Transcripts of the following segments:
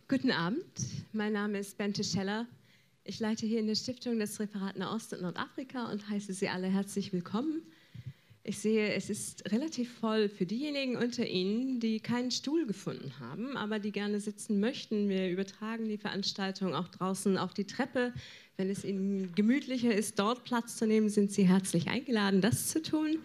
Guten Abend, mein Name ist Bente Scheller. Ich leite hier in der Stiftung das Referat Nahost und Nordafrika und heiße Sie alle herzlich willkommen. Ich sehe, es ist relativ voll für diejenigen unter Ihnen, die keinen Stuhl gefunden haben, aber die gerne sitzen möchten. Wir übertragen die Veranstaltung auch draußen auf die Treppe. Wenn es Ihnen gemütlicher ist, dort Platz zu nehmen, sind Sie herzlich eingeladen, das zu tun.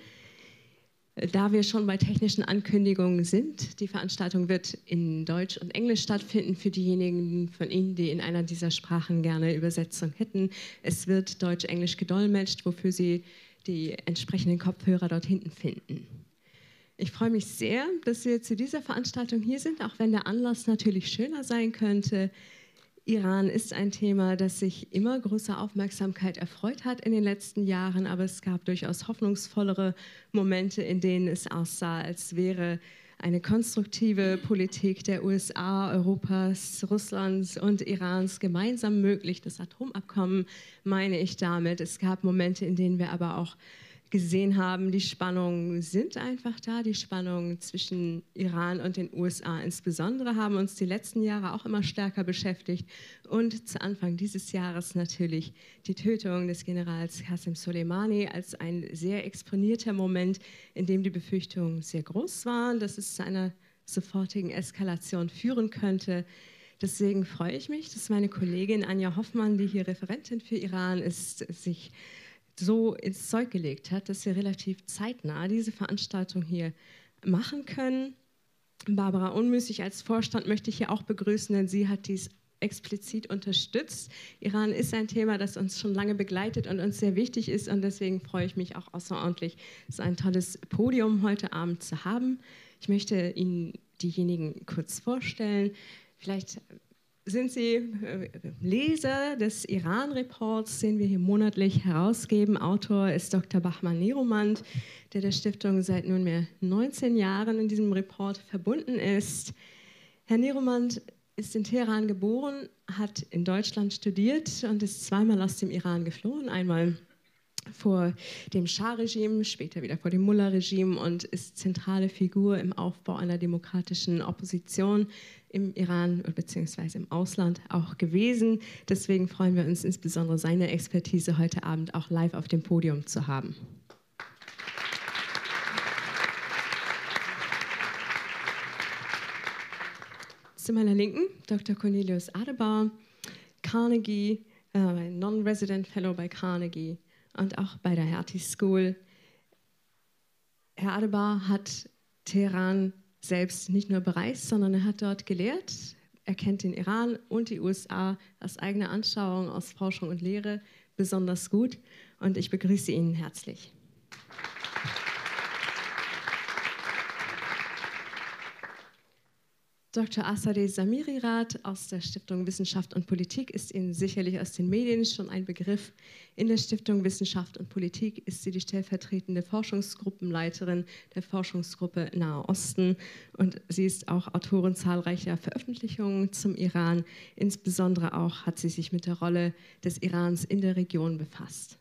Da wir schon bei technischen Ankündigungen sind, die Veranstaltung wird in Deutsch und Englisch stattfinden für diejenigen von Ihnen, die in einer dieser Sprachen gerne Übersetzung hätten. Es wird Deutsch-Englisch gedolmetscht, wofür Sie die entsprechenden Kopfhörer dort hinten finden. Ich freue mich sehr, dass wir zu dieser Veranstaltung hier sind, auch wenn der Anlass natürlich schöner sein könnte. Iran ist ein Thema, das sich immer größer Aufmerksamkeit erfreut hat in den letzten Jahren, aber es gab durchaus hoffnungsvollere Momente, in denen es aussah, als wäre eine konstruktive Politik der USA, Europas, Russlands und Irans gemeinsam möglich. Das Atomabkommen meine ich damit. Es gab Momente, in denen wir aber auch gesehen haben, die Spannungen sind einfach da. Die Spannungen zwischen Iran und den USA insbesondere haben uns die letzten Jahre auch immer stärker beschäftigt. Und zu Anfang dieses Jahres natürlich die Tötung des Generals Qasem Soleimani als ein sehr exponierter Moment, in dem die Befürchtungen sehr groß waren, dass es zu einer sofortigen Eskalation führen könnte. Deswegen freue ich mich, dass meine Kollegin Anja Hoffmann, die hier Referentin für Iran ist, sich so ins Zeug gelegt hat, dass wir relativ zeitnah diese Veranstaltung hier machen können. Barbara Unmüßig als Vorstand möchte ich hier auch begrüßen, denn sie hat dies explizit unterstützt. Iran ist ein Thema, das uns schon lange begleitet und uns sehr wichtig ist und deswegen freue ich mich auch außerordentlich, so ein tolles Podium heute Abend zu haben. Ich möchte Ihnen diejenigen kurz vorstellen. Vielleicht sind Sie Leser des Iran-Reports, den wir hier monatlich herausgeben. Autor ist Dr. Bahman Niromand, der der Stiftung seit nunmehr 19 Jahren in diesem Report verbunden ist. Herr Niromand ist in Teheran geboren, hat in Deutschland studiert und ist zweimal aus dem Iran geflohen. Einmal vor dem Schah-Regime, später wieder vor dem Mullah-Regime und ist zentrale Figur im Aufbau einer demokratischen Opposition im Iran bzw. im Ausland auch gewesen. Deswegen freuen wir uns insbesondere, seine Expertise heute Abend auch live auf dem Podium zu haben. Zu meiner Linken Dr. Cornelius Adebar, Carnegie, Non-Resident Fellow bei Carnegie und auch bei der Hertie School. Herr Adebar hat Teheran selbst nicht nur bereist, sondern er hat dort gelehrt. Er kennt den Iran und die USA aus eigener Anschauung, aus Forschung und Lehre besonders gut. Und ich begrüße ihn herzlich. Dr. Azadeh Zamiri-Rath aus der Stiftung Wissenschaft und Politik ist Ihnen sicherlich aus den Medien schon ein Begriff. In der Stiftung Wissenschaft und Politik ist sie die stellvertretende Forschungsgruppenleiterin der Forschungsgruppe Nahe Osten und sie ist auch Autorin zahlreicher Veröffentlichungen zum Iran. Insbesondere auch hat sie sich mit der Rolle des Irans in der Region befasst.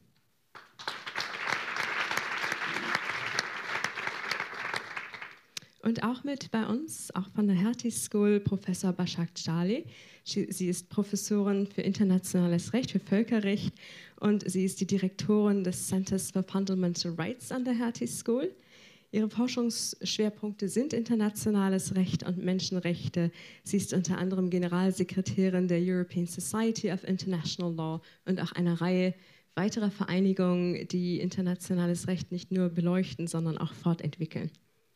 Und auch mit bei uns, auch von der Hertie School, Professor Başak Çağlı. Sie ist Professorin für internationales Recht, für Völkerrecht und sie ist die Direktorin des Centers for Fundamental Rights an der Hertie School. Ihre Forschungsschwerpunkte sind internationales Recht und Menschenrechte. Sie ist unter anderem Generalsekretärin der European Society of International Law und auch einer Reihe weiterer Vereinigungen, die internationales Recht nicht nur beleuchten, sondern auch fortentwickeln.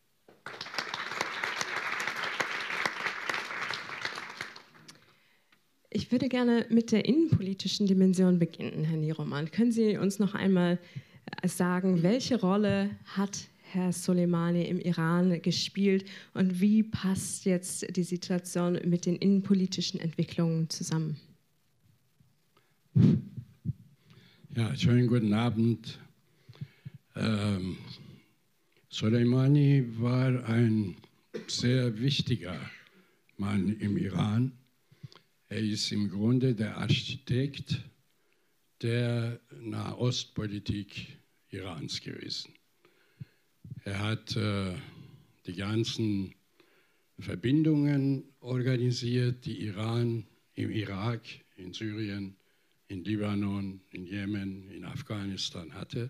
Ich würde gerne mit der innenpolitischen Dimension beginnen, Herr Niromand. Können Sie uns noch einmal sagen, welche Rolle hat Herr Soleimani im Iran gespielt und wie passt jetzt die Situation mit den innenpolitischen Entwicklungen zusammen? Ja, schönen guten Abend. Soleimani war ein sehr wichtiger Mann im Iran. Er ist im Grunde der Architekt der Nahostpolitik Irans gewesen. Er hat die ganzen Verbindungen organisiert, die Iran im Irak, in Syrien, in Libanon, in Jemen, in Afghanistan hatte.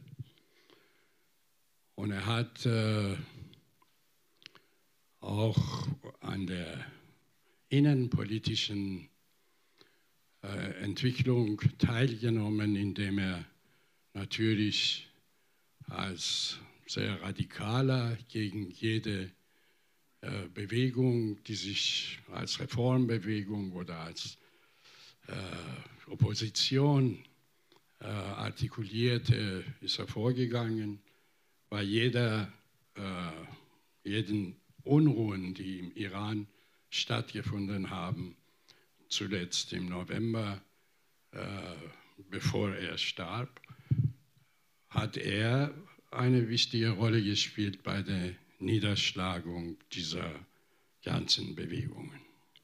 Und er hat auch an der innenpolitischen Entwicklung teilgenommen, indem er natürlich als sehr radikaler gegen jede Bewegung, die sich als Reformbewegung oder als Opposition artikulierte, ist er vorgegangen. Bei jeden Unruhen, die im Iran stattgefunden haben, zuletzt im November, bevor er starb, hat er eine wichtige Rolle gespielt bei der Niederschlagung dieser ganzen Bewegungen.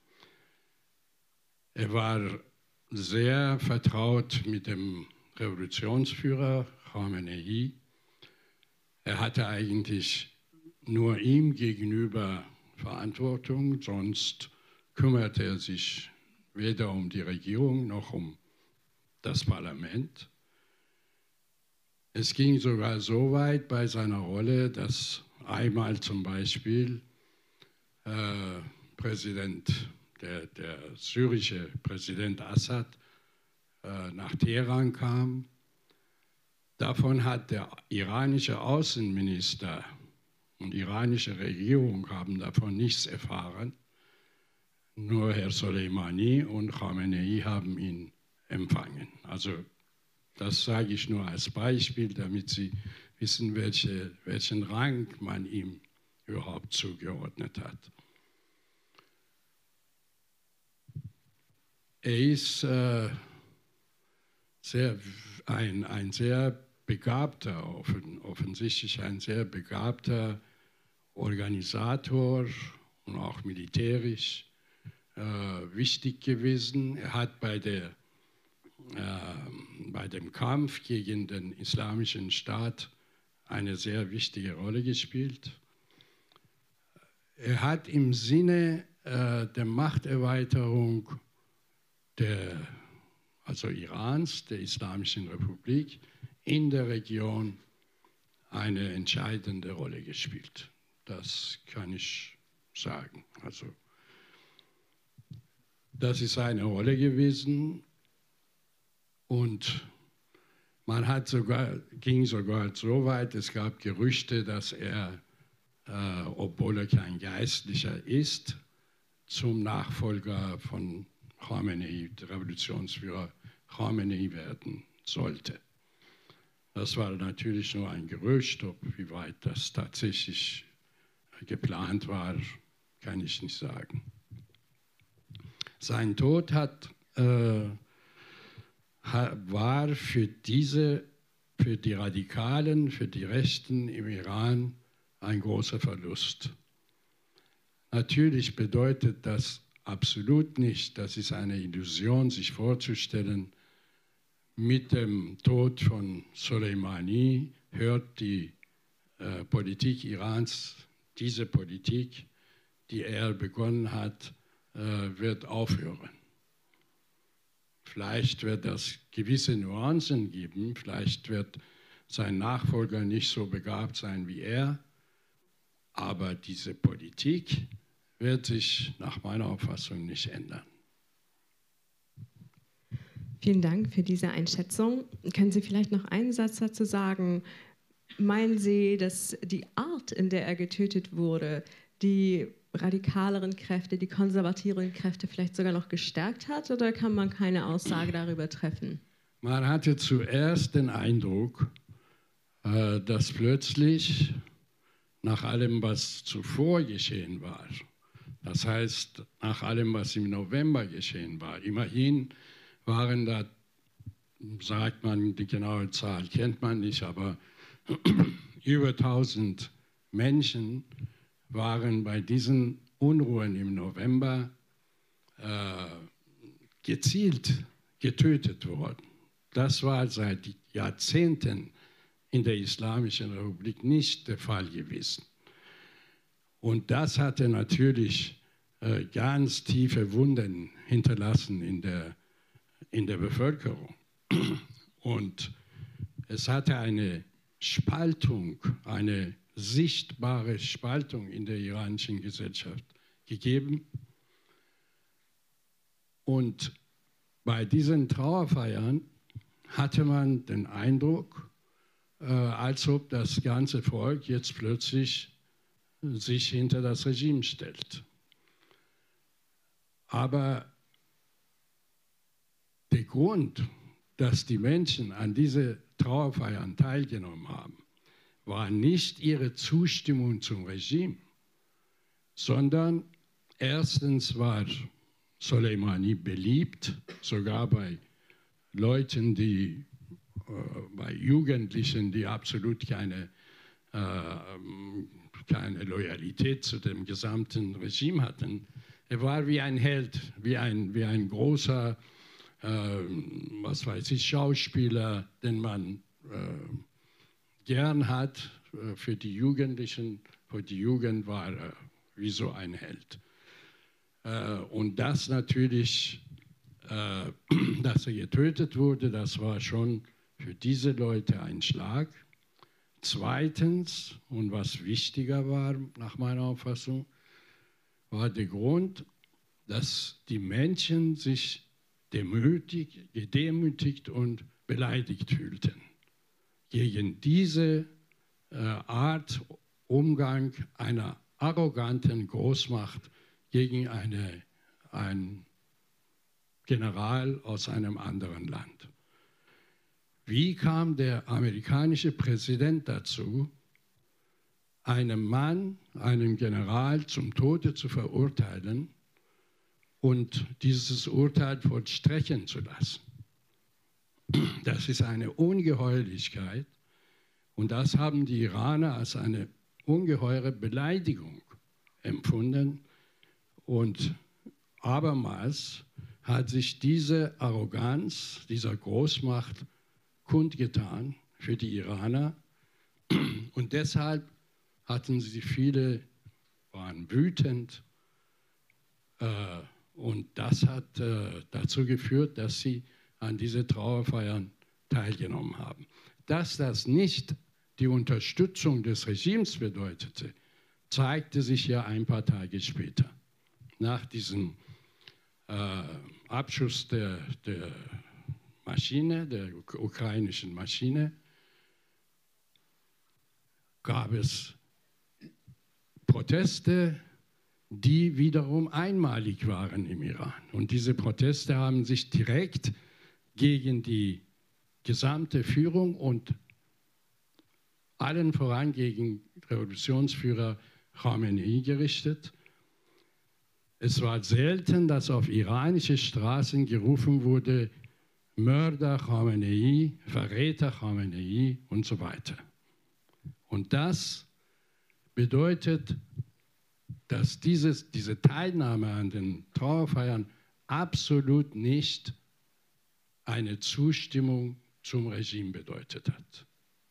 Er war sehr vertraut mit dem Revolutionsführer Khamenei. Er hatte eigentlich nur ihm gegenüber Verantwortung, sonst kümmerte er sich weder um die Regierung noch um das Parlament. Es ging sogar so weit bei seiner Rolle, dass einmal zum Beispiel der syrische Präsident Assad nach Teheran kam. Davon hat der iranische Außenminister und die iranische Regierung haben davon nichts erfahren. Nur Herr Soleimani und Khamenei haben ihn empfangen. Also das sage ich nur als Beispiel, damit Sie wissen, welchen Rang man ihm überhaupt zugeordnet hat. Er ist ein sehr begabter, offensichtlich ein sehr begabter Organisator und auch militärisch wichtig gewesen. Er hat bei dem Kampf gegen den Islamischen Staat eine sehr wichtige Rolle gespielt. Er hat im Sinne der Machterweiterung Irans, der Islamischen Republik, in der Region eine entscheidende Rolle gespielt. Das kann ich sagen. Also, das ist eine Rolle gewesen und ging sogar so weit, es gab Gerüchte, dass er, obwohl er kein Geistlicher ist, zum Nachfolger von Khamenei, der Revolutionsführer Khamenei, werden sollte. Das war natürlich nur ein Gerücht, wie weit das tatsächlich geplant war, kann ich nicht sagen. Sein Tod war für die Radikalen, für die Rechten im Iran ein großer Verlust. Natürlich bedeutet das absolut nicht, das ist eine Illusion, sich vorzustellen, mit dem Tod von Soleimani hört die Politik Irans, diese Politik, die er begonnen hat, wird aufhören. Vielleicht wird es gewisse Nuancen geben, vielleicht wird sein Nachfolger nicht so begabt sein wie er, aber diese Politik wird sich nach meiner Auffassung nicht ändern. Vielen Dank für diese Einschätzung. Können Sie vielleicht noch einen Satz dazu sagen? Meinen Sie, dass die Art, in der er getötet wurde, die radikaleren Kräfte, die konservativeren Kräfte vielleicht sogar noch gestärkt hat, oder kann man keine Aussage darüber treffen? Man hatte zuerst den Eindruck, dass plötzlich nach allem, was zuvor geschehen war, das heißt nach allem, was im November geschehen war, immerhin waren da, sagt man, die genaue Zahl kennt man nicht, aber über 1000 Menschen waren bei diesen Unruhen im November gezielt getötet worden. Das war seit Jahrzehnten in der Islamischen Republik nicht der Fall gewesen. Und das hatte natürlich ganz tiefe Wunden hinterlassen in der Bevölkerung. Und es hatte eine Spaltung, eine sichtbare Spaltung in der iranischen Gesellschaft gegeben. Und bei diesen Trauerfeiern hatte man den Eindruck, als ob das ganze Volk jetzt plötzlich sich hinter das Regime stellt. Aber der Grund, dass die Menschen an diese Trauerfeiern teilgenommen haben, war nicht ihre Zustimmung zum Regime, sondern erstens war Soleimani beliebt, sogar bei Leuten, bei Jugendlichen, die absolut keine Loyalität zu dem gesamten Regime hatten. Er war wie ein Held, wie ein großer, was weiß ich, Schauspieler, den man gern hat. Für die Jugendlichen, für die Jugend war er wie so ein Held. Und das natürlich, dass er getötet wurde, das war schon für diese Leute ein Schlag. Zweitens, und was wichtiger war nach meiner Auffassung, war der Grund, dass die Menschen sich gedemütigt und beleidigt fühlten. Gegen diese Art Umgang einer arroganten Großmacht gegen einen General aus einem anderen Land. Wie kam der amerikanische Präsident dazu, einen Mann, einen General zum Tode zu verurteilen und dieses Urteil vollstrecken zu lassen? Das ist eine Ungeheuerlichkeit und das haben die Iraner als eine ungeheure Beleidigung empfunden. Und abermals hat sich diese Arroganz dieser Großmacht kundgetan für die Iraner. Und deshalb waren wütend. Und das hat dazu geführt, dass sie an diese Trauerfeiern teilgenommen haben. Dass das nicht die Unterstützung des Regimes bedeutete, zeigte sich ja ein paar Tage später. Nach diesem Abschuss der ukrainischen Maschine, gab es Proteste, die wiederum einmalig waren im Iran. Und diese Proteste haben sich direkt gegen die gesamte Führung und allen voran gegen Revolutionsführer Khamenei gerichtet. Es war selten, dass auf iranische Straßen gerufen wurde, Mörder Khamenei, Verräter Khamenei und so weiter. Und das bedeutet, dass diese Teilnahme an den Trauerfeiern absolut nicht eine Zustimmung zum Regime bedeutet hat.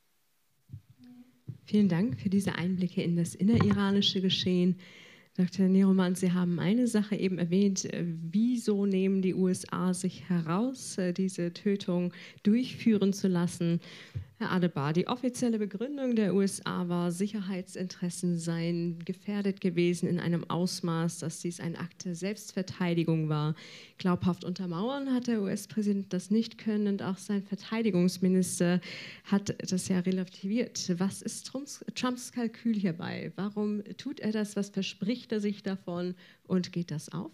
Vielen Dank für diese Einblicke in das inneriranische Geschehen. Dr. Neroman, Sie haben eine Sache eben erwähnt. Wieso nehmen die USA sich heraus, diese Tötung durchführen zu lassen? Herr Adebar, die offizielle Begründung der USA war, Sicherheitsinteressen seien gefährdet gewesen in einem Ausmaß, dass dies ein Akt der Selbstverteidigung war. Glaubhaft untermauern hat der US-Präsident das nicht können und auch sein Verteidigungsminister hat das ja relativiert. Was ist Trumps Kalkül hierbei? Warum tut er das? Was verspricht er sich davon und geht das auf?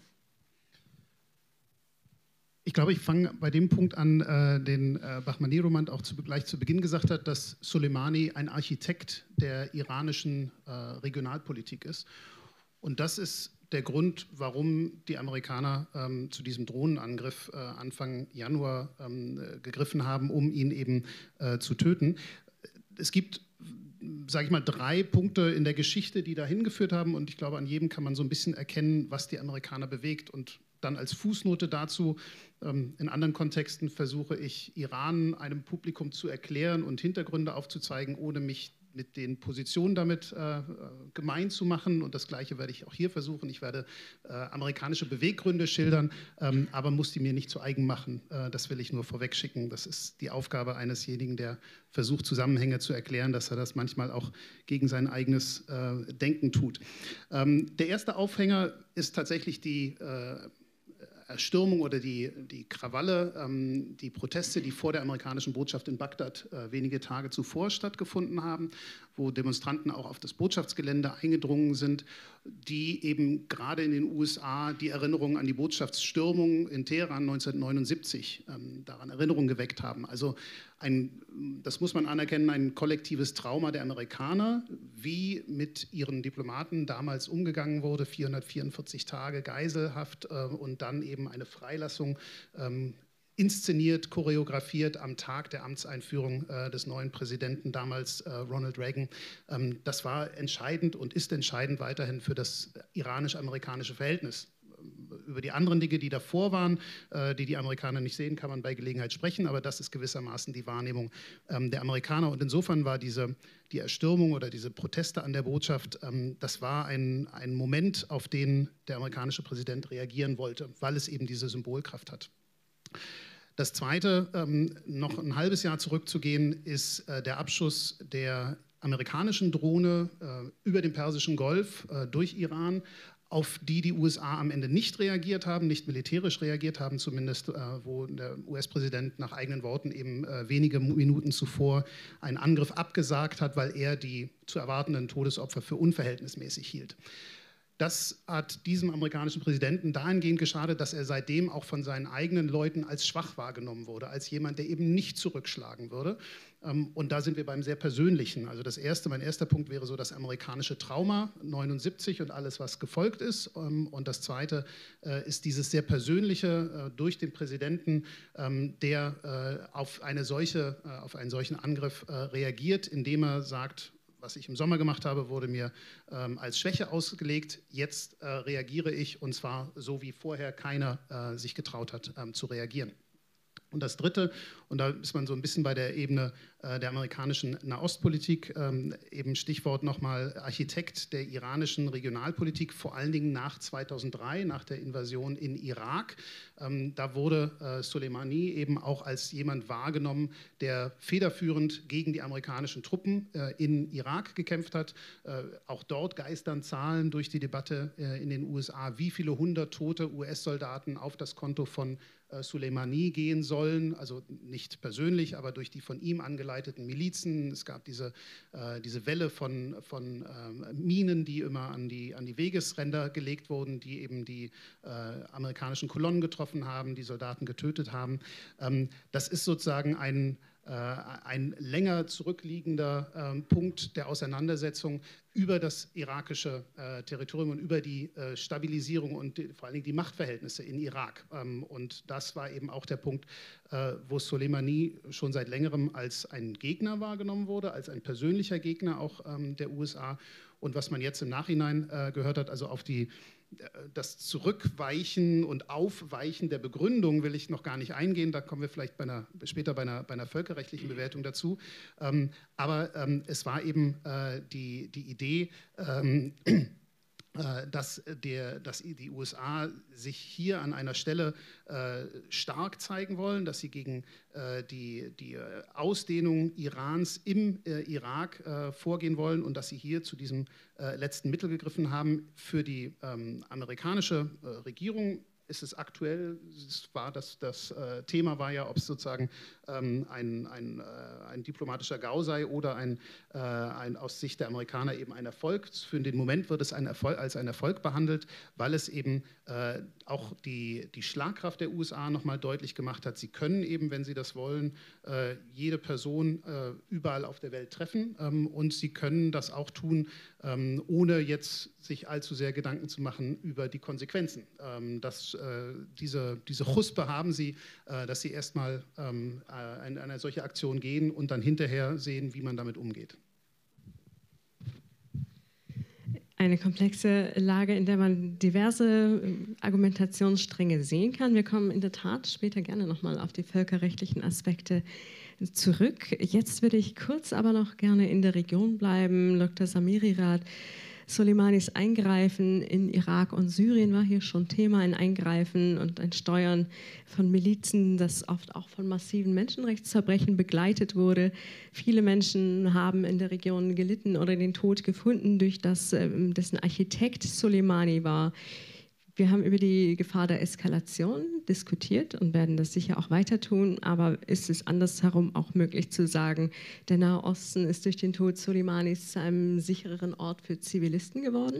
Ich glaube, ich fange bei dem Punkt an, den Bahmaniromand auch gleich zu Beginn gesagt hat, dass Soleimani ein Architekt der iranischen Regionalpolitik ist. Und das ist der Grund, warum die Amerikaner zu diesem Drohnenangriff Anfang Januar gegriffen haben, um ihn eben zu töten. Es gibt, sage ich mal, 3 Punkte in der Geschichte, die dahin geführt haben. Und ich glaube, an jedem kann man so ein bisschen erkennen, was die Amerikaner bewegt. Und dann als Fußnote dazu, in anderen Kontexten versuche ich, Iran einem Publikum zu erklären und Hintergründe aufzuzeigen, ohne mich mit den Positionen damit gemein zu machen. Und das Gleiche werde ich auch hier versuchen. Ich werde amerikanische Beweggründe schildern, aber muss die mir nicht zu eigen machen. Das will ich nur vorweg schicken. Das ist die Aufgabe einesjenigen, der versucht, Zusammenhänge zu erklären, dass er das manchmal auch gegen sein eigenes Denken tut. Der erste Aufhänger ist tatsächlich die Erstürmung oder die Krawalle, die Proteste, die vor der amerikanischen Botschaft in Bagdad wenige Tage zuvor stattgefunden haben, wo Demonstranten auch auf das Botschaftsgelände eingedrungen sind, die eben gerade in den USA die Erinnerung an die Botschaftsstürmung in Teheran 1979 daran Erinnerung geweckt haben. Also das muss man anerkennen, ein kollektives Trauma der Amerikaner, wie mit ihren Diplomaten damals umgegangen wurde, 444 Tage Geiselhaft und dann eben eine Freilassung inszeniert, choreografiert am Tag der Amtseinführung des neuen Präsidenten, damals Ronald Reagan. Das war entscheidend und ist entscheidend weiterhin für das iranisch-amerikanische Verhältnis. Über die anderen Dinge, die davor waren, die Amerikaner nicht sehen, kann man bei Gelegenheit sprechen, aber das ist gewissermaßen die Wahrnehmung der Amerikaner. Und insofern war die Erstürmung oder diese Proteste an der Botschaft, das war ein Moment, auf den der amerikanische Präsident reagieren wollte, weil es eben diese Symbolkraft hat. Das Zweite, noch ein halbes Jahr zurückzugehen, ist der Abschuss der amerikanischen Drohne über den Persischen Golf durch Iran, auf die USA am Ende nicht reagiert haben, nicht militärisch reagiert haben, zumindest wo der US-Präsident nach eigenen Worten eben wenige Minuten zuvor einen Angriff abgesagt hat, weil er die zu erwartenden Todesopfer für unverhältnismäßig hielt. Das hat diesem amerikanischen Präsidenten dahingehend geschadet, dass er seitdem auch von seinen eigenen Leuten als schwach wahrgenommen wurde, als jemand, der eben nicht zurückschlagen würde. Und da sind wir beim sehr Persönlichen. Also mein erster Punkt wäre so das amerikanische Trauma 79 und alles, was gefolgt ist. Und das Zweite ist dieses sehr Persönliche durch den Präsidenten, der auf einen solchen Angriff reagiert, indem er sagt: Was ich im Sommer gemacht habe, wurde mir als Schwäche ausgelegt. Jetzt reagiere ich, und zwar so, wie vorher keiner sich getraut hat, zu reagieren. Und das Dritte, und da ist man so ein bisschen bei der Ebene der amerikanischen Nahostpolitik, eben Stichwort nochmal Architekt der iranischen Regionalpolitik, vor allen Dingen nach 2003, nach der Invasion in Irak. Da wurde Soleimani eben auch als jemand wahrgenommen, der federführend gegen die amerikanischen Truppen in Irak gekämpft hat. Auch dort geistern Zahlen durch die Debatte in den USA, wie viele 100 tote US-Soldaten auf das Konto von Soleimani gehen sollen, also nicht persönlich, aber durch die von ihm angeleiteten Milizen. Es gab diese Welle von Minen, die immer an die Wegesränder gelegt wurden, die eben die amerikanischen Kolonnen getroffen haben, die Soldaten getötet haben. Das ist sozusagen ein länger zurückliegender Punkt der Auseinandersetzung über das irakische Territorium und über die Stabilisierung und vor allen Dingen die Machtverhältnisse in Irak. Und das war eben auch der Punkt, wo Soleimani schon seit längerem als ein Gegner wahrgenommen wurde, als ein persönlicher Gegner auch der USA. Und was man jetzt im Nachhinein gehört hat, also auf das Zurückweichen und Aufweichen der Begründung will ich noch gar nicht eingehen, da kommen wir vielleicht später bei einer völkerrechtlichen Bewertung dazu. Aber es war eben die Idee, dass die USA sich hier an einer Stelle stark zeigen wollen, dass sie gegen die Ausdehnung Irans im Irak vorgehen wollen und dass sie hier zu diesem letzten Mittel gegriffen haben. Für die amerikanische Regierung ist es aktuell, das Thema war ja, ob es sozusagen ein diplomatischer GAU sei oder ein aus Sicht der Amerikaner eben ein Erfolg. Für den Moment wird es als ein Erfolg behandelt, weil es eben auch die Schlagkraft der USA nochmal deutlich gemacht hat. Sie können eben, wenn sie das wollen, jede Person überall auf der Welt treffen und sie können das auch tun, ohne jetzt sich allzu sehr Gedanken zu machen über die Konsequenzen. Diese Chuspe haben sie, dass sie erstmal in eine solche Aktion gehen und dann hinterher sehen, wie man damit umgeht. eine komplexe Lage, in der man diverse Argumentationsstränge sehen kann. Wir kommen in der Tat später gerne nochmal auf die völkerrechtlichen Aspekte zurück. Jetzt würde ich kurz aber noch gerne in der Region bleiben. Dr. Samiri-Rath, Soleimanis Eingreifen in Irak und Syrien war hier schon Thema, ein Eingreifen und ein Steuern von Milizen, das oft auch von massiven Menschenrechtsverbrechen begleitet wurde. Viele Menschen haben in der Region gelitten oder den Tod gefunden durch das, dessen Architekt Soleimani war. Wir haben über die Gefahr der Eskalation diskutiert und werden das sicher auch weiter tun, aber ist es andersherum auch möglich zu sagen, der Nahe Osten ist durch den Tod Soleimanis zu einem sichereren Ort für Zivilisten geworden?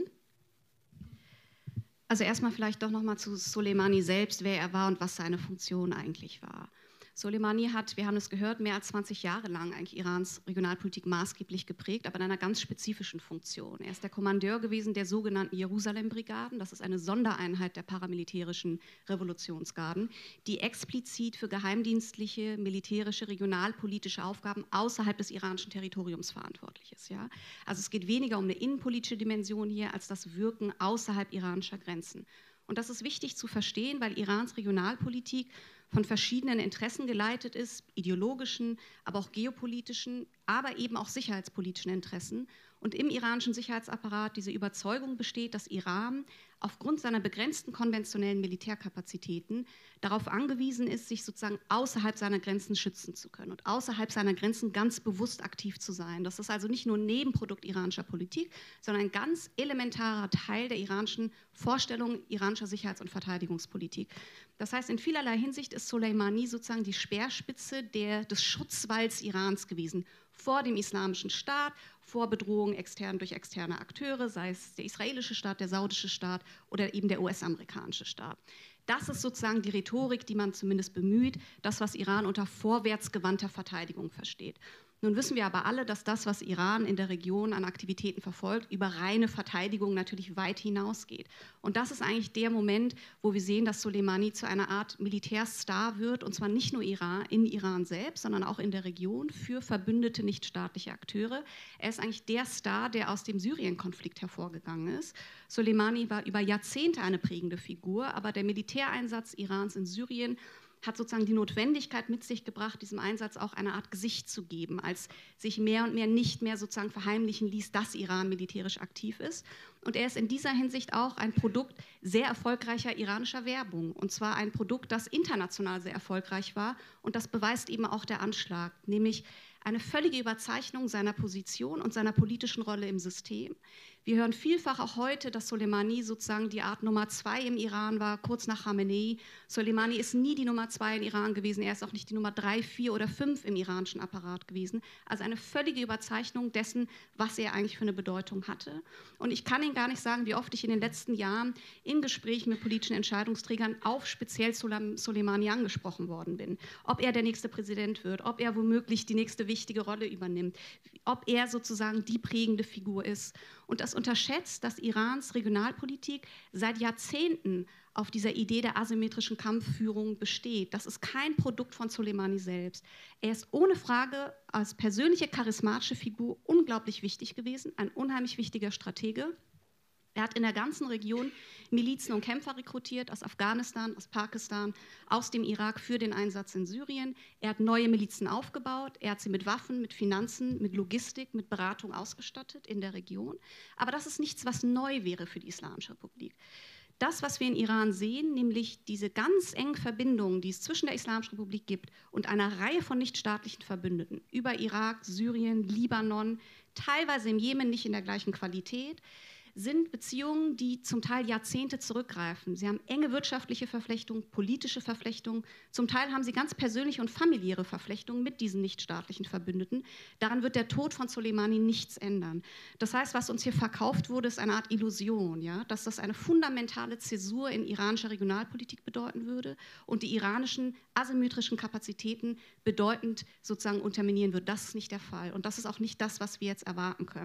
Also erstmal vielleicht doch nochmal zu Soleimani selbst, wer er war und was seine Funktion eigentlich war. Soleimani hat, wir haben es gehört, mehr als 20 Jahre lang eigentlich Irans Regionalpolitik maßgeblich geprägt, aber in einer ganz spezifischen Funktion. Er ist der Kommandeur gewesen der sogenannten Jerusalem-Brigaden. Das ist eine Sondereinheit der paramilitärischen Revolutionsgarden, die explizit für geheimdienstliche, militärische, regionalpolitische Aufgaben außerhalb des iranischen Territoriums verantwortlich ist. Ja? Also es geht weniger um eine innenpolitische Dimension hier, als das Wirken außerhalb iranischer Grenzen. Und das ist wichtig zu verstehen, weil Irans Regionalpolitik von verschiedenen Interessen geleitet ist, ideologischen, aber auch geopolitischen, aber eben auch sicherheitspolitischen Interessen. Und im iranischen Sicherheitsapparat diese Überzeugung besteht, dass Iran aufgrund seiner begrenzten konventionellen Militärkapazitäten darauf angewiesen ist, sich sozusagen außerhalb seiner Grenzen schützen zu können und außerhalb seiner Grenzen ganz bewusst aktiv zu sein. Das ist also nicht nur ein Nebenprodukt iranischer Politik, sondern ein ganz elementarer Teil der iranischen Vorstellung iranischer Sicherheits- und Verteidigungspolitik. Das heißt, in vielerlei Hinsicht ist Soleimani sozusagen die Speerspitze des Schutzwalls Irans gewesen, vor dem islamischen Staat, vor Bedrohungen durch externe Akteure, sei es der israelische Staat, der saudische Staat oder eben der US-amerikanische Staat. Das ist sozusagen die Rhetorik, die man zumindest bemüht, das, was Iran unter vorwärtsgewandter Verteidigung versteht. Nun wissen wir aber alle, dass das, was Iran in der Region an Aktivitäten verfolgt, über reine Verteidigung natürlich weit hinausgeht. Und das ist eigentlich der Moment, wo wir sehen, dass Soleimani zu einer Art Militärstar wird, und zwar nicht nur in Iran selbst, sondern auch in der Region für verbündete nichtstaatliche Akteure. Er ist eigentlich der Star, der aus dem Syrien-Konflikt hervorgegangen ist. Soleimani war über Jahrzehnte eine prägende Figur, aber der Militäreinsatz Irans in Syrien hat sozusagen die Notwendigkeit mit sich gebracht, diesem Einsatz auch eine Art Gesicht zu geben, als sich mehr und mehr nicht mehr sozusagen verheimlichen ließ, dass Iran militärisch aktiv ist. Und er ist in dieser Hinsicht auch ein Produkt sehr erfolgreicher iranischer Werbung. Und zwar ein Produkt, das international sehr erfolgreich war. Und das beweist eben auch der Anschlag, nämlich eine völlige Überzeichnung seiner Position und seiner politischen Rolle im System. Wir hören vielfach auch heute, dass Soleimani sozusagen die Art Nummer 2 im Iran war, kurz nach Khamenei. Soleimani ist nie die Nummer 2 im Iran gewesen, er ist auch nicht die Nummer 3, 4 oder 5 im iranischen Apparat gewesen. Also eine völlige Überzeichnung dessen, was er eigentlich für eine Bedeutung hatte. Und ich kann Ihnen gar nicht sagen, wie oft ich in den letzten Jahren in Gesprächen mit politischen Entscheidungsträgern auf speziell Soleimani angesprochen worden bin. Ob er der nächste Präsident wird, ob er womöglich die nächste wichtige Rolle übernimmt, ob er sozusagen die prägende Figur ist. Und das unterschätzt, dass Irans Regionalpolitik seit Jahrzehnten auf dieser Idee der asymmetrischen Kampfführung besteht. Das ist kein Produkt von Soleimani selbst. Er ist ohne Frage als persönliche, charismatische Figur unglaublich wichtig gewesen, ein unheimlich wichtiger Stratege. Er hat in der ganzen Region Milizen und Kämpfer rekrutiert, aus Afghanistan, aus Pakistan, aus dem Irak für den Einsatz in Syrien. Er hat neue Milizen aufgebaut, er hat sie mit Waffen, mit Finanzen, mit Logistik, mit Beratung ausgestattet in der Region. Aber das ist nichts, was neu wäre für die Islamische Republik. Das, was wir in Iran sehen, nämlich diese ganz engen Verbindungen, die es zwischen der Islamischen Republik gibt und einer Reihe von nichtstaatlichen Verbündeten über Irak, Syrien, Libanon, teilweise im Jemen nicht in der gleichen Qualität, sind Beziehungen, die zum Teil Jahrzehnte zurückgreifen. Sie haben enge wirtschaftliche Verflechtungen, politische Verflechtungen. Zum Teil haben sie ganz persönliche und familiäre Verflechtungen mit diesen nichtstaatlichen Verbündeten. Daran wird der Tod von Soleimani nichts ändern. Das heißt, was uns hier verkauft wurde, ist eine Art Illusion, ja? Dass das eine fundamentale Zäsur in iranischer Regionalpolitik bedeuten würde und die iranischen asymmetrischen Kapazitäten bedeutend sozusagen unterminieren würde. Das ist nicht der Fall. Und das ist auch nicht das, was wir jetzt erwarten können.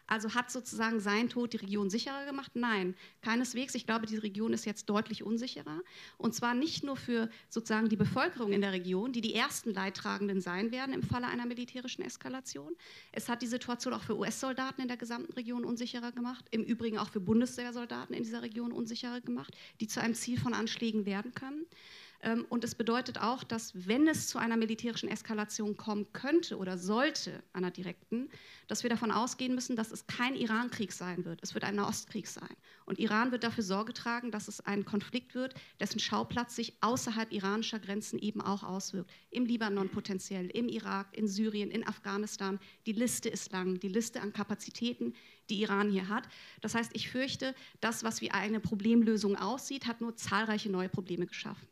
Also hat sozusagen sein Tod die Region sicherer gemacht? Nein, keineswegs. Ich glaube, die Region ist jetzt deutlich unsicherer. Und zwar nicht nur für sozusagen die Bevölkerung in der Region, die die ersten Leidtragenden sein werden im Falle einer militärischen Eskalation. Es hat die Situation auch für US-Soldaten in der gesamten Region unsicherer gemacht, im Übrigen auch für Bundeswehrsoldaten in dieser Region unsicherer gemacht, die zu einem Ziel von Anschlägen werden können. Und es bedeutet auch, dass wenn es zu einer militärischen Eskalation kommen könnte oder sollte, einer direkten, dass wir davon ausgehen müssen, dass es kein Iran-Krieg sein wird. Es wird ein Nahostkrieg sein. Und Iran wird dafür Sorge tragen, dass es ein Konflikt wird, dessen Schauplatz sich außerhalb iranischer Grenzen eben auch auswirkt. Im Libanon potenziell, im Irak, in Syrien, in Afghanistan. Die Liste ist lang, die Liste an Kapazitäten, die Iran hier hat. Das heißt, ich fürchte, das, was wie eine Problemlösung aussieht, hat nur zahlreiche neue Probleme geschaffen.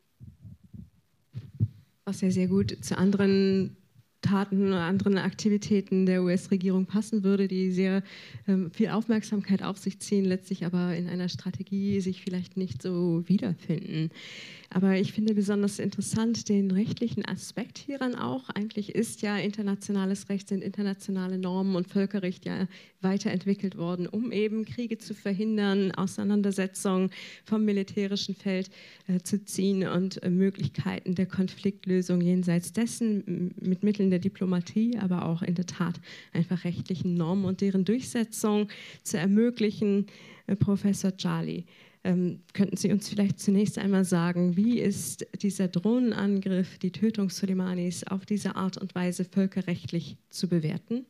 Was ja sehr gut zu anderen Taten oder anderen Aktivitäten der US-Regierung passen würde, die sehr viel Aufmerksamkeit auf sich ziehen, letztlich aber in einer Strategie sich vielleicht nicht so wiederfinden. Aber ich finde besonders interessant den rechtlichen Aspekt hieran auch. Eigentlich ist ja internationales Recht, sind internationale Normen und Völkerrecht ja weiterentwickelt worden, um eben Kriege zu verhindern, Auseinandersetzungen vom militärischen Feld zu ziehen und Möglichkeiten der Konfliktlösung jenseits dessen mit Mitteln der Diplomatie, aber auch in der Tat einfach rechtlichen Normen und deren Durchsetzung zu ermöglichen. Professor Djali, könnten Sie uns vielleicht zunächst einmal sagen, wie ist dieser Drohnenangriff, die Tötung Soleimanis auf diese Art und Weise völkerrechtlich zu bewerten?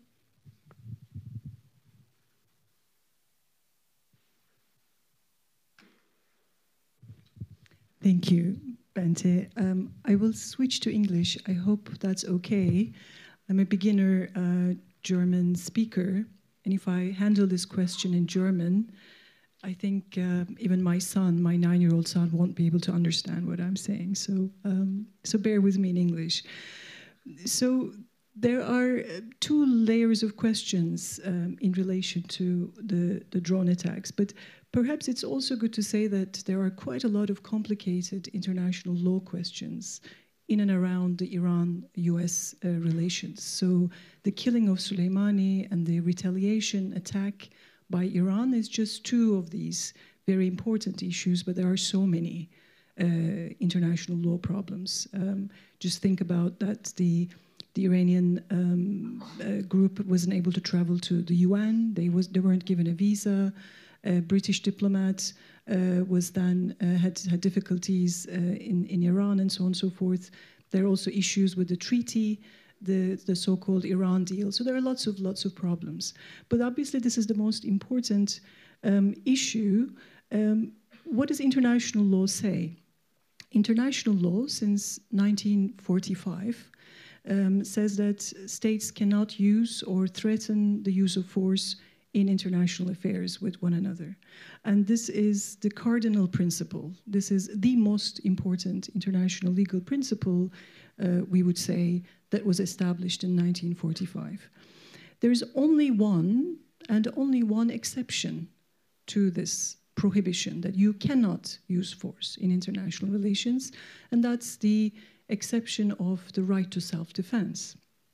Thank you, Bente. I will switch to English. I hope that's okay. I'm a beginner German speaker, and if I handle this question in German, I think even my son, my 9-year-old son, won't be able to understand what I'm saying. So, so bear with me in English. So there are two layers of questions in relation to the drone attacks, but perhaps it's also good to say that there are quite a lot of complicated international law questions in and around the Iran-US relations. So the killing of Soleimani and the retaliation attack by Iran is just two of these very important issues, but there are so many international law problems. Just think about that the Iranian group wasn't able to travel to the UN. They weren't given a visa. A British diplomat was then had difficulties in Iran and so on and so forth. There are also issues with the treaty, the so-called Iran deal. So there are lots of problems. But obviously this is the most important issue. What does international law say? International law since 1945 says that states cannot use or threaten the use of force in international affairs with one another. And this is the cardinal principle. This is the most important international legal principle, we would say, that was established in 1945. There is only one and only one exception to this prohibition, that you cannot use force in international relations, and that's the exception of the right to self-defense.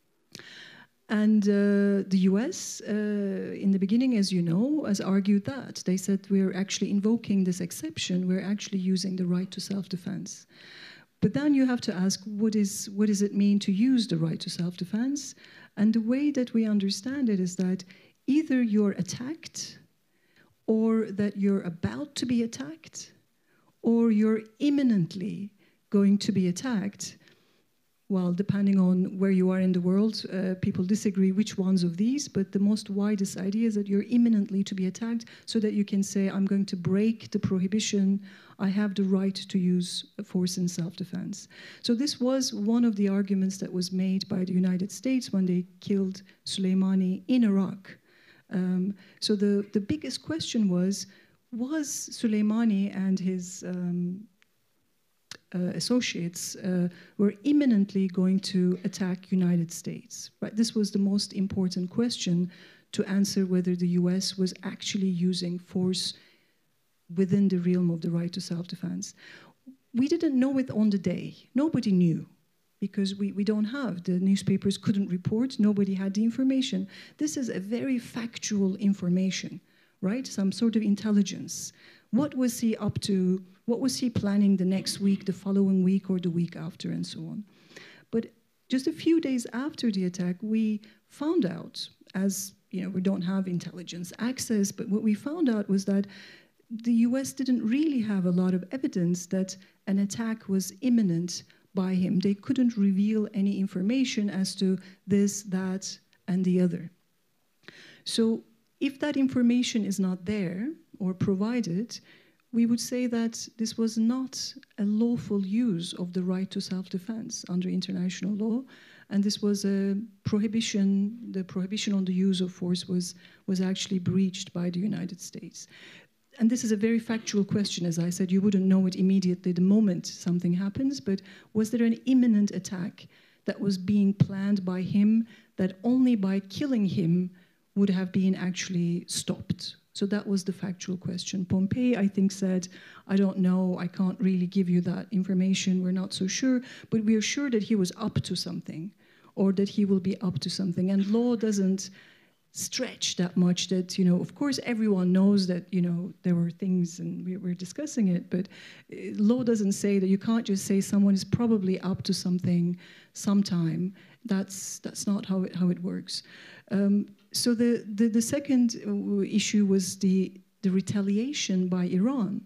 And the US, in the beginning, as you know, has argued that. They said we're actually invoking this exception, we're actually using the right to self-defense. But then you have to ask, what does it mean to use the right to self-defense? And the way that we understand it is that either you're attacked, or that you're about to be attacked, or you're imminently going to be attacked. Well, depending on where you are in the world, people disagree which ones of these, but the most widest idea is that you're imminently to be attacked, so that you can say, I'm going to break the prohibition, I have the right to use force in self-defense. So this was one of the arguments that was made by the United States when they killed Soleimani in Iraq. So the biggest question was Soleimani and his associates were imminently going to attack United States. Right? This was the most important question to answer whether the US was actually using force within the realm of the right to self-defense. We didn't know it on the day. Nobody knew. because we don't have, the newspapers couldn't report, nobody had the information. This is a very factual information, right? Some sort of intelligence. What was he up to? What was he planning the next week, the following week, or the week after, and so on? But just a few days after the attack, we found out, as you know, we don't have intelligence access, but what we found out was that the US didn't really have a lot of evidence that an attack was imminent by him. They couldn't reveal any information as to this, that, and the other. So if that information is not there or provided, we would say that this was not a lawful use of the right to self-defense under international law, and this was a prohibition. The prohibition on the use of force was actually breached by the United States. And this is a very factual question. As I said, you wouldn't know it immediately the moment something happens, but was there an imminent attack that was being planned by him that only by killing him would have been actually stopped? So that was the factual question. Pompey, I think, said, I don't know, I can't really give you that information, we're not so sure, but we are sure that he was up to something, or that he will be up to something. And law doesn't stretch that much that, you know, of course everyone knows that, you know, there were things and we're discussing it, but law doesn't say that. You can't just say someone is probably up to something sometime. That's not how it works. So the second issue was the retaliation by Iran.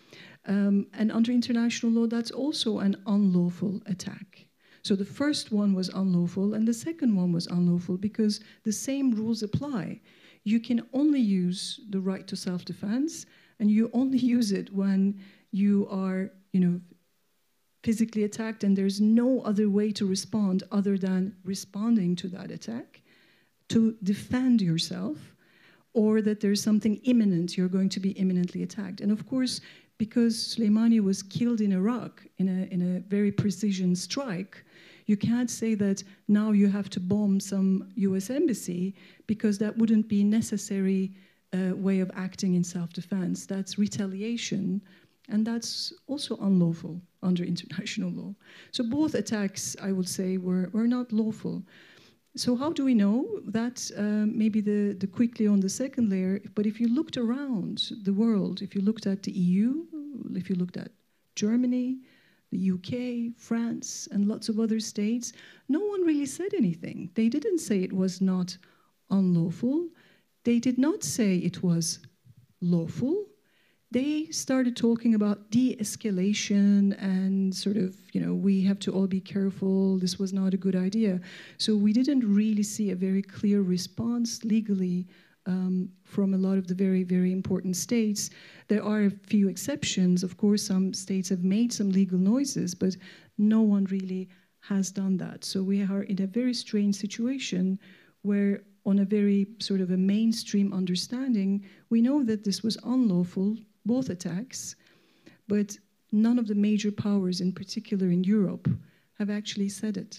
And under international law, that's also an unlawful attack. So the first one was unlawful, and the second one was unlawful because the same rules apply. You can only use the right to self-defense, and you only use it when you are, you know, physically attacked, and there's no other way to respond other than responding to that attack, to defend yourself, or that there's something imminent, you're going to be imminently attacked. And of course, because Soleimani was killed in Iraq in a very precision strike, you can't say that now you have to bomb some US embassy because that wouldn't be necessary way of acting in self-defense. That's retaliation, and that's also unlawful under international law. So both attacks, I would say, were not lawful. So how do we know that? Maybe the quickly on the second layer, but if you looked around the world, if you looked at the EU, if you looked at Germany, the UK, France, and lots of other states, no one really said anything. They didn't say it was not unlawful. They did not say it was lawful. They started talking about de-escalation and sort of, you know, we have to all be careful, this was not a good idea. So we didn't really see a very clear response legally from a lot of the very, very important states. There are a few exceptions. Of course, some states have made some legal noises, but no one really has done that. So we are in a very strange situation where, on a very sort of a mainstream understanding, we know that this was unlawful, both attacks, but none of the major powers, in particular in Europe, have actually said it.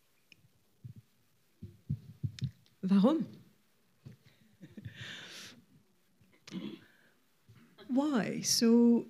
Warum? Why? So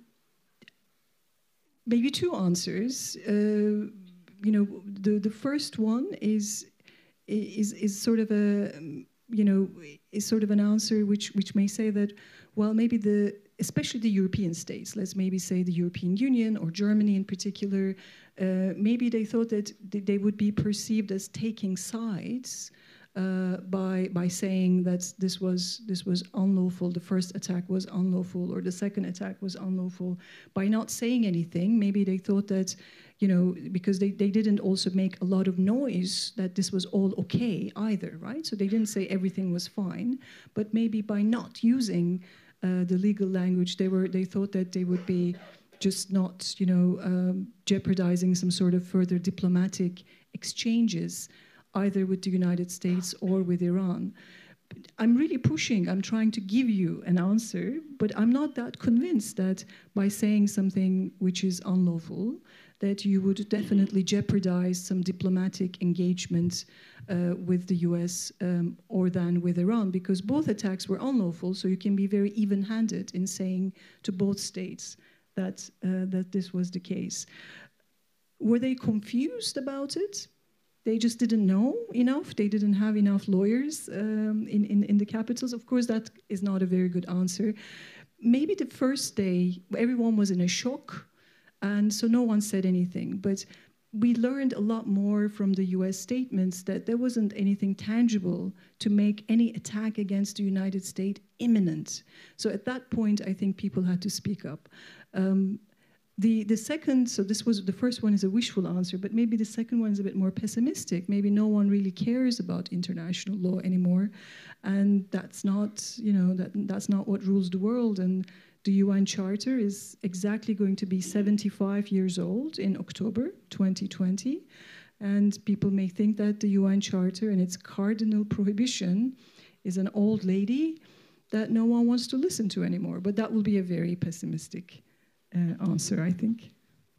maybe two answers. You know, the first one is sort of a, you know, is sort of an answer which may say that, well, maybe especially the European states, let's maybe say the European Union or Germany in particular, maybe they thought that they would be perceived as taking sides by saying that this was unlawful, the first attack was unlawful, or the second attack was unlawful. By not saying anything, maybe they thought that, you know, because they didn't also make a lot of noise, that this was all okay either, right? So they didn't say everything was fine, but maybe by not using the legal language, they thought that they would be just not, you know, jeopardizing some sort of further diplomatic exchanges, either with the United States or with Iran. I'm really pushing, I'm trying to give you an answer, but I'm not that convinced that by saying something which is unlawful, that you would definitely jeopardize some diplomatic engagement with the US or than with Iran, because both attacks were unlawful, so you can be very even-handed in saying to both states that this was the case. Were they confused about it? They just didn't know enough. They didn't have enough lawyers in the capitals. Of course, that is not a very good answer. Maybe the first day, everyone was in a shock, and so no one said anything. But we learned a lot more from the US statements that there wasn't anything tangible to make any attack against the United States imminent. So at that point, I think people had to speak up. The second, so this was, the first one is a wishful answer, but maybe the second one is a bit more pessimistic. Maybe no one really cares about international law anymore, and that's not, you know, that's not what rules the world. And the UN Charter is exactly going to be 75 years old in October 2020, and people may think that the UN Charter and its cardinal prohibition is an old lady that no one wants to listen to anymore. But that will be a very pessimistic answer, I think.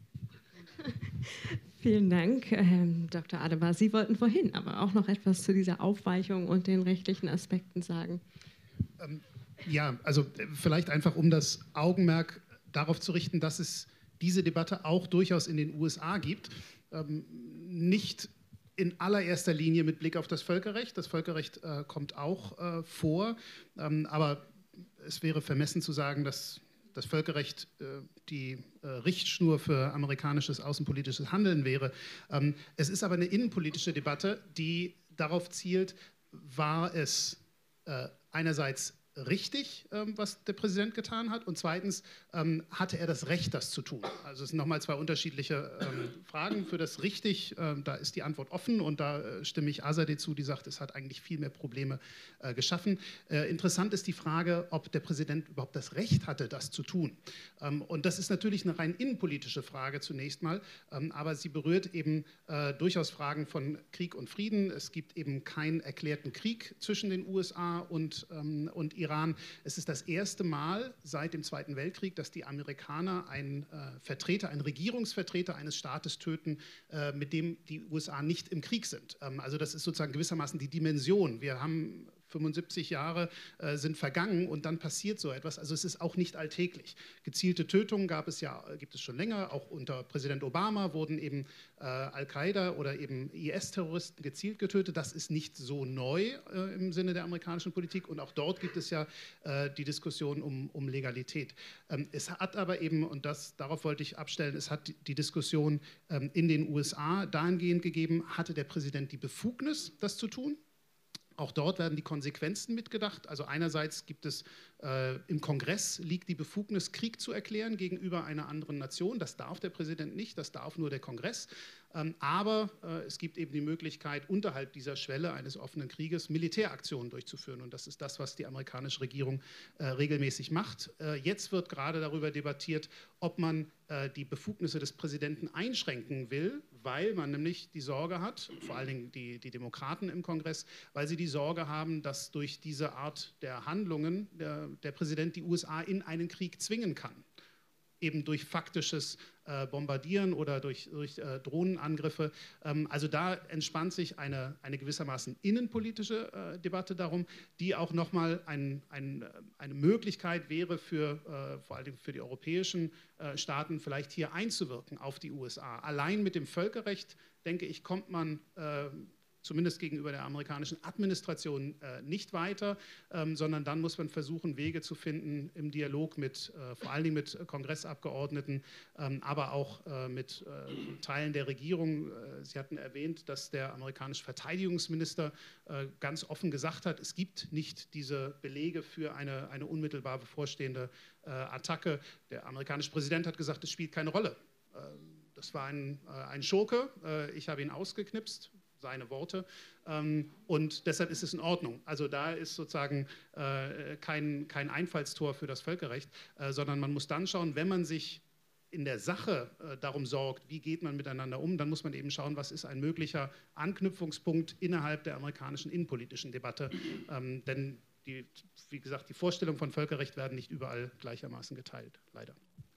Vielen Dank, Dr. Adebar. Sie wollten vorhin aber auch noch etwas zu dieser Aufweichung und den rechtlichen Aspekten sagen. Ja, also vielleicht einfach, um das Augenmerk darauf zu richten, dass es diese Debatte auch durchaus in den USA gibt. Nicht in allererster Linie mit Blick auf das Völkerrecht. Das Völkerrecht kommt auch vor, aber es wäre vermessen zu sagen, dass das Völkerrecht die Richtschnur für amerikanisches außenpolitisches Handeln wäre. Es ist aber eine innenpolitische Debatte, die darauf zielt, war es einerseits richtig, was der Präsident getan hat, und zweitens hatte er das Recht, das zu tun. Also es sind nochmal zwei unterschiedliche Fragen. Für das richtig, da ist die Antwort offen, und da stimme ich Azadeh zu, die sagt, es hat eigentlich viel mehr Probleme geschaffen. Interessant ist die Frage, ob der Präsident überhaupt das Recht hatte, das zu tun. Und das ist natürlich eine rein innenpolitische Frage zunächst mal, aber sie berührt eben durchaus Fragen von Krieg und Frieden. Es gibt eben keinen erklärten Krieg zwischen den USA und Iran. Es ist das erste Mal seit dem Zweiten Weltkrieg, dass die Amerikaner einen Regierungsvertreter eines Staates töten, mit dem die USA nicht im Krieg sind. Also das ist sozusagen gewissermaßen die Dimension. Wir haben 75 Jahre sind vergangen und dann passiert so etwas. Also es ist auch nicht alltäglich. Gezielte Tötungen gibt es schon länger. Auch unter Präsident Obama wurden eben Al-Qaida oder eben IS-Terroristen gezielt getötet. Das ist nicht so neu im Sinne der amerikanischen Politik. Und auch dort gibt es ja die Diskussion um Legalität. Es hat aber eben, und darauf wollte ich abstellen, es hat die Diskussion in den USA dahingehend gegeben, hatte der Präsident die Befugnis, das zu tun? Auch dort werden die Konsequenzen mitgedacht. Also einerseits gibt es im Kongress liegt die Befugnis, Krieg zu erklären gegenüber einer anderen Nation. Das darf der Präsident nicht, das darf nur der Kongress. Aber es gibt eben die Möglichkeit, unterhalb dieser Schwelle eines offenen Krieges Militäraktionen durchzuführen. Und das ist das, was die amerikanische Regierung regelmäßig macht. Jetzt wird gerade darüber debattiert, ob man die Befugnisse des Präsidenten einschränken will, weil man nämlich die Sorge hat, vor allen Dingen die Demokraten im Kongress, weil sie die Sorge haben, dass durch diese Art der Handlungen der Präsident die USA in einen Krieg zwingen kann. Eben durch faktisches Bombardieren oder durch Drohnenangriffe. Also da entspannt sich eine gewissermaßen innenpolitische Debatte darum, die auch nochmal eine Möglichkeit wäre vor allem für die europäischen Staaten vielleicht hier einzuwirken auf die USA. Allein mit dem Völkerrecht, denke ich, kommt man zumindest gegenüber der amerikanischen Administration nicht weiter, sondern dann muss man versuchen, Wege zu finden im Dialog vor allen Dingen mit Kongressabgeordneten, aber auch mit Teilen der Regierung. Sie hatten erwähnt, dass der amerikanische Verteidigungsminister ganz offen gesagt hat, es gibt nicht diese Belege für eine unmittelbar bevorstehende Attacke. Der amerikanische Präsident hat gesagt, es spielt keine Rolle. Das war ein Schurke, ich habe ihn ausgeknipst, seine Worte, und deshalb ist es in Ordnung. Also da ist sozusagen kein Einfallstor für das Völkerrecht, sondern man muss dann schauen, wenn man sich in der Sache darum sorgt, wie geht man miteinander um, dann muss man eben schauen, was ist ein möglicher Anknüpfungspunkt innerhalb der amerikanischen innenpolitischen Debatte, denn wie gesagt, die Vorstellungen von Völkerrecht werden nicht überall gleichermaßen geteilt, leider.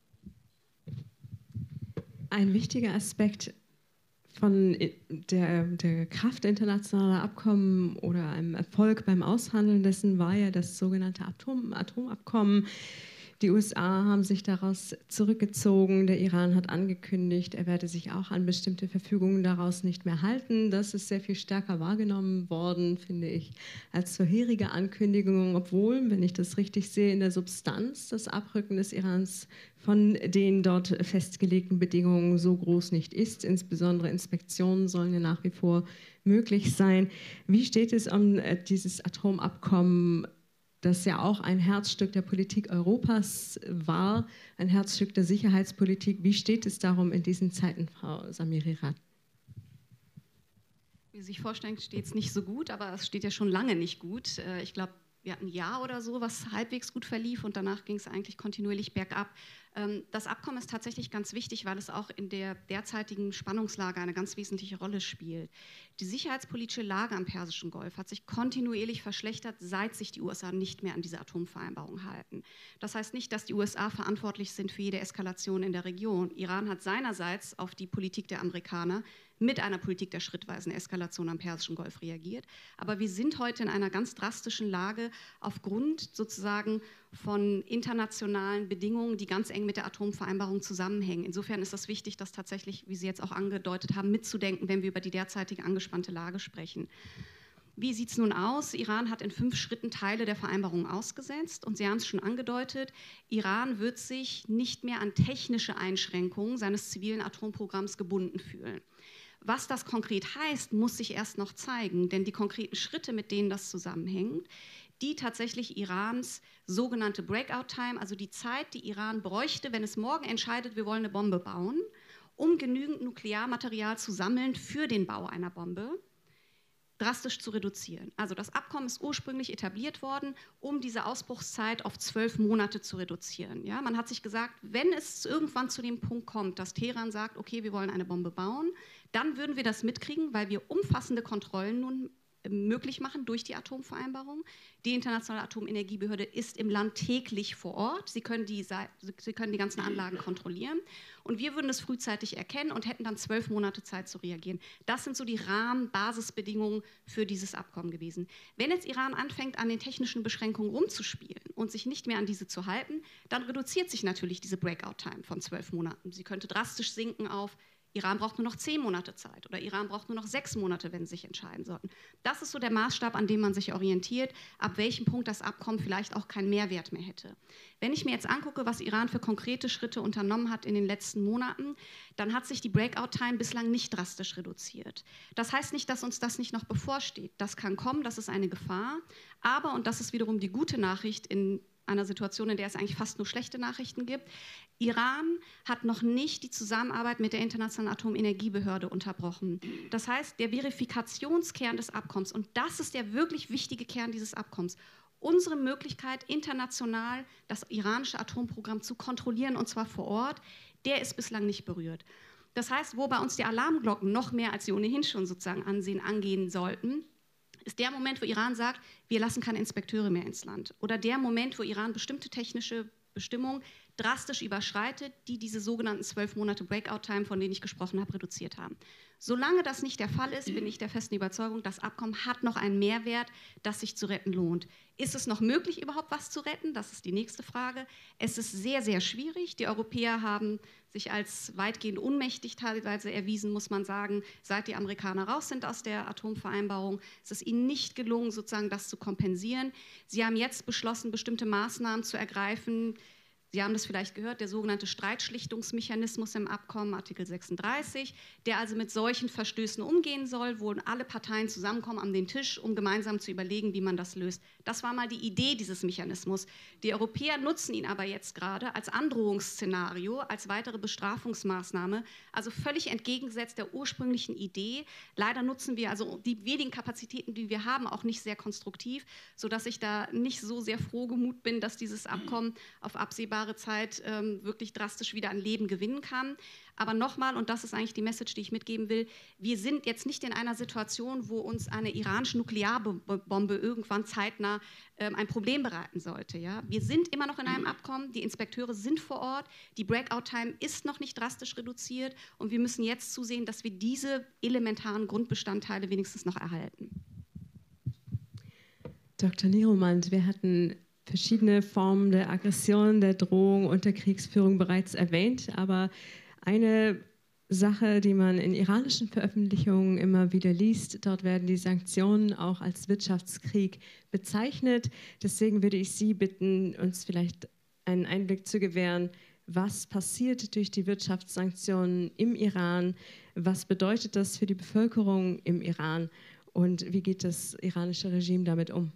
Ein wichtiger Aspekt von der Kraft internationaler Abkommen oder einem Erfolg beim Aushandeln dessen war ja das sogenannte Atomabkommen. Die USA haben sich daraus zurückgezogen. Der Iran hat angekündigt, er werde sich auch an bestimmte Verfügungen daraus nicht mehr halten. Das ist sehr viel stärker wahrgenommen worden, finde ich, als vorherige Ankündigungen, obwohl, wenn ich das richtig sehe, in der Substanz das Abrücken des Irans von den dort festgelegten Bedingungen so groß nicht ist. Insbesondere Inspektionen sollen ja nach wie vor möglich sein. Wie steht es um dieses Atomabkommen, das ja auch ein Herzstück der Politik Europas war, ein Herzstück der Sicherheitspolitik? Wie steht es darum in diesen Zeiten, Frau Samiri-Rad? Wie Sie sich vorstellen, steht es nicht so gut, aber es steht ja schon lange nicht gut. Ich glaube, wir hatten ein Jahr oder so, was halbwegs gut verlief und danach ging es eigentlich kontinuierlich bergab. Das Abkommen ist tatsächlich ganz wichtig, weil es auch in der derzeitigen Spannungslage eine ganz wesentliche Rolle spielt. Die sicherheitspolitische Lage am Persischen Golf hat sich kontinuierlich verschlechtert, seit sich die USA nicht mehr an diese Atomvereinbarung halten. Das heißt nicht, dass die USA verantwortlich sind für jede Eskalation in der Region. Iran hat seinerseits auf die Politik der Amerikaner mit einer Politik der schrittweisen Eskalation am Persischen Golf reagiert. Aber wir sind heute in einer ganz drastischen Lage aufgrund sozusagen von internationalen Bedingungen, die ganz eng mit der Atomvereinbarung zusammenhängen. Insofern ist es wichtig, das tatsächlich, wie Sie jetzt auch angedeutet haben, mitzudenken, wenn wir über die derzeitige angespannte Lage sprechen. Wie sieht es nun aus? Iran hat in 5 Schritten Teile der Vereinbarung ausgesetzt und Sie haben es schon angedeutet, Iran wird sich nicht mehr an technische Einschränkungen seines zivilen Atomprogramms gebunden fühlen. Was das konkret heißt, muss sich erst noch zeigen, denn die konkreten Schritte, mit denen das zusammenhängt, die tatsächlich Irans sogenannte Breakout-Time, also die Zeit, die Iran bräuchte, wenn es morgen entscheidet, wir wollen eine Bombe bauen, um genügend Nuklearmaterial zu sammeln für den Bau einer Bombe, drastisch zu reduzieren. Also das Abkommen ist ursprünglich etabliert worden, um diese Ausbruchszeit auf 12 Monate zu reduzieren. Ja, man hat sich gesagt, wenn es irgendwann zu dem Punkt kommt, dass Teheran sagt, okay, wir wollen eine Bombe bauen, dann würden wir das mitkriegen, weil wir umfassende Kontrollen nun möglich machen durch die Atomvereinbarung. Die Internationale Atomenergiebehörde ist im Land täglich vor Ort. Sie können die ganzen Anlagen kontrollieren. Und wir würden das frühzeitig erkennen und hätten dann 12 Monate Zeit zu reagieren. Das sind so die Rahmenbasisbedingungen für dieses Abkommen gewesen. Wenn jetzt Iran anfängt, an den technischen Beschränkungen rumzuspielen und sich nicht mehr an diese zu halten, dann reduziert sich natürlich diese Breakout-Time von 12 Monaten. Sie könnte drastisch sinken auf Iran braucht nur noch 10 Monate Zeit oder Iran braucht nur noch 6 Monate, wenn sie sich entscheiden sollten. Das ist so der Maßstab, an dem man sich orientiert, ab welchem Punkt das Abkommen vielleicht auch keinen Mehrwert mehr hätte. Wenn ich mir jetzt angucke, was Iran für konkrete Schritte unternommen hat in den letzten Monaten, dann hat sich die Breakout-Time bislang nicht drastisch reduziert. Das heißt nicht, dass uns das nicht noch bevorsteht. Das kann kommen, das ist eine Gefahr. Aber, und das ist wiederum die gute Nachricht in einer Situation, in der es eigentlich fast nur schlechte Nachrichten gibt, Iran hat noch nicht die Zusammenarbeit mit der Internationalen Atomenergiebehörde unterbrochen. Das heißt, der Verifikationskern des Abkommens, und das ist der wirklich wichtige Kern dieses Abkommens, unsere Möglichkeit, international das iranische Atomprogramm zu kontrollieren, und zwar vor Ort, der ist bislang nicht berührt. Das heißt, wo bei uns die Alarmglocken noch mehr, als sie ohnehin schon sozusagen angehen sollten, ist der Moment, wo Iran sagt, wir lassen keine Inspekteure mehr ins Land. Oder der Moment, wo Iran bestimmte technische Bestimmungen drastisch überschreitet, die diese sogenannten 12 Monate Breakout-Time, von denen ich gesprochen habe, reduziert haben. Solange das nicht der Fall ist, bin ich der festen Überzeugung, das Abkommen hat noch einen Mehrwert, das sich zu retten lohnt. Ist es noch möglich, überhaupt was zu retten? Das ist die nächste Frage. Es ist sehr, sehr schwierig. Die Europäer haben sich als weitgehend unmächtig teilweise erwiesen, muss man sagen, seit die Amerikaner raus sind aus der Atomvereinbarung. Es ist ihnen nicht gelungen, sozusagen das zu kompensieren. Sie haben jetzt beschlossen, bestimmte Maßnahmen zu ergreifen. Sie haben das vielleicht gehört, der sogenannte Streitschlichtungsmechanismus im Abkommen, Artikel 36, der also mit solchen Verstößen umgehen soll, wo alle Parteien zusammenkommen an den Tisch, um gemeinsam zu überlegen, wie man das löst. Das war mal die Idee dieses Mechanismus. Die Europäer nutzen ihn aber jetzt gerade als Androhungsszenario, als weitere Bestrafungsmaßnahme, also völlig entgegengesetzt der ursprünglichen Idee. Leider nutzen wir also die wenigen Kapazitäten, die wir haben, auch nicht sehr konstruktiv, sodass ich da nicht so sehr frohgemut bin, dass dieses Abkommen auf absehbare Zeit wirklich drastisch wieder an Leben gewinnen kann. Aber nochmal, und das ist eigentlich die Message, die ich mitgeben will, wir sind jetzt nicht in einer Situation, wo uns eine iranische Nuklearbombe irgendwann zeitnah ein Problem bereiten sollte. Ja? Wir sind immer noch in einem Abkommen, die Inspekteure sind vor Ort, die Breakout-Time ist noch nicht drastisch reduziert und wir müssen jetzt zusehen, dass wir diese elementaren Grundbestandteile wenigstens noch erhalten. Dr. Niromand, wir hatten verschiedene Formen der Aggression, der Drohung und der Kriegsführung bereits erwähnt, aber eine Sache, die man in iranischen Veröffentlichungen immer wieder liest, dort werden die Sanktionen auch als Wirtschaftskrieg bezeichnet. Deswegen würde ich Sie bitten, uns vielleicht einen Einblick zu gewähren, was passiert durch die Wirtschaftssanktionen im Iran, was bedeutet das für die Bevölkerung im Iran und wie geht das iranische Regime damit um?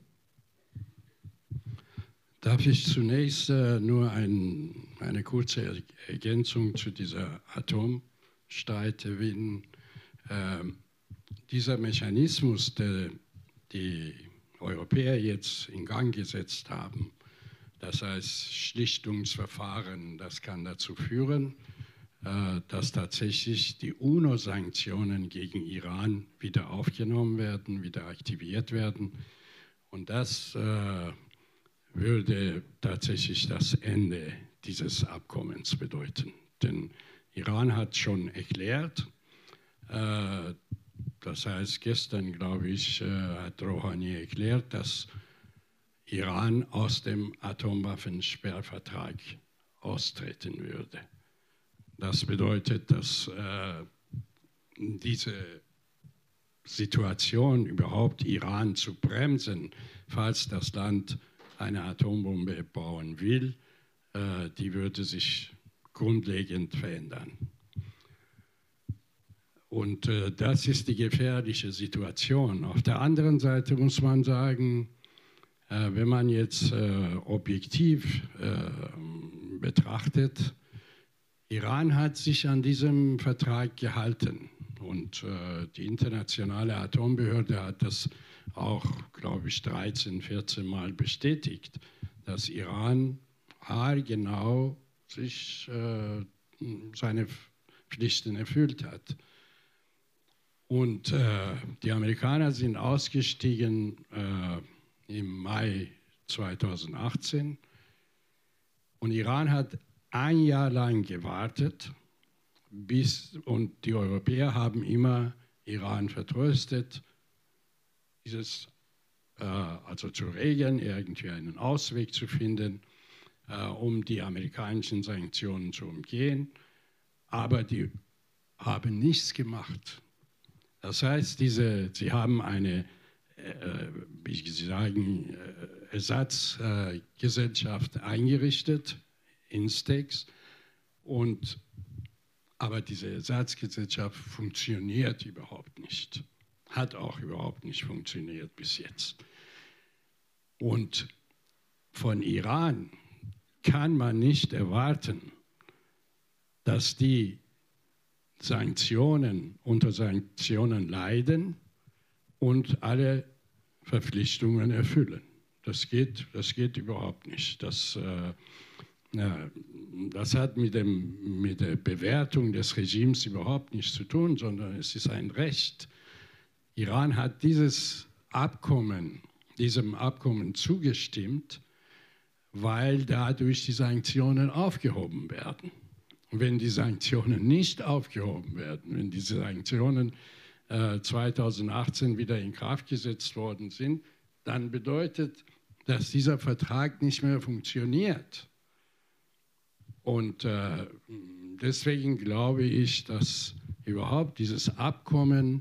Darf ich zunächst nur eine kurze Ergänzung zu dieser Atomstreit erwähnen? Dieser Mechanismus, den die Europäer jetzt in Gang gesetzt haben, das heißt Schlichtungsverfahren, das kann dazu führen, dass tatsächlich die UNO-Sanktionen gegen Iran wieder aufgenommen werden, wieder aktiviert werden. Und das würde tatsächlich das Ende dieses Abkommens bedeuten. Denn Iran hat schon erklärt, das heißt gestern, glaube ich, hat Rouhani erklärt, dass Iran aus dem Atomwaffensperrvertrag austreten würde. Das bedeutet, dass diese Situation überhaupt Iran zu bremsen, falls das Land eine Atombombe bauen will, die würde sich grundlegend verändern. Und das ist die gefährliche Situation. Auf der anderen Seite muss man sagen, wenn man jetzt objektiv betrachtet, Iran hat sich an diesem Vertrag gehalten und die internationale Atombehörde hat das auch, glaube ich, 13, 14 Mal bestätigt, dass Iran haargenau sich seine Pflichten erfüllt hat. Und die Amerikaner sind ausgestiegen im Mai 2018 und Iran hat ein Jahr lang gewartet, und die Europäer haben immer Iran vertröstet, also zu regeln, irgendwie einen Ausweg zu finden, um die amerikanischen Sanktionen zu umgehen. Aber die haben nichts gemacht. Das heißt, sie haben eine, wie Sie sagen, Ersatzgesellschaft eingerichtet, Instex, aber diese Ersatzgesellschaft funktioniert überhaupt nicht. Hat auch überhaupt nicht funktioniert bis jetzt. Und von Iran kann man nicht erwarten, dass die unter Sanktionen leiden und alle Verpflichtungen erfüllen. Das geht überhaupt nicht. Das hat mit der Bewertung des Regimes überhaupt nichts zu tun, sondern es ist ein Recht. Iran hat diesem Abkommen zugestimmt, weil dadurch die Sanktionen aufgehoben werden. Und wenn die Sanktionen nicht aufgehoben werden, wenn diese Sanktionen 2018 wieder in Kraft gesetzt worden sind, dann bedeutet, dass dieser Vertrag nicht mehr funktioniert. Und deswegen glaube ich, dass überhaupt dieses Abkommen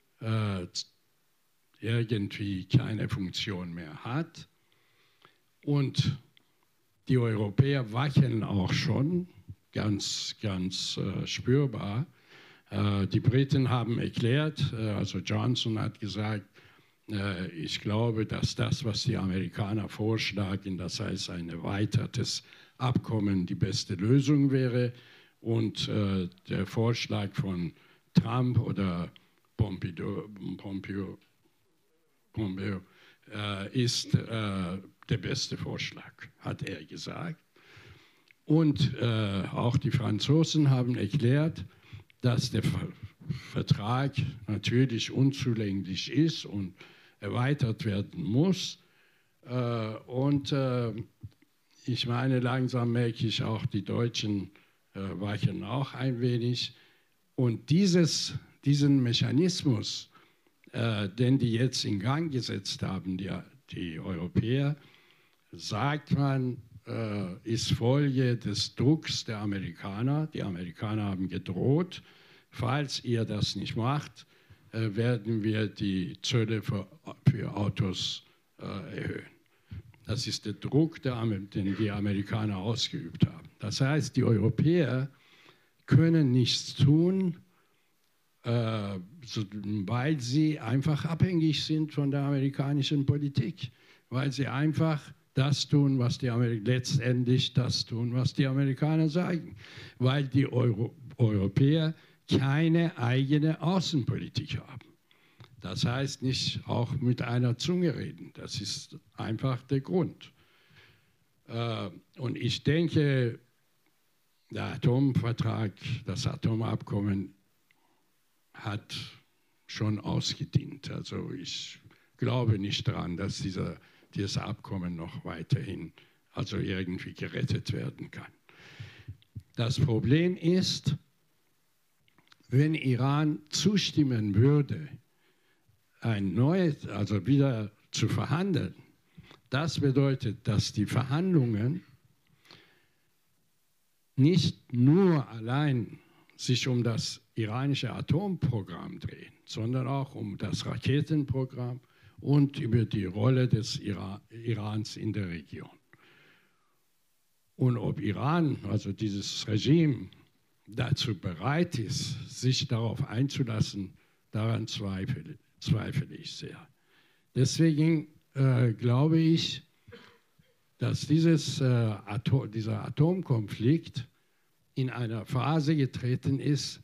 irgendwie keine Funktion mehr hat. Und die Europäer wackeln auch schon, ganz spürbar. Die Briten haben erklärt, also Johnson hat gesagt, ich glaube, dass das, was die Amerikaner vorschlagen, das heißt ein erweitertes Abkommen, die beste Lösung wäre. Und der Vorschlag von Trump oder Pompeo ist der beste Vorschlag, hat er gesagt. Und auch die Franzosen haben erklärt, dass der Vertrag natürlich unzulänglich ist und erweitert werden muss. Ich meine, langsam merke ich auch, die Deutschen weichen auch ein wenig. Und diesen Mechanismus, den die jetzt in Gang gesetzt haben, die Europäer, sagt man, ist Folge des Drucks der Amerikaner. Die Amerikaner haben gedroht, falls ihr das nicht macht, werden wir die Zölle für Autos erhöhen. Das ist der Druck, den die Amerikaner ausgeübt haben. Das heißt, die Europäer können nichts tun, weil sie einfach abhängig sind von der amerikanischen Politik, weil sie einfach das tun, was letztendlich das tun, was die Amerikaner sagen, weil die Europäer keine eigene Außenpolitik haben. Das heißt nicht auch mit einer Zunge reden. Das ist einfach der Grund. Und ich denke, der Atomvertrag, das Atomabkommen hat schon ausgedient. Also ich glaube nicht daran, dass dieses Abkommen noch weiterhin also irgendwie gerettet werden kann. Das Problem ist, wenn Iran zustimmen würde, ein neues, also wieder zu verhandeln, das bedeutet, dass die Verhandlungen nicht nur allein sich um das iranische Atomprogramm drehen, sondern auch um das Raketenprogramm und über die Rolle des Irans in der Region. Und ob Iran, also dieses Regime, dazu bereit ist, sich darauf einzulassen, daran zweifle ich sehr. Deswegen glaube ich, dass dieser Atomkonflikt in einer Phase getreten ist,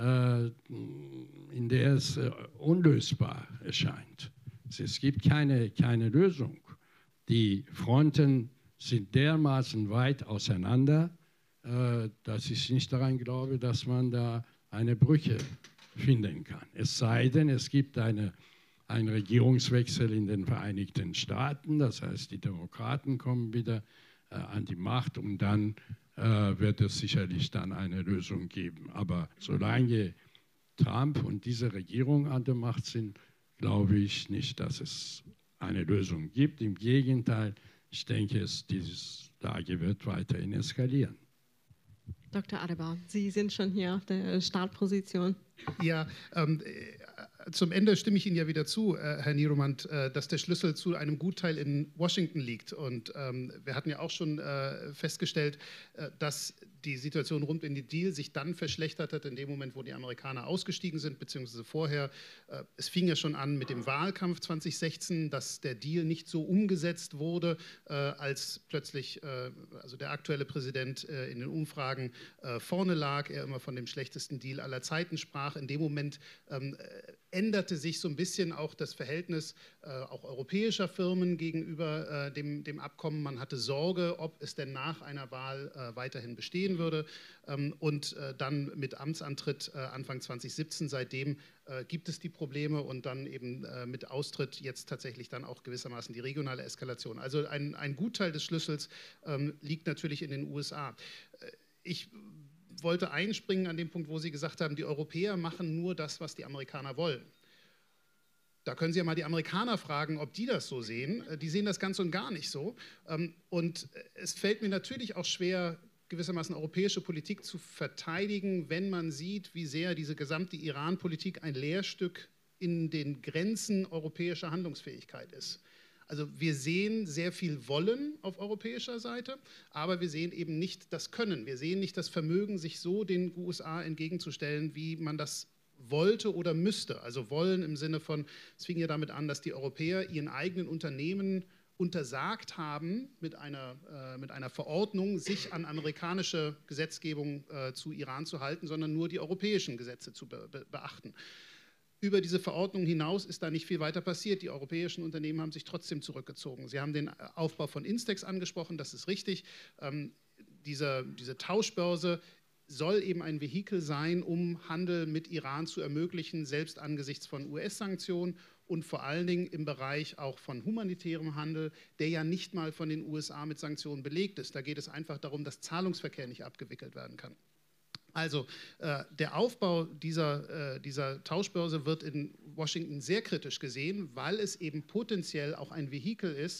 in der es unlösbar erscheint. Es gibt keine Lösung. Die Fronten sind dermaßen weit auseinander, dass ich nicht daran glaube, dass man da eine Brücke finden kann. Es sei denn, es gibt einen Regierungswechsel in den Vereinigten Staaten, das heißt, die Demokraten kommen wieder an die Macht und dann wird es sicherlich dann eine Lösung geben. Aber solange Trump und diese Regierung an der Macht sind, glaube ich nicht, dass es eine Lösung gibt. Im Gegenteil, ich denke, diese Lage wird weiterhin eskalieren. Dr. Adebar, Sie sind schon hier auf der Startposition. Ja, zum Ende stimme ich Ihnen ja wieder zu, Herr Nieromant, dass der Schlüssel zu einem Gutteil in Washington liegt. Und wir hatten ja auch schon festgestellt, dass die Situation rund um den Deal sich dann verschlechtert hat in dem Moment, wo die Amerikaner ausgestiegen sind, beziehungsweise vorher. Es fing ja schon an mit dem Wahlkampf 2016, dass der Deal nicht so umgesetzt wurde, als plötzlich also der aktuelle Präsident in den Umfragen vorne lag, er immer von dem schlechtesten Deal aller Zeiten sprach. In dem Moment änderte sich so ein bisschen auch das Verhältnis auch europäischer Firmen gegenüber dem Abkommen. Man hatte Sorge, ob es denn nach einer Wahl weiterhin bestehen würde. Und dann mit Amtsantritt Anfang 2017, seitdem gibt es die Probleme und dann eben mit Austritt jetzt tatsächlich dann auch gewissermaßen die regionale Eskalation. Also ein Gutteil des Schlüssels liegt natürlich in den USA. Ich wollte einspringen an dem Punkt, wo Sie gesagt haben, die Europäer machen nur das, was die Amerikaner wollen. Da können Sie ja mal die Amerikaner fragen, ob die das so sehen. Die sehen das ganz und gar nicht so. Und es fällt mir natürlich auch schwer, gewissermaßen europäische Politik zu verteidigen, wenn man sieht, wie sehr diese gesamte Iran-Politik ein Lehrstück in den Grenzen europäischer Handlungsfähigkeit ist. Also wir sehen sehr viel Wollen auf europäischer Seite, aber wir sehen eben nicht das Können. Wir sehen nicht das Vermögen, sich so den USA entgegenzustellen, wie man das wollte oder müsste. Also wollen im Sinne von, es fing ja damit an, dass die Europäer ihren eigenen Unternehmen untersagt haben, mit einer Verordnung sich an amerikanische Gesetzgebung zu Iran zu halten, sondern nur die europäischen Gesetze zu beachten. Über diese Verordnung hinaus ist da nicht viel weiter passiert. Die europäischen Unternehmen haben sich trotzdem zurückgezogen. Sie haben den Aufbau von Instex angesprochen, das ist richtig. Diese Tauschbörse soll eben ein Vehikel sein, um Handel mit Iran zu ermöglichen, selbst angesichts von US-Sanktionen und vor allen Dingen im Bereich auch von humanitärem Handel, der ja nicht mal von den USA mit Sanktionen belegt ist. Da geht es einfach darum, dass Zahlungsverkehr nicht abgewickelt werden kann. Also der Aufbau dieser Tauschbörse wird in Washington sehr kritisch gesehen, weil es eben potenziell auch ein Vehikel ist,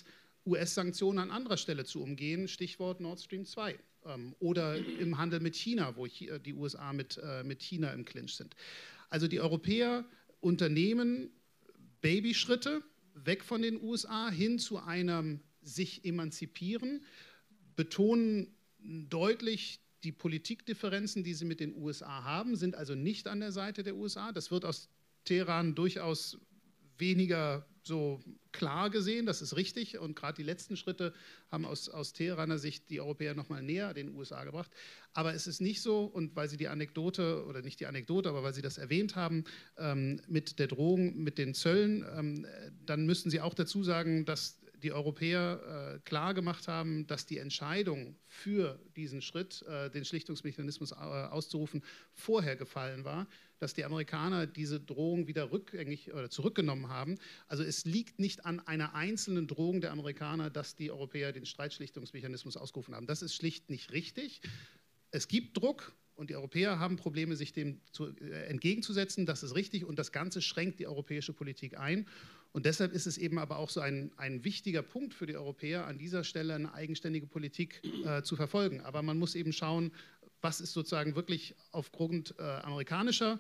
US-Sanktionen an anderer Stelle zu umgehen, Stichwort Nord Stream 2. Oder im Handel mit China, wo die USA mit China im Clinch sind. Also die Europäer unternehmen Babyschritte weg von den USA hin zu einem sich emanzipieren, betonen deutlich die Politikdifferenzen, die sie mit den USA haben, sind also nicht an der Seite der USA. Das wird aus Teheran durchaus weniger so klar gesehen, das ist richtig. Und gerade die letzten Schritte haben aus Teheraner Sicht die Europäer noch mal näher den USA gebracht. Aber es ist nicht so, und weil Sie die Anekdote, oder nicht die Anekdote, aber weil Sie das erwähnt haben, mit der Drohung, mit den Zöllen, dann müssen Sie auch dazu sagen, dass die Europäer klar gemacht haben, dass die Entscheidung für diesen Schritt, den Schlichtungsmechanismus auszurufen, vorher gefallen war, dass die Amerikaner diese Drohung wieder rückgängig oder zurückgenommen haben. Also es liegt nicht an einer einzelnen Drohung der Amerikaner, dass die Europäer den Streitschlichtungsmechanismus ausgerufen haben. Das ist schlicht nicht richtig. Es gibt Druck. Und die Europäer haben Probleme, sich dem entgegenzusetzen. Das ist richtig. Und das Ganze schränkt die europäische Politik ein. Und deshalb ist es eben aber auch so ein wichtiger Punkt für die Europäer, an dieser Stelle eine eigenständige Politik zu verfolgen. Aber man muss eben schauen, was ist sozusagen wirklich aufgrund amerikanischer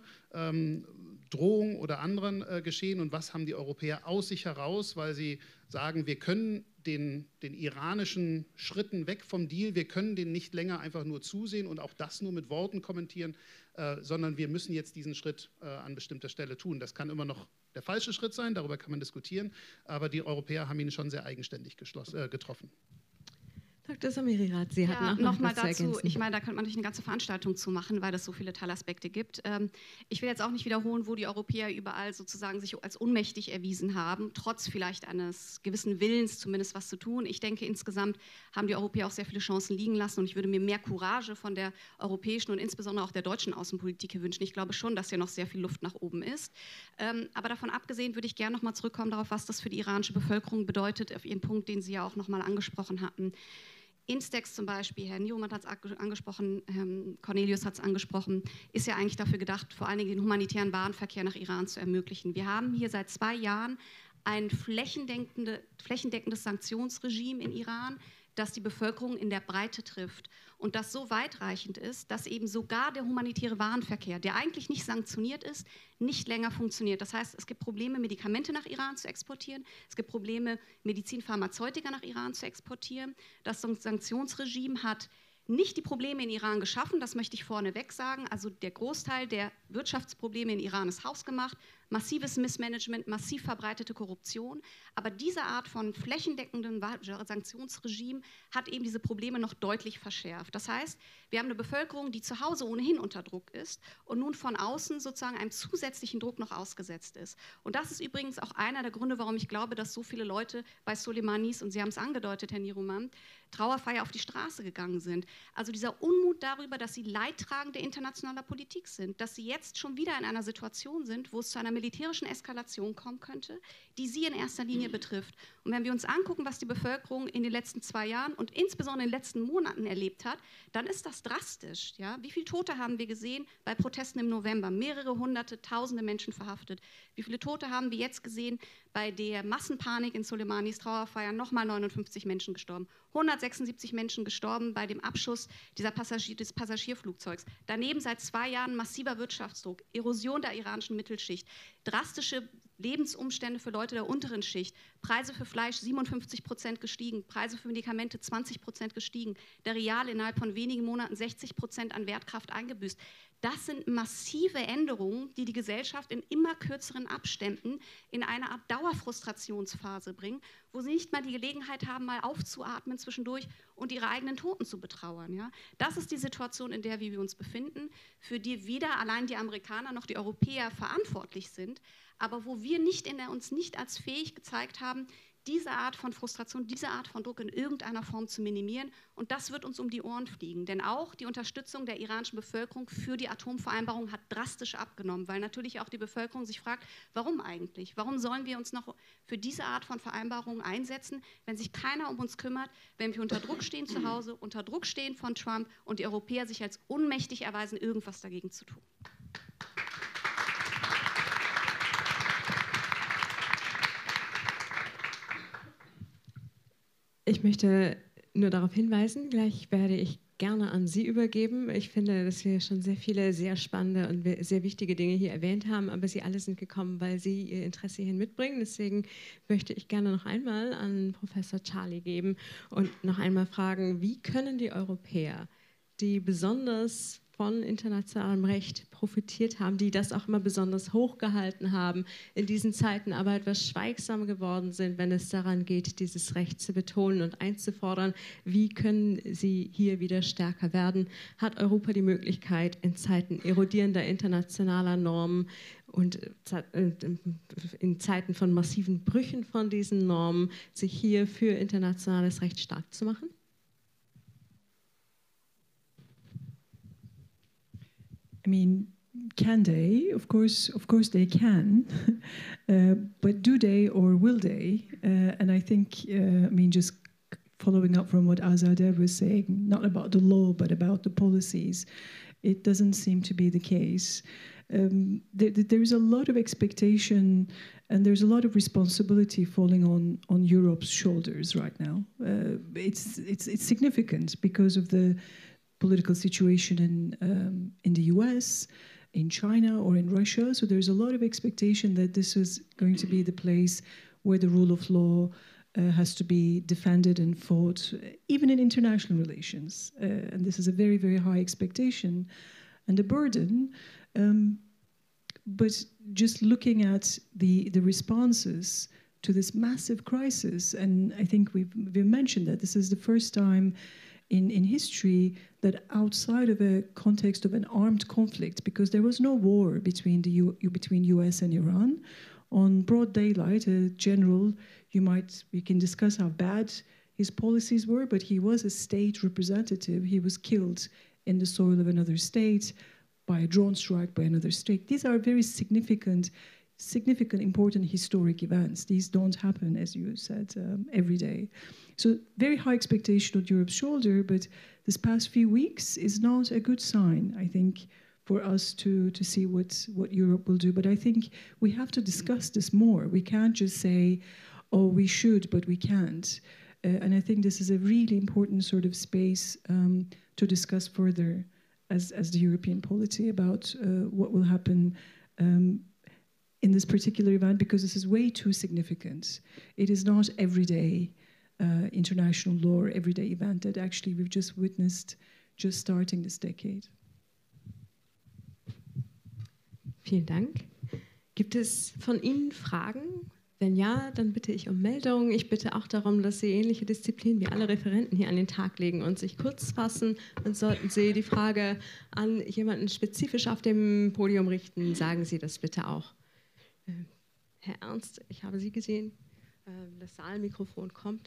Drohung oder anderen geschehen und was haben die Europäer aus sich heraus, weil sie sagen, wir können den iranischen Schritten weg vom Deal, wir können den nicht länger einfach nur zusehen und auch das nur mit Worten kommentieren, sondern wir müssen jetzt diesen Schritt an bestimmter Stelle tun. Das kann immer noch der falsche Schritt sein, darüber kann man diskutieren, aber die Europäer haben ihn schon sehr eigenständig getroffen. Dr. Samiri-Rath, Sie hatten auch noch mal was zu dazu. ergänzen. Ich meine, da könnte man natürlich eine ganze Veranstaltung zu machen, weil es so viele Teilaspekte gibt. Ich will jetzt auch nicht wiederholen, wo die Europäer überall sozusagen sich als unmächtig erwiesen haben, trotz vielleicht eines gewissen Willens zumindest was zu tun. Ich denke, insgesamt haben die Europäer auch sehr viele Chancen liegen lassen und ich würde mir mehr Courage von der europäischen und insbesondere auch der deutschen Außenpolitik wünschen. Ich glaube schon, dass hier noch sehr viel Luft nach oben ist. Aber davon abgesehen würde ich gerne noch mal zurückkommen darauf, was das für die iranische Bevölkerung bedeutet, auf Ihren Punkt, den Sie ja auch noch mal angesprochen hatten. Instex zum Beispiel, Herr Nieromann hat es angesprochen, Herr Cornelius hat es angesprochen, ist ja eigentlich dafür gedacht, vor allen Dingen den humanitären Warenverkehr nach Iran zu ermöglichen. Wir haben hier seit 2 Jahren ein flächendeckendes Sanktionsregime in Iran, das die Bevölkerung in der Breite trifft und das so weitreichend ist, dass eben sogar der humanitäre Warenverkehr, der eigentlich nicht sanktioniert ist, nicht länger funktioniert. Das heißt, es gibt Probleme, Medikamente nach Iran zu exportieren, es gibt Probleme, Medizinpharmazeutika nach Iran zu exportieren. Das Sanktionsregime hat nicht die Probleme in Iran geschaffen, das möchte ich vorneweg sagen. Also der Großteil der Wirtschaftsprobleme in Iran ist hausgemacht, massives Missmanagement, massiv verbreitete Korruption. Aber diese Art von flächendeckendem Sanktionsregime hat eben diese Probleme noch deutlich verschärft. Das heißt, wir haben eine Bevölkerung, die zu Hause ohnehin unter Druck ist und nun von außen sozusagen einem zusätzlichen Druck noch ausgesetzt ist. Und das ist übrigens auch einer der Gründe, warum ich glaube, dass so viele Leute bei Soleimanis, und Sie haben es angedeutet, Herr Nieromann, Trauerfeier auf die Straße gegangen sind. Also dieser Unmut darüber, dass sie Leidtragende internationaler Politik sind, dass sie jetzt schon wieder in einer Situation sind, wo es zu einer militärischen Eskalation kommen könnte, die sie in erster Linie betrifft. Und wenn wir uns angucken, was die Bevölkerung in den letzten 2 Jahren und insbesondere in den letzten Monaten erlebt hat, dann ist das drastisch. Ja? Wie viele Tote haben wir gesehen bei Protesten im November? Mehrere hunderte, tausende Menschen verhaftet. Wie viele Tote haben wir jetzt gesehen bei der Massenpanik in Soleimanis Trauerfeier? Nochmal 59 Menschen gestorben. 176 Menschen gestorben bei dem Abschuss des Passagierflugzeugs. Daneben seit 2 Jahren massiver Wirtschaftsdruck, Erosion der iranischen Mittelschicht, drastische Lebensumstände für Leute der unteren Schicht, Preise für Fleisch 57% gestiegen, Preise für Medikamente 20% gestiegen, der Rial innerhalb von wenigen Monaten 60% an Wertkraft eingebüßt. Das sind massive Änderungen, die die Gesellschaft in immer kürzeren Abständen in eine Art Dauerfrustrationsphase bringen, wo sie nicht mal die Gelegenheit haben, mal aufzuatmen zwischendurch und ihre eigenen Toten zu betrauern. Ja? Das ist die Situation, in der wir uns befinden, für die weder allein die Amerikaner noch die Europäer verantwortlich sind, aber wo wir uns nicht als fähig gezeigt haben, diese Art von Frustration, diese Art von Druck in irgendeiner Form zu minimieren. Und das wird uns um die Ohren fliegen. Denn auch die Unterstützung der iranischen Bevölkerung für die Atomvereinbarung hat drastisch abgenommen, weil natürlich auch die Bevölkerung sich fragt, warum eigentlich? Warum sollen wir uns noch für diese Art von Vereinbarungen einsetzen, wenn sich keiner um uns kümmert, wenn wir unter Druck stehen zu Hause, unter Druck stehen von Trump und die Europäer sich als unmächtig erweisen, irgendwas dagegen zu tun? Ich möchte nur darauf hinweisen, gleich werde ich gerne an Sie übergeben. Ich finde, dass wir schon sehr viele sehr spannende und sehr wichtige Dinge hier erwähnt haben, aber Sie alle sind gekommen, weil Sie Ihr Interesse hierhin mitbringen. Deswegen möchte ich gerne noch einmal an Professor Charlie geben und noch einmal fragen, wie können die Europäer, die besonders von internationalem Recht profitiert haben, die das auch immer besonders hochgehalten haben, in diesen Zeiten aber etwas schweigsam geworden sind, wenn es daran geht, dieses Recht zu betonen und einzufordern. Wie können sie hier wieder stärker werden? Hat Europa die Möglichkeit, in Zeiten erodierender internationaler Normen und in Zeiten von massiven Brüchen von diesen Normen, sich hier für internationales Recht stark zu machen? I mean, can they? Of course they can. But do they or will they? And I think, I mean, just following up from what Azadeh was saying, not about the law, but about the policies, it doesn't seem to be the case. There's a lot of expectation and there's a lot of responsibility falling on Europe's shoulders right now. It's significant because of the political situation in the US, in China, or in Russia. So there's a lot of expectation that this is going to be the place where the rule of law has to be defended and fought, even in international relations. And this is a very, very high expectation and a burden. But just looking at the responses to this massive crisis, and I think we've mentioned that this is the first time in history that outside of a context of an armed conflict, because there was no war between between US and Iran, on broad daylight, a general, we can discuss how bad his policies were, but he was a state representative. He was killed in the soil of another state by a drone strike by another state. These are very significant, important historic events. These don't happen, as you said, every day. So very high expectation on Europe's shoulder, but this past few weeks is not a good sign, I think, for us to see what Europe will do. But I think we have to discuss this more. We can't just say, oh, we should, but we can't. And I think this is a really important sort of space to discuss further as the European polity about what will happen in this particular event, because this is way too significant. It is not everyday international law or everyday event that actually we've just witnessed just starting this decade. Vielen Dank. Gibt es von Ihnen Fragen? Wenn ja, dann bitte ich um Meldung. Ich bitte auch darum, dass Sie ähnliche Disziplinen wie alle Referenten hier an den Tag legen und sich kurz fassen. Und sollten Sie die Frage an jemanden spezifisch auf dem Podium richten, sagen Sie das bitte auch. Herr Ernst, ich habe Sie gesehen. Das Saalmikrofon kommt.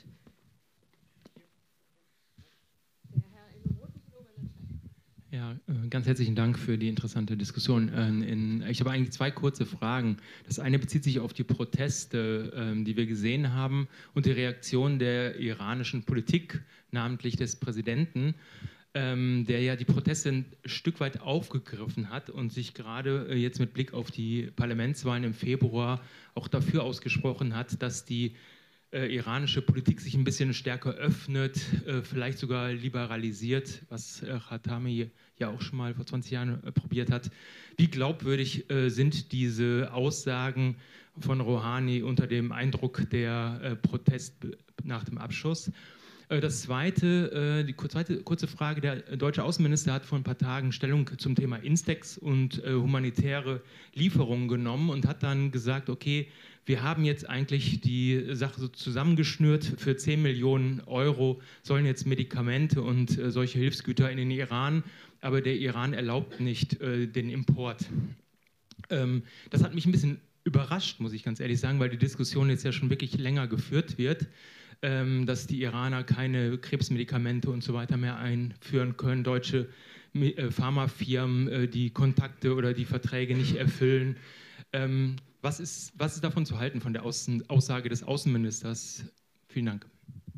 Ja, ganz herzlichen Dank für die interessante Diskussion. Ich habe eigentlich zwei kurze Fragen. Das eine bezieht sich auf die Proteste, die wir gesehen haben und die Reaktion der iranischen Politik, namentlich des Präsidenten, der ja die Proteste ein Stück weit aufgegriffen hat und sich gerade jetzt mit Blick auf die Parlamentswahlen im Februar auch dafür ausgesprochen hat, dass die iranische Politik sich ein bisschen stärker öffnet, vielleicht sogar liberalisiert, was Khatami ja auch schon mal vor 20 Jahren probiert hat. Wie glaubwürdig sind diese Aussagen von Rouhani unter dem Eindruck der Protest nach dem Abschuss? Die zweite kurze Frage, der deutsche Außenminister hat vor ein paar Tagen Stellung zum Thema Instex und humanitäre Lieferungen genommen und hat dann gesagt, okay, wir haben jetzt eigentlich die Sache so zusammengeschnürt, für 10 Millionen Euro sollen jetzt Medikamente und solche Hilfsgüter in den Iran, aber der Iran erlaubt nicht den Import. Das hat mich ein bisschen überrascht, muss ich ganz ehrlich sagen, weil die Diskussion jetzt ja schon wirklich länger geführt wird, dass die Iraner keine Krebsmedikamente und so weiter mehr einführen können, deutsche Pharmafirmen die Kontakte oder die Verträge nicht erfüllen. Was ist davon zu halten, von der Aussage des Außenministers? Vielen Dank.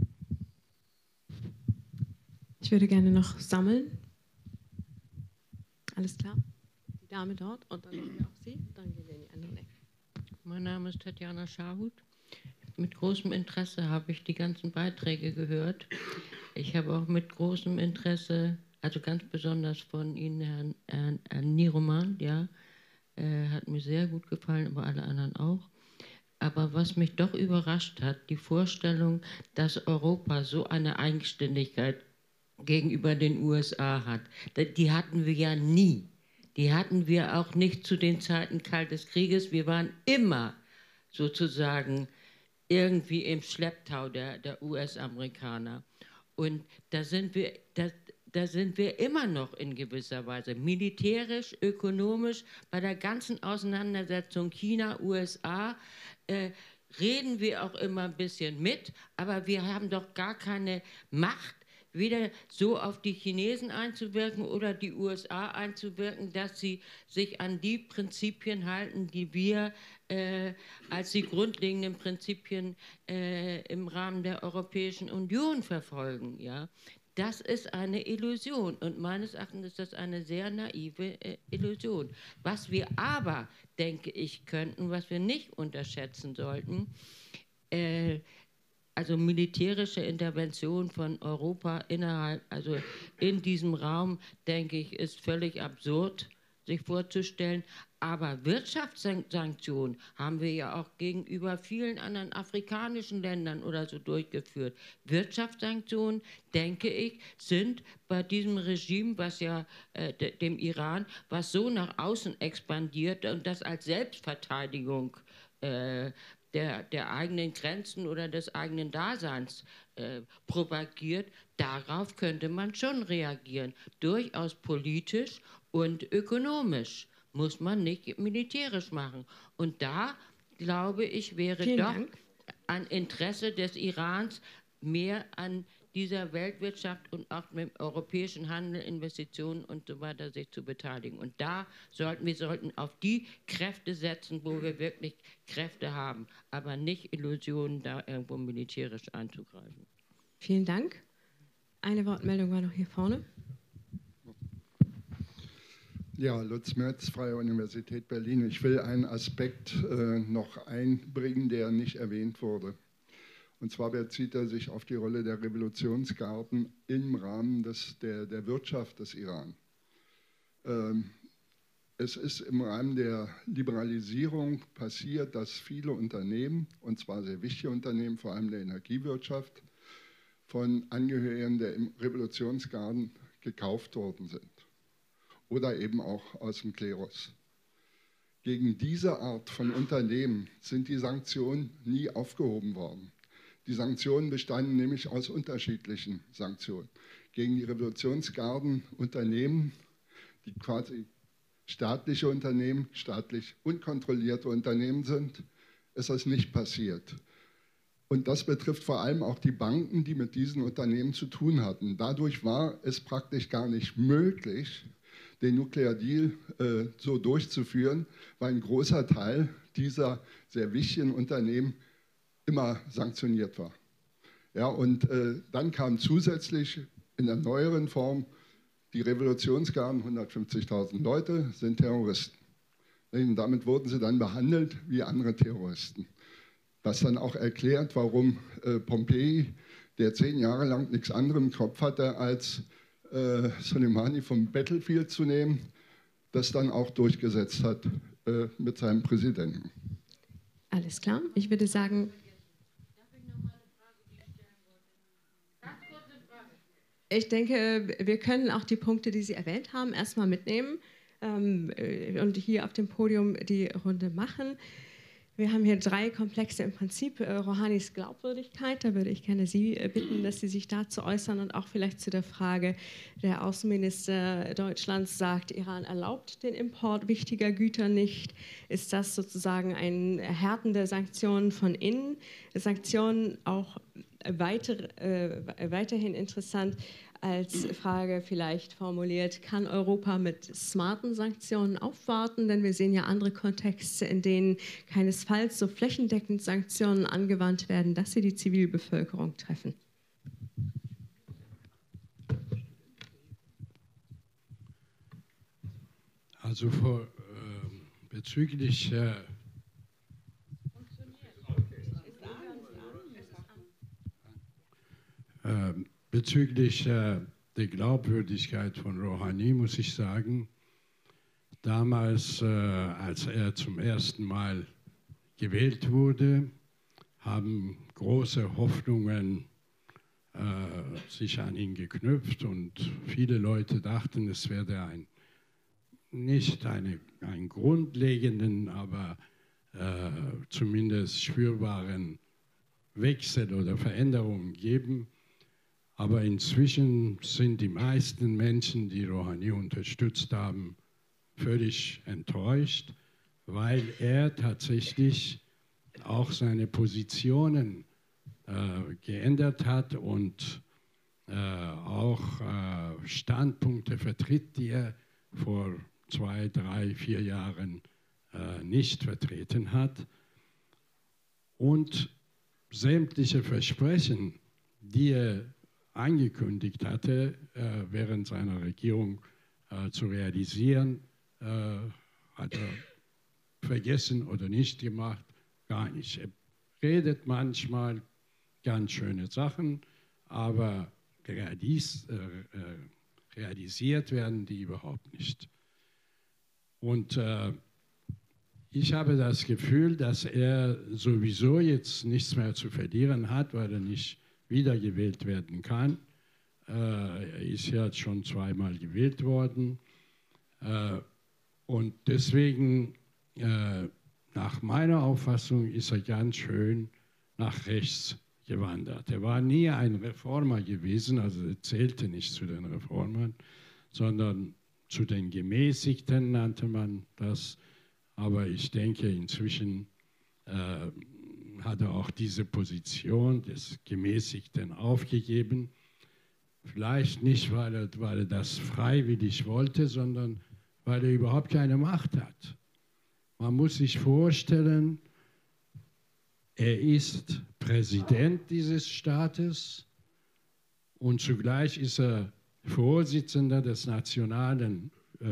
Ich würde gerne noch sammeln. Alles klar? Die Dame dort und dann auch Sie, dann gehen wir in die andere Ecke. Mein Name ist Tatjana Schahut. mit großem Interesse habe ich die ganzen Beiträge gehört. Ich habe auch mit großem Interesse, also ganz besonders von Ihnen, Herrn Nieromant, ja, hat mir sehr gut gefallen, aber alle anderen auch. Aber was mich doch überrascht hat, die Vorstellung, dass Europa so eine Eigenständigkeit gegenüber den USA hat, die hatten wir ja nie. Die hatten wir auch nicht zu den Zeiten Kaltes Krieges. Wir waren immer sozusagen irgendwie im Schlepptau der US-Amerikaner. Und da sind wir immer noch in gewisser Weise militärisch, ökonomisch, bei der ganzen Auseinandersetzung China, USA, reden wir auch immer ein bisschen mit, aber wir haben doch gar keine Macht, weder so auf die Chinesen einzuwirken oder die USA einzuwirken, dass sie sich an die Prinzipien halten, die wir als die grundlegenden Prinzipien im Rahmen der Europäischen Union verfolgen. Ja? Das ist eine Illusion und meines Erachtens ist das eine sehr naive Illusion. Was wir aber, denke ich, könnten, was wir nicht unterschätzen sollten, also militärische Intervention von Europa innerhalb, also in diesem Raum, denke ich, ist völlig absurd, sich vorzustellen. Aber Wirtschaftssanktionen haben wir ja auch gegenüber vielen anderen afrikanischen Ländern oder so durchgeführt. Wirtschaftssanktionen, denke ich, sind bei diesem Regime, was ja dem Iran, was so nach außen expandiert und das als Selbstverteidigung der eigenen Grenzen oder des eigenen Daseins propagiert, darauf könnte man schon reagieren. Durchaus politisch und ökonomisch, muss man nicht militärisch machen. Und da, glaube ich, wäre doch ein Interesse des Irans, mehr an dieser Weltwirtschaft und auch mit dem europäischen Handel, Investitionen und so weiter sich zu beteiligen. Und da sollten wir auf die Kräfte setzen, wo wir wirklich Kräfte haben, aber nicht Illusionen, da irgendwo militärisch einzugreifen. Vielen Dank. Eine Wortmeldung war noch hier vorne. Ja, Lutz Merz, Freie Universität Berlin. Ich will einen Aspekt noch einbringen, der nicht erwähnt wurde. Und zwar bezieht er sich auf die Rolle der Revolutionsgarden im Rahmen der Wirtschaft des Iran. Es ist im Rahmen der Liberalisierung passiert, dass viele Unternehmen, und zwar sehr wichtige Unternehmen, vor allem der Energiewirtschaft, von Angehörigen der Revolutionsgarden gekauft worden sind. Oder eben auch aus dem Klerus. Gegen diese Art von Unternehmen sind die Sanktionen nie aufgehoben worden. Die Sanktionen bestanden nämlich aus unterschiedlichen Sanktionen. Gegen die Revolutionsgarden Unternehmen, die quasi staatliche Unternehmen, staatlich unkontrollierte Unternehmen sind, ist das nicht passiert. Und das betrifft vor allem auch die Banken, die mit diesen Unternehmen zu tun hatten. Dadurch war es praktisch gar nicht möglich, den Nuclear Deal so durchzuführen, weil ein großer Teil dieser sehr wichtigen Unternehmen immer sanktioniert war. Ja, und dann kam zusätzlich in der neueren Form die Revolutionsgarden, 150.000 Leute sind Terroristen. Und damit wurden sie dann behandelt wie andere Terroristen. Was dann auch erklärt, warum Pompei, der 10 Jahre lang nichts anderes im Kopf hatte, als Soleimani vom Battlefield zu nehmen, das dann auch durchgesetzt hat mit seinem Präsidenten. Alles klar. Ich würde sagen, ich denke, wir können auch die Punkte, die Sie erwähnt haben, erstmal mitnehmen und hier auf dem Podium die Runde machen. Wir haben hier 3 Komplexe im Prinzip. Rouhanis Glaubwürdigkeit, da würde ich gerne Sie bitten, dass Sie sich dazu äußern und auch vielleicht zu der Frage, der Außenminister Deutschlands sagt, Iran erlaubt den Import wichtiger Güter nicht. Ist das sozusagen ein Härten der Sanktionen von innen? Sanktionen auch weiterhin interessant als Frage vielleicht formuliert, kann Europa mit smarten Sanktionen aufwarten? Denn wir sehen ja andere Kontexte, in denen keinesfalls so flächendeckend Sanktionen angewandt werden, dass sie die Zivilbevölkerung treffen. Also bezüglich Bezüglich der Glaubwürdigkeit von Rouhani muss ich sagen, damals, als er zum ersten Mal gewählt wurde, haben große Hoffnungen sich an ihn geknüpft und viele Leute dachten, es werde nicht einen grundlegenden, aber zumindest spürbaren Wechsel oder Veränderungen geben. Aber inzwischen sind die meisten Menschen, die Rouhani unterstützt haben, völlig enttäuscht, weil er tatsächlich auch seine Positionen geändert hat und auch Standpunkte vertritt, die er vor 2, 3, 4 Jahren nicht vertreten hat. Und sämtliche Versprechen, die er angekündigt hatte, während seiner Regierung zu realisieren, hat er vergessen oder nicht gemacht, gar nicht. Er redet manchmal ganz schöne Sachen, aber realisiert werden die überhaupt nicht. Und ich habe das Gefühl, dass er sowieso jetzt nichts mehr zu verlieren hat, weil er nicht wiedergewählt werden kann. Er ist ja schon 2-mal gewählt worden. Und deswegen, nach meiner Auffassung, ist er ganz schön nach rechts gewandert. Er war nie ein Reformer gewesen, also er zählte nicht zu den Reformern, sondern zu den Gemäßigten nannte man das. Aber ich denke, inzwischen hat er auch diese Position des Gemäßigten aufgegeben. Vielleicht nicht, weil er das freiwillig wollte, sondern weil er überhaupt keine Macht hat. Man muss sich vorstellen, er ist Präsident dieses Staates und zugleich ist er Vorsitzender des nationalen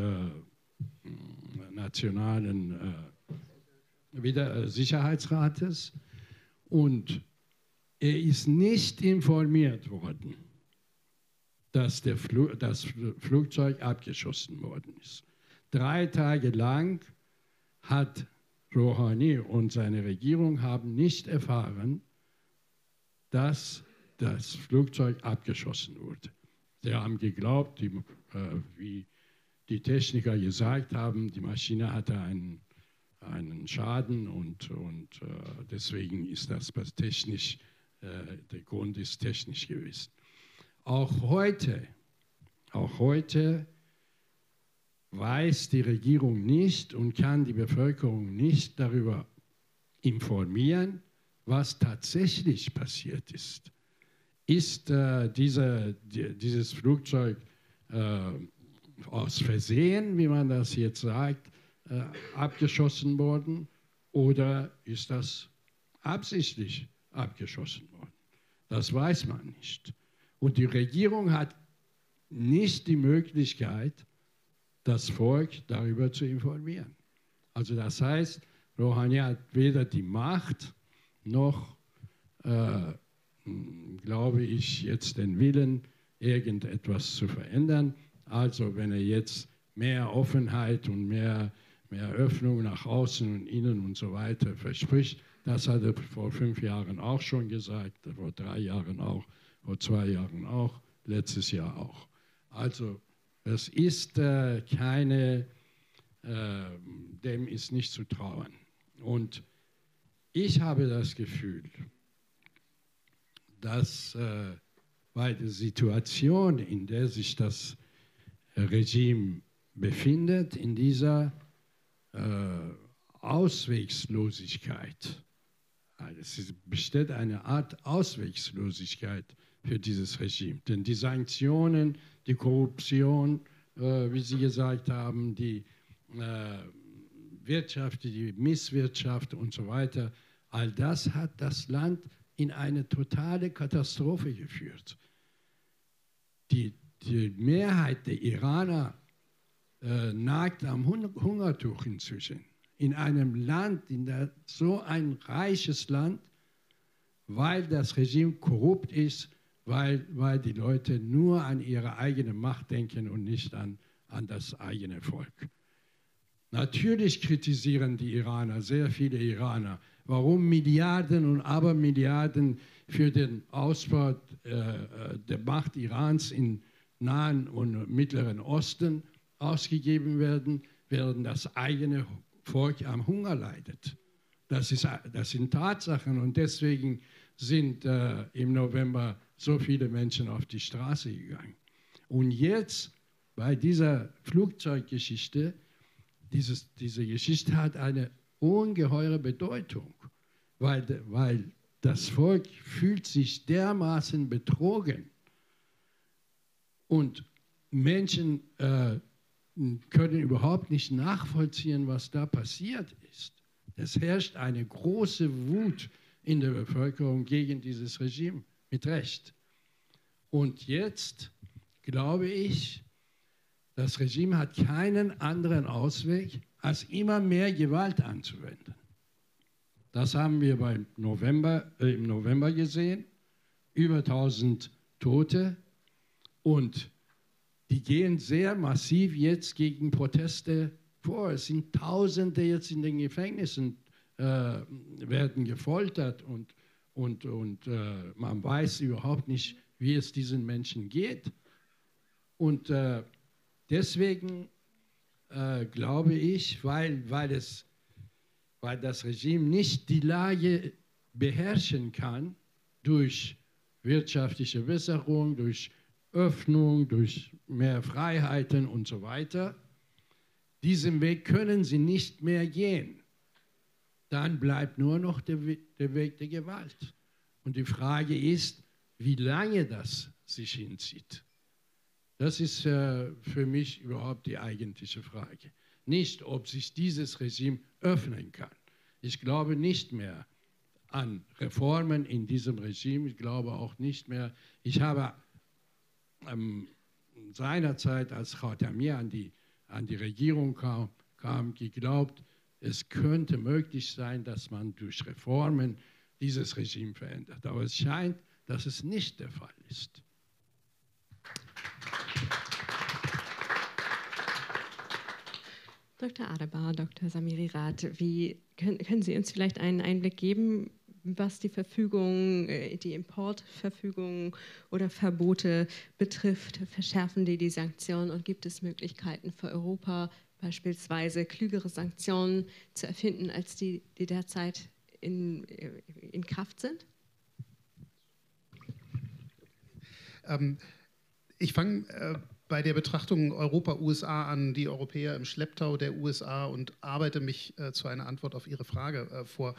Sicherheitsrates und er ist nicht informiert worden, dass das Flugzeug abgeschossen worden ist. 3 Tage lang hat Rouhani und seine Regierung haben nicht erfahren, dass das Flugzeug abgeschossen wurde. Sie haben geglaubt, wie die Techniker gesagt haben, die Maschine hatte einen Schaden und deswegen ist das technisch, der Grund ist technisch gewesen. Auch heute weiß die Regierung nicht und kann die Bevölkerung nicht darüber informieren, was tatsächlich passiert ist. Ist dieses Flugzeug aus Versehen, wie man das jetzt sagt, abgeschossen worden oder ist das absichtlich abgeschossen worden? Das weiß man nicht. Und die Regierung hat nicht die Möglichkeit, das Volk darüber zu informieren. Also das heißt, Rouhani hat weder die Macht noch, glaube ich, jetzt den Willen, irgendetwas zu verändern. Also wenn er jetzt mehr Offenheit und mehr Öffnung nach außen und innen und so weiter verspricht, das hat er vor 5 Jahren auch schon gesagt, vor 3 Jahren auch, vor 2 Jahren auch, letztes Jahr auch. Also es ist dem ist nicht zu trauen. Und ich habe das Gefühl, dass bei der Situation, in der sich das Regime befindet, in dieser Auswegslosigkeit, es besteht eine Art Auswegslosigkeit für dieses Regime. Denn die Sanktionen, die Korruption, wie Sie gesagt haben, die Wirtschaft, die Misswirtschaft und so weiter, all das hat das Land in eine totale Katastrophe geführt. Die Mehrheit der Iraner nagt am Hungertuch inzwischen. In einem Land, so ein reiches Land, weil das Regime korrupt ist weil die Leute nur an ihre eigene Macht denken und nicht an das eigene Volk. Natürlich kritisieren die Iraner, sehr viele Iraner, warum Milliarden und Abermilliarden für den Ausbau der Macht Irans im Nahen und Mittleren Osten ausgegeben werden, während das eigene Volk am Hunger leidet. Das sind Tatsachen und deswegen sind im November so viele Menschen auf die Straße gegangen. Und jetzt bei dieser Flugzeuggeschichte, diese Geschichte hat eine ungeheure Bedeutung, weil das Volk fühlt sich dermaßen betrogen und Menschen können überhaupt nicht nachvollziehen, was da passiert ist. Es herrscht eine große Wut in der Bevölkerung gegen dieses Regime, mit Recht. Und jetzt glaube ich, das Regime hat keinen anderen Ausweg, als immer mehr Gewalt anzuwenden. Das haben wir im November gesehen, über 1000 Tote und die gehen sehr massiv jetzt gegen Proteste vor. Es sind Tausende jetzt in den Gefängnissen, werden gefoltert und man weiß überhaupt nicht, wie es diesen Menschen geht. Und deswegen glaube ich, weil das Regime nicht die Lage beherrschen kann durch wirtschaftliche Besserung, durch Öffnung, durch mehr Freiheiten und so weiter, diesen Weg können sie nicht mehr gehen. Dann bleibt nur noch der Weg der Gewalt. Und die Frage ist, wie lange das sich hinzieht. Das ist für mich überhaupt die eigentliche Frage. Nicht, ob sich dieses Regime öffnen kann. Ich glaube nicht mehr an Reformen in diesem Regime. Ich glaube auch nicht mehr. Ich habe seinerzeit, als Khatami an die Regierung kam, geglaubt, es könnte möglich sein, dass man durch Reformen dieses Regime verändert. Aber es scheint, dass es nicht der Fall ist. Dr. Adebar, Dr. Samiri Rath, können Sie uns vielleicht einen Einblick geben, was die Verfügung, die Importverfügung oder Verbote betrifft? Verschärfen die Sanktionen und gibt es Möglichkeiten für Europa, beispielsweise klügere Sanktionen zu erfinden, als die derzeit in Kraft sind? Ich fange bei der Betrachtung Europa-USA an, die Europäer im Schlepptau der USA und arbeite mich zu einer Antwort auf Ihre Frage vor.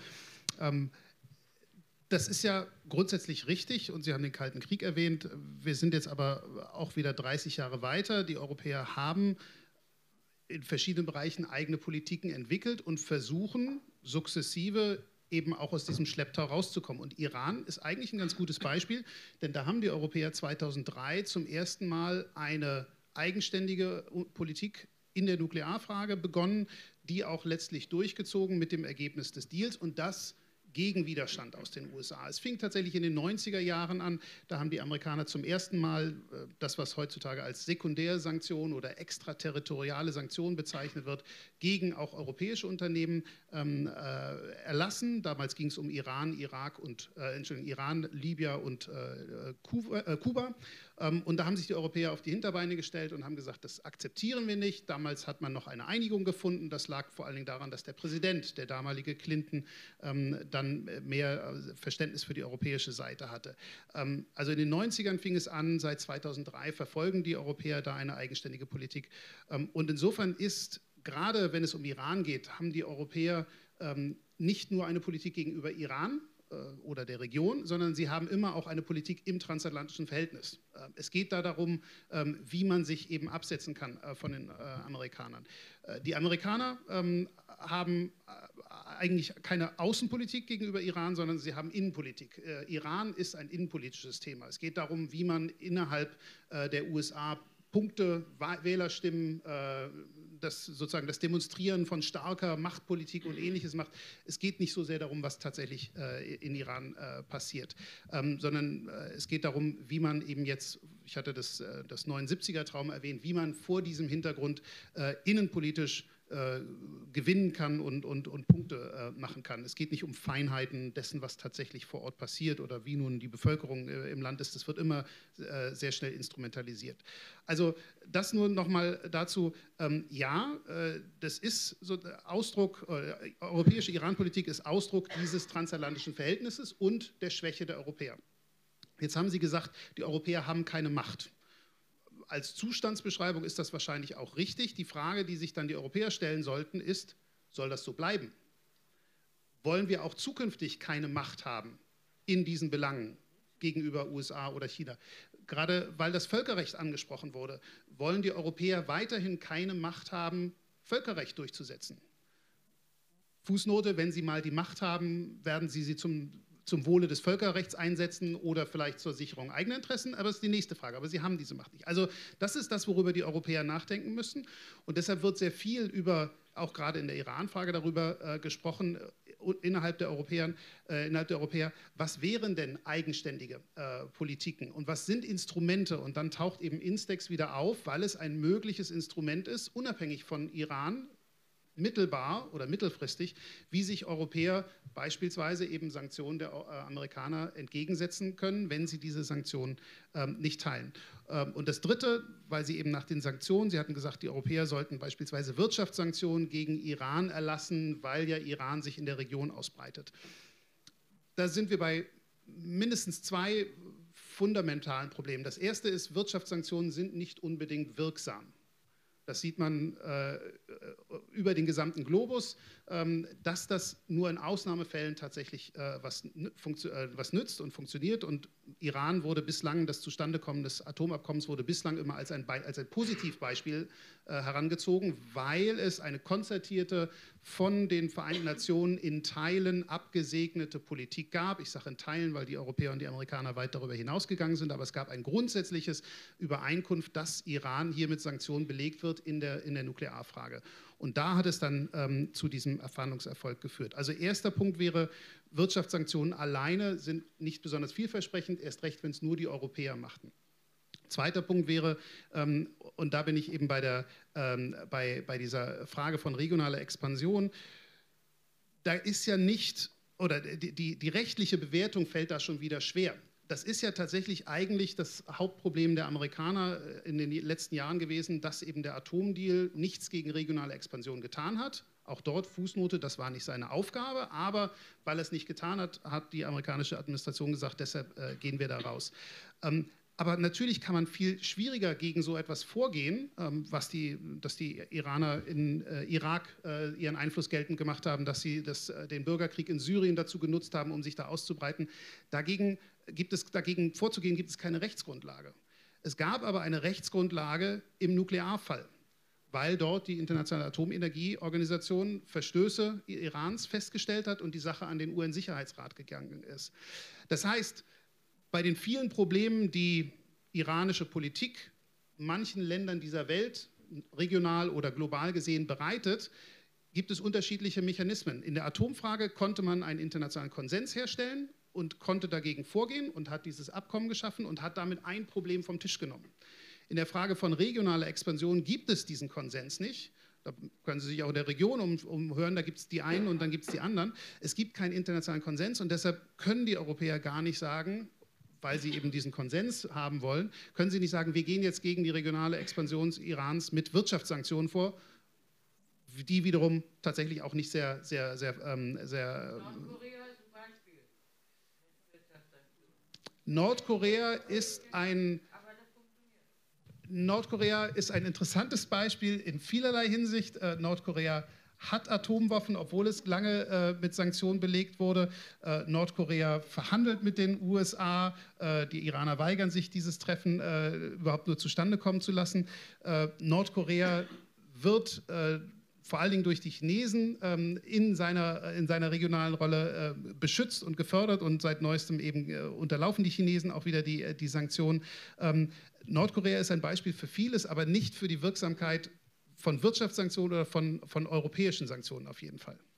Das ist ja grundsätzlich richtig und Sie haben den Kalten Krieg erwähnt. Wir sind jetzt aber auch wieder 30 Jahre weiter. Die Europäer haben in verschiedenen Bereichen eigene Politiken entwickelt und versuchen sukzessive eben auch aus diesem Schlepptau rauszukommen. Und Iran ist eigentlich ein ganz gutes Beispiel, denn da haben die Europäer 2003 zum ersten Mal eine eigenständige Politik in der Nuklearfrage begonnen, die auch letztlich durchgezogen mit dem Ergebnis des Deals und das gegen Widerstand aus den USA. Es fing tatsächlich in den 90er Jahren an, da haben die Amerikaner zum ersten Mal das, was heutzutage als Sekundärsanktionen oder extraterritoriale Sanktionen bezeichnet wird, gegen auch europäische Unternehmen erlassen. Damals ging es um Iran, Iran, Libyen und Kuba. Und da haben sich die Europäer auf die Hinterbeine gestellt und haben gesagt, das akzeptieren wir nicht. Damals hat man noch eine Einigung gefunden. Das lag vor allen Dingen daran, dass der Präsident, der damalige Clinton, dann mehr Verständnis für die europäische Seite hatte. Also in den 90ern fing es an, seit 2003 verfolgen die Europäer da eine eigenständige Politik. Und insofern ist, gerade wenn es um Iran geht, haben die Europäer nicht nur eine Politik gegenüber Iran oder der Region, sondern sie haben immer auch eine Politik im transatlantischen Verhältnis. Es geht da darum, wie man sich eben absetzen kann von den Amerikanern. Die Amerikaner haben eigentlich keine Außenpolitik gegenüber Iran, sondern sie haben Innenpolitik. Iran ist ein innenpolitisches Thema. Es geht darum, wie man innerhalb der USA Punkte, Wählerstimmen sozusagen das Demonstrieren von starker Machtpolitik und Ähnliches macht. Es geht nicht so sehr darum, was tatsächlich in Iran passiert, sondern es geht darum, wie man eben jetzt, ich hatte das 79er-Traum erwähnt, wie man vor diesem Hintergrund innenpolitisch gewinnen kann und Punkte machen kann. Es geht nicht um Feinheiten dessen, was tatsächlich vor Ort passiert oder wie nun die Bevölkerung im Land ist. Das wird immer sehr schnell instrumentalisiert. Also das nur nochmal dazu. Ja, das ist so Ausdruck, europäische Iran-Politik ist Ausdruck dieses transatlantischen Verhältnisses und der Schwäche der Europäer. Jetzt haben Sie gesagt, die Europäer haben keine Macht. Als Zustandsbeschreibung ist das wahrscheinlich auch richtig. Die Frage, die sich dann die Europäer stellen sollten, ist, soll das so bleiben? Wollen wir auch zukünftig keine Macht haben in diesen Belangen gegenüber USA oder China? Gerade weil das Völkerrecht angesprochen wurde, wollen die Europäer weiterhin keine Macht haben, Völkerrecht durchzusetzen? Fußnote, wenn sie mal die Macht haben, werden sie zum Wohle des Völkerrechts einsetzen oder vielleicht zur Sicherung eigener Interessen, aber das ist die nächste Frage. Aber sie haben diese Macht nicht. Also das ist das, worüber die Europäer nachdenken müssen. Und deshalb wird sehr viel über, auch gerade in der Iran-Frage darüber gesprochen, innerhalb der Europäer, was wären denn eigenständige Politiken und was sind Instrumente? Und dann taucht eben Instex wieder auf, weil es ein mögliches Instrument ist, unabhängig von Iran, mittelbar oder mittelfristig, wie sich Europäer beispielsweise eben Sanktionen der Amerikaner entgegensetzen können, wenn sie diese Sanktionen nicht teilen. Und das Dritte, weil Sie eben nach den Sanktionen, Sie hatten gesagt, die Europäer sollten beispielsweise Wirtschaftssanktionen gegen Iran erlassen, weil ja Iran sich in der Region ausbreitet. Da sind wir bei mindestens zwei fundamentalen Problemen. Das erste ist, Wirtschaftssanktionen sind nicht unbedingt wirksam. Das sieht man über den gesamten Globus, dass das nur in Ausnahmefällen tatsächlich was nützt und funktioniert. Und Iran wurde bislang, das Zustandekommen des Atomabkommens wurde bislang immer als ein Positivbeispiel herangezogen, weil es eine konzertierte, von den Vereinten Nationen in Teilen abgesegnete Politik gab. Ich sage in Teilen, weil die Europäer und die Amerikaner weit darüber hinausgegangen sind, aber es gab ein grundsätzliches Übereinkunft, dass Iran hier mit Sanktionen belegt wird in der Nuklearfrage. Und da hat es dann zu diesem Verhandlungserfolg geführt. Also erster Punkt wäre, Wirtschaftssanktionen alleine sind nicht besonders vielversprechend, erst recht, wenn es nur die Europäer machten. Zweiter Punkt wäre, und da bin ich eben bei dieser Frage von regionaler Expansion, da ist ja nicht, oder die rechtliche Bewertung fällt da schon wieder schwer. Das ist ja tatsächlich eigentlich das Hauptproblem der Amerikaner in den letzten Jahren gewesen, dass eben der Atomdeal nichts gegen regionale Expansion getan hat. Auch dort Fußnote, das war nicht seine Aufgabe, aber weil er es nicht getan hat, hat die amerikanische Administration gesagt, deshalb gehen wir da raus. Aber natürlich kann man viel schwieriger gegen so etwas vorgehen, dass die Iraner in Irak ihren Einfluss geltend gemacht haben, dass sie den Bürgerkrieg in Syrien dazu genutzt haben, um sich da auszubreiten. Dagegen vorzugehen, gibt es keine Rechtsgrundlage. Es gab aber eine Rechtsgrundlage im Nuklearfall, weil dort die Internationale Atomenergieorganisation Verstöße Irans festgestellt hat und die Sache an den UN-Sicherheitsrat gegangen ist. Das heißt, bei den vielen Problemen, die iranische Politik manchen Ländern dieser Welt, regional oder global gesehen, bereitet, gibt es unterschiedliche Mechanismen. In der Atomfrage konnte man einen internationalen Konsens herstellen und konnte dagegen vorgehen und hat dieses Abkommen geschaffen und hat damit ein Problem vom Tisch genommen. In der Frage von regionaler Expansion gibt es diesen Konsens nicht. Da können Sie sich auch in der Region umhören, da gibt es die einen und dann gibt es die anderen. Es gibt keinen internationalen Konsens und deshalb können die Europäer gar nicht sagen, weil sie eben diesen Konsens haben wollen, können sie nicht sagen, wir gehen jetzt gegen die regionale Expansion Irans mit Wirtschaftssanktionen vor, die wiederum tatsächlich auch nicht sehr Nordkorea ist ein Beispiel. Nordkorea ist ein interessantes Beispiel in vielerlei Hinsicht. Nordkorea hat Atomwaffen, obwohl es lange mit Sanktionen belegt wurde. Nordkorea verhandelt mit den USA. Die Iraner weigern sich, dieses Treffen überhaupt nur zustande kommen zu lassen. Nordkorea wird vor allen Dingen durch die Chinesen in seiner regionalen Rolle beschützt und gefördert und seit neuestem eben unterlaufen die Chinesen auch wieder die Sanktionen. Nordkorea ist ein Beispiel für vieles, aber nicht für die Wirksamkeit von Wirtschaftssanktionen oder von europäischen Sanktionen auf jeden Fall?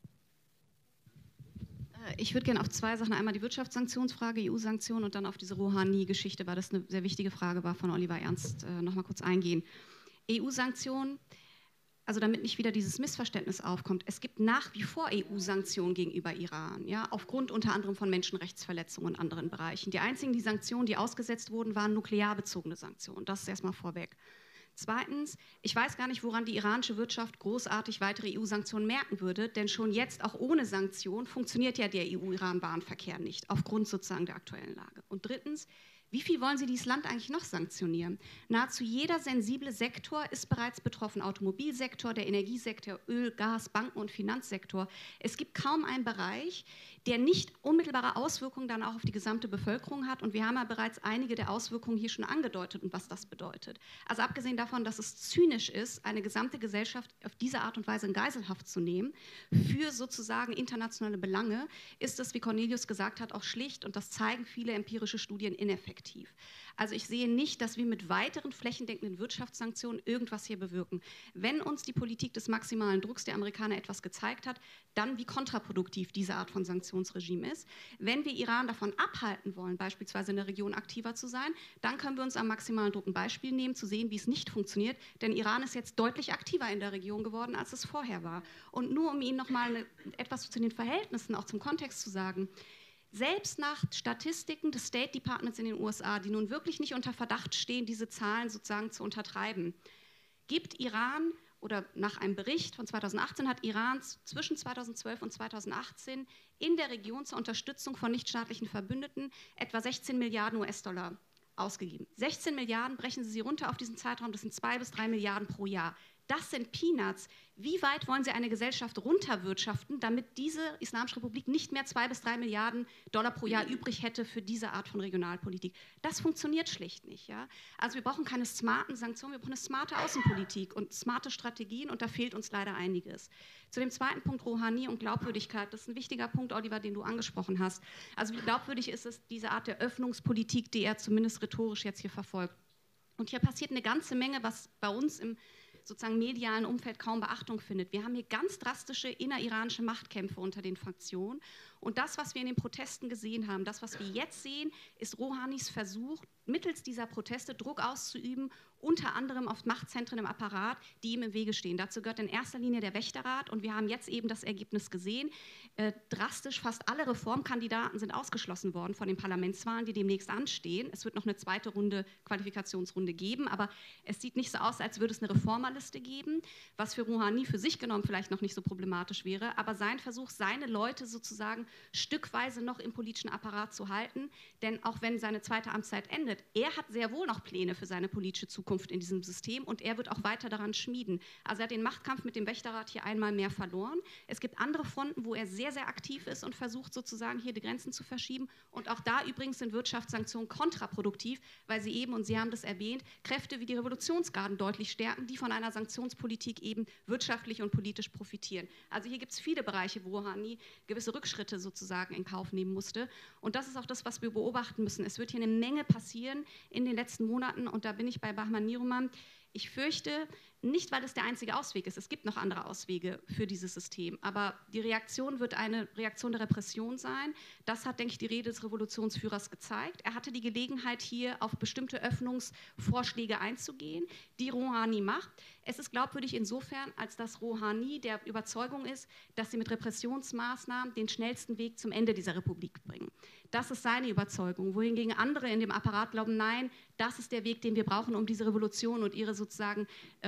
Ich würde gerne auf zwei Sachen, einmal die Wirtschaftssanktionsfrage, EU-Sanktionen und dann auf diese Rouhani-Geschichte, weil das eine sehr wichtige Frage war, von Oliver Ernst, noch mal kurz eingehen. EU-Sanktionen, also damit nicht wieder dieses Missverständnis aufkommt, es gibt nach wie vor EU-Sanktionen gegenüber Iran, ja, aufgrund unter anderem von Menschenrechtsverletzungen in anderen Bereichen. Die einzigen, die Sanktionen, die ausgesetzt wurden, waren nuklearbezogene Sanktionen. Das ist erstmal vorweg. Zweitens, ich weiß gar nicht, woran die iranische Wirtschaft großartig weitere EU-Sanktionen merken würde, denn schon jetzt, auch ohne Sanktionen, funktioniert ja der EU-Iran-Bahnverkehr nicht, aufgrund sozusagen der aktuellen Lage. Und drittens, wie viel wollen Sie dieses Land eigentlich noch sanktionieren? Nahezu jeder sensible Sektor ist bereits betroffen. Automobilsektor, der Energiesektor, Öl, Gas, Banken- und Finanzsektor. Es gibt kaum einen Bereich, der nicht unmittelbare Auswirkungen dann auch auf die gesamte Bevölkerung hat. Und wir haben ja bereits einige der Auswirkungen hier schon angedeutet und was das bedeutet. Also abgesehen davon, dass es zynisch ist, eine gesamte Gesellschaft auf diese Art und Weise in Geiselhaft zu nehmen, für sozusagen internationale Belange, ist es, wie Cornelius gesagt hat, auch schlicht, und das zeigen viele empirische Studien, ineffektiv. Also ich sehe nicht, dass wir mit weiteren flächendeckenden Wirtschaftssanktionen irgendwas hier bewirken. Wenn uns die Politik des maximalen Drucks der Amerikaner etwas gezeigt hat, dann wie kontraproduktiv diese Art von Sanktionsregime ist. Wenn wir Iran davon abhalten wollen, beispielsweise in der Region aktiver zu sein, dann können wir uns am maximalen Druck ein Beispiel nehmen, zu sehen, wie es nicht funktioniert. Denn Iran ist jetzt deutlich aktiver in der Region geworden, als es vorher war. Und nur um Ihnen nochmal etwas zu den Verhältnissen, auch zum Kontext zu sagen, selbst nach Statistiken des State Departments in den USA, die nun wirklich nicht unter Verdacht stehen, diese Zahlen sozusagen zu untertreiben, gibt Iran, oder nach einem Bericht von 2018 hat Iran zwischen 2012 und 2018 in der Region zur Unterstützung von nichtstaatlichen Verbündeten etwa 16 Milliarden US-Dollar ausgegeben. 16 Milliarden, brechen Sie runter auf diesen Zeitraum, das sind 2 bis 3 Milliarden pro Jahr. Das sind Peanuts. Wie weit wollen Sie eine Gesellschaft runterwirtschaften, damit diese Islamische Republik nicht mehr 2 bis 3 Milliarden Dollar pro Jahr übrig hätte für diese Art von Regionalpolitik? Das funktioniert schlicht nicht. Ja? Also wir brauchen keine smarten Sanktionen, wir brauchen eine smarte Außenpolitik und smarte Strategien, und da fehlt uns leider einiges. Zu dem zweiten Punkt, Rouhani und Glaubwürdigkeit, das ist ein wichtiger Punkt, Oliver, den du angesprochen hast. Also wie glaubwürdig ist es, diese Art der Öffnungspolitik, die er zumindest rhetorisch jetzt hier verfolgt? Und hier passiert eine ganze Menge, was bei uns im sozusagen medialen Umfeld kaum Beachtung findet. Wir haben hier ganz drastische inneriranische Machtkämpfe unter den Fraktionen. Und das, was wir in den Protesten gesehen haben, das, was wir jetzt sehen, ist Rouhanis Versuch, mittels dieser Proteste Druck auszuüben, unter anderem auf Machtzentren im Apparat, die ihm im Wege stehen. Dazu gehört in erster Linie der Wächterrat, und wir haben jetzt eben das Ergebnis gesehen. Drastisch fast alle Reformkandidaten sind ausgeschlossen worden von den Parlamentswahlen, die demnächst anstehen. Es wird noch eine zweite Runde, Qualifikationsrunde geben, aber es sieht nicht so aus, als würde es eine Reformerliste geben, was für Rouhani für sich genommen vielleicht noch nicht so problematisch wäre, aber sein Versuch, seine Leute sozusagen stückweise noch im politischen Apparat zu halten, denn auch wenn seine zweite Amtszeit endet, er hat sehr wohl noch Pläne für seine politische Zukunft in diesem System, und er wird auch weiter daran schmieden. Also er hat den Machtkampf mit dem Wächterrat hier einmal mehr verloren. Es gibt andere Fronten, wo er sehr, sehr aktiv ist und versucht sozusagen hier die Grenzen zu verschieben, und auch da übrigens sind Wirtschaftssanktionen kontraproduktiv, weil sie eben, und Sie haben das erwähnt, Kräfte wie die Revolutionsgarden deutlich stärken, die von einer Sanktionspolitik eben wirtschaftlich und politisch profitieren. Also hier gibt es viele Bereiche, wo Rouhani gewisse Rückschritte sozusagen in Kauf nehmen musste, und das ist auch das, was wir beobachten müssen. Es wird hier eine Menge passieren in den letzten Monaten, und da bin ich bei Bahman Niruman. Ich fürchte, nicht, weil es der einzige Ausweg ist. Es gibt noch andere Auswege für dieses System. Aber die Reaktion wird eine Reaktion der Repression sein. Das hat, denke ich, die Rede des Revolutionsführers gezeigt. Er hatte die Gelegenheit, hier auf bestimmte Öffnungsvorschläge einzugehen, die Rouhani macht. Es ist glaubwürdig insofern, als dass Rouhani der Überzeugung ist, dass sie mit Repressionsmaßnahmen den schnellsten Weg zum Ende dieser Republik bringen. Das ist seine Überzeugung. Wohingegen andere in dem Apparat glauben, nein, das ist der Weg, den wir brauchen, um diese Revolution und ihre sozusagen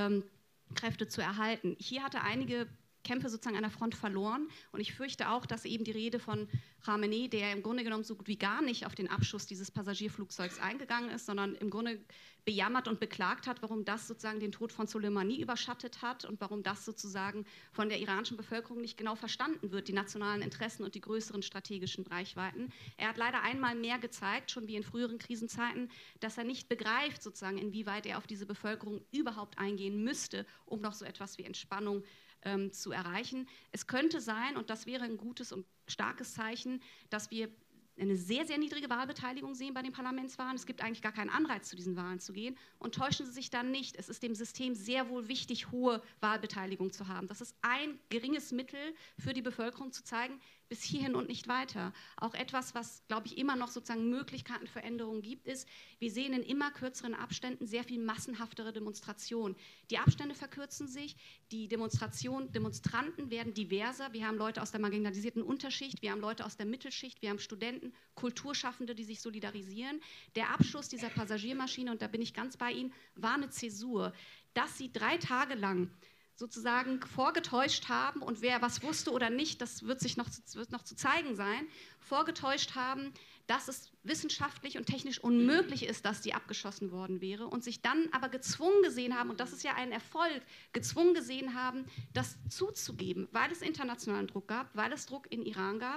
Kräfte zu erhalten. Hier hatte einige Kämpfe sozusagen an der Front verloren, und ich fürchte auch, dass eben die Rede von Khamenei, der im Grunde genommen so gut wie gar nicht auf den Abschuss dieses Passagierflugzeugs eingegangen ist, sondern im Grunde bejammert und beklagt hat, warum das sozusagen den Tod von Soleimani überschattet hat und warum das sozusagen von der iranischen Bevölkerung nicht genau verstanden wird, die nationalen Interessen und die größeren strategischen Reichweiten. Er hat leider einmal mehr gezeigt, schon wie in früheren Krisenzeiten, dass er nicht begreift sozusagen, inwieweit er auf diese Bevölkerung überhaupt eingehen müsste, um noch so etwas wie Entspannung zu erreichen. Es könnte sein, und das wäre ein gutes und starkes Zeichen, dass wir eine sehr, sehr niedrige Wahlbeteiligung sehen bei den Parlamentswahlen. Es gibt eigentlich gar keinen Anreiz, zu diesen Wahlen zu gehen. Und täuschen Sie sich dann nicht. Es ist dem System sehr wohl wichtig, hohe Wahlbeteiligung zu haben. Das ist ein geringes Mittel für die Bevölkerung zu zeigen, bis hierhin und nicht weiter. Auch etwas, was, glaube ich, immer noch sozusagen Möglichkeiten für Änderungen gibt, ist, wir sehen in immer kürzeren Abständen sehr viel massenhaftere Demonstrationen. Die Abstände verkürzen sich, die Demonstranten werden diverser. Wir haben Leute aus der marginalisierten Unterschicht, wir haben Leute aus der Mittelschicht, wir haben Studenten, Kulturschaffende, die sich solidarisieren. Der Abschuss dieser Passagiermaschine, und da bin ich ganz bei Ihnen, war eine Zäsur. Dass sie 3 Tage lang sozusagen vorgetäuscht haben, und wer was wusste oder nicht, das wird noch zu zeigen sein, vorgetäuscht haben, dass es wissenschaftlich und technisch unmöglich ist, dass die abgeschossen worden wäre, und sich dann aber gezwungen gesehen haben, und das ist ja ein Erfolg, gezwungen gesehen haben, das zuzugeben, weil es internationalen Druck gab, weil es Druck in Iran gab,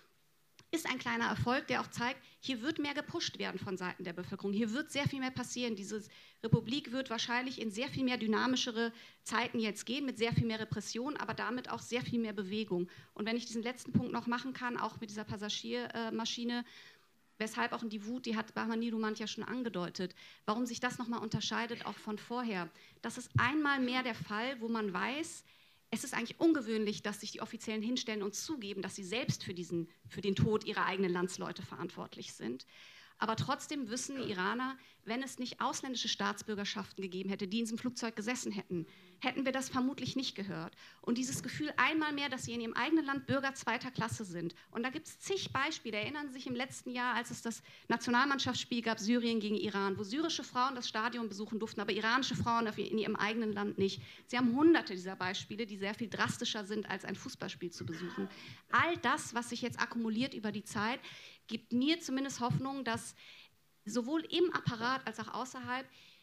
ist ein kleiner Erfolg, der auch zeigt, hier wird mehr gepusht werden von Seiten der Bevölkerung. Hier wird sehr viel mehr passieren. Diese Republik wird wahrscheinlich in sehr viel mehr dynamischere Zeiten jetzt gehen, mit sehr viel mehr Repression, aber damit auch sehr viel mehr Bewegung. Und wenn ich diesen letzten Punkt noch machen kann, auch mit dieser Passagiermaschine, weshalb auch in die Wut, die hat Bahman-Nirumand ja schon angedeutet, warum sich das nochmal unterscheidet auch von vorher. Das ist einmal mehr der Fall, wo man weiß, es ist eigentlich ungewöhnlich, dass sich die Offiziellen hinstellen und zugeben, dass sie selbst für den Tod ihrer eigenen Landsleute verantwortlich sind. Aber trotzdem wissen die Iraner, wenn es nicht ausländische Staatsbürgerschaften gegeben hätte, die in diesem Flugzeug gesessen hätten, hätten wir das vermutlich nicht gehört. Und dieses Gefühl einmal mehr, dass sie in ihrem eigenen Land Bürger zweiter Klasse sind. Und da gibt es zig Beispiele. Erinnern Sie sich im letzten Jahr, als es das Nationalmannschaftsspiel gab, Syrien gegen Iran, wo syrische Frauen das Stadion besuchen durften, aber iranische Frauen in ihrem eigenen Land nicht. Sie haben hunderte dieser Beispiele, die sehr viel drastischer sind, als ein Fußballspiel zu besuchen. All das, was sich jetzt akkumuliert über die Zeit, gibt mir zumindest Hoffnung, dass sowohl im Apparat als auch außerhalb,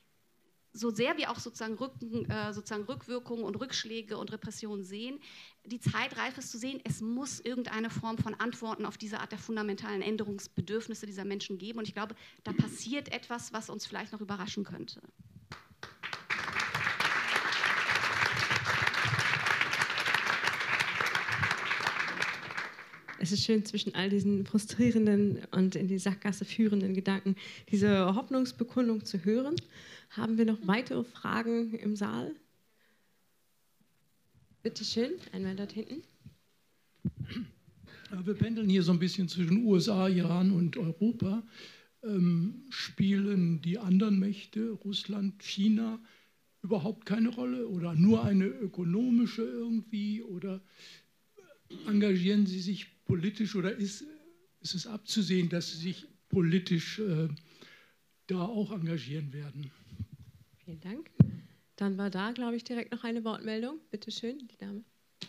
so sehr wir auch sozusagen Rückwirkungen und Rückschläge und Repressionen sehen, die Zeit reif ist zu sehen, es muss irgendeine Form von Antworten auf diese Art der fundamentalen Änderungsbedürfnisse dieser Menschen geben. Und ich glaube, da passiert etwas, was uns vielleicht noch überraschen könnte. Es ist schön, zwischen all diesen frustrierenden und in die Sackgasse führenden Gedanken diese Hoffnungsbekundung zu hören. Haben wir noch weitere Fragen im Saal? Bitte schön, einmal dort hinten. Wir pendeln hier so ein bisschen zwischen USA, Iran und Europa. Spielen die anderen Mächte, Russland, China, überhaupt keine Rolle oder nur eine ökonomische irgendwie? Oder engagieren Sie sich politisch oder ist es abzusehen, dass Sie sich politisch da auch engagieren werden? Vielen Dank. Dann war da, glaube ich, direkt noch eine Wortmeldung. Bitte schön, die Dame.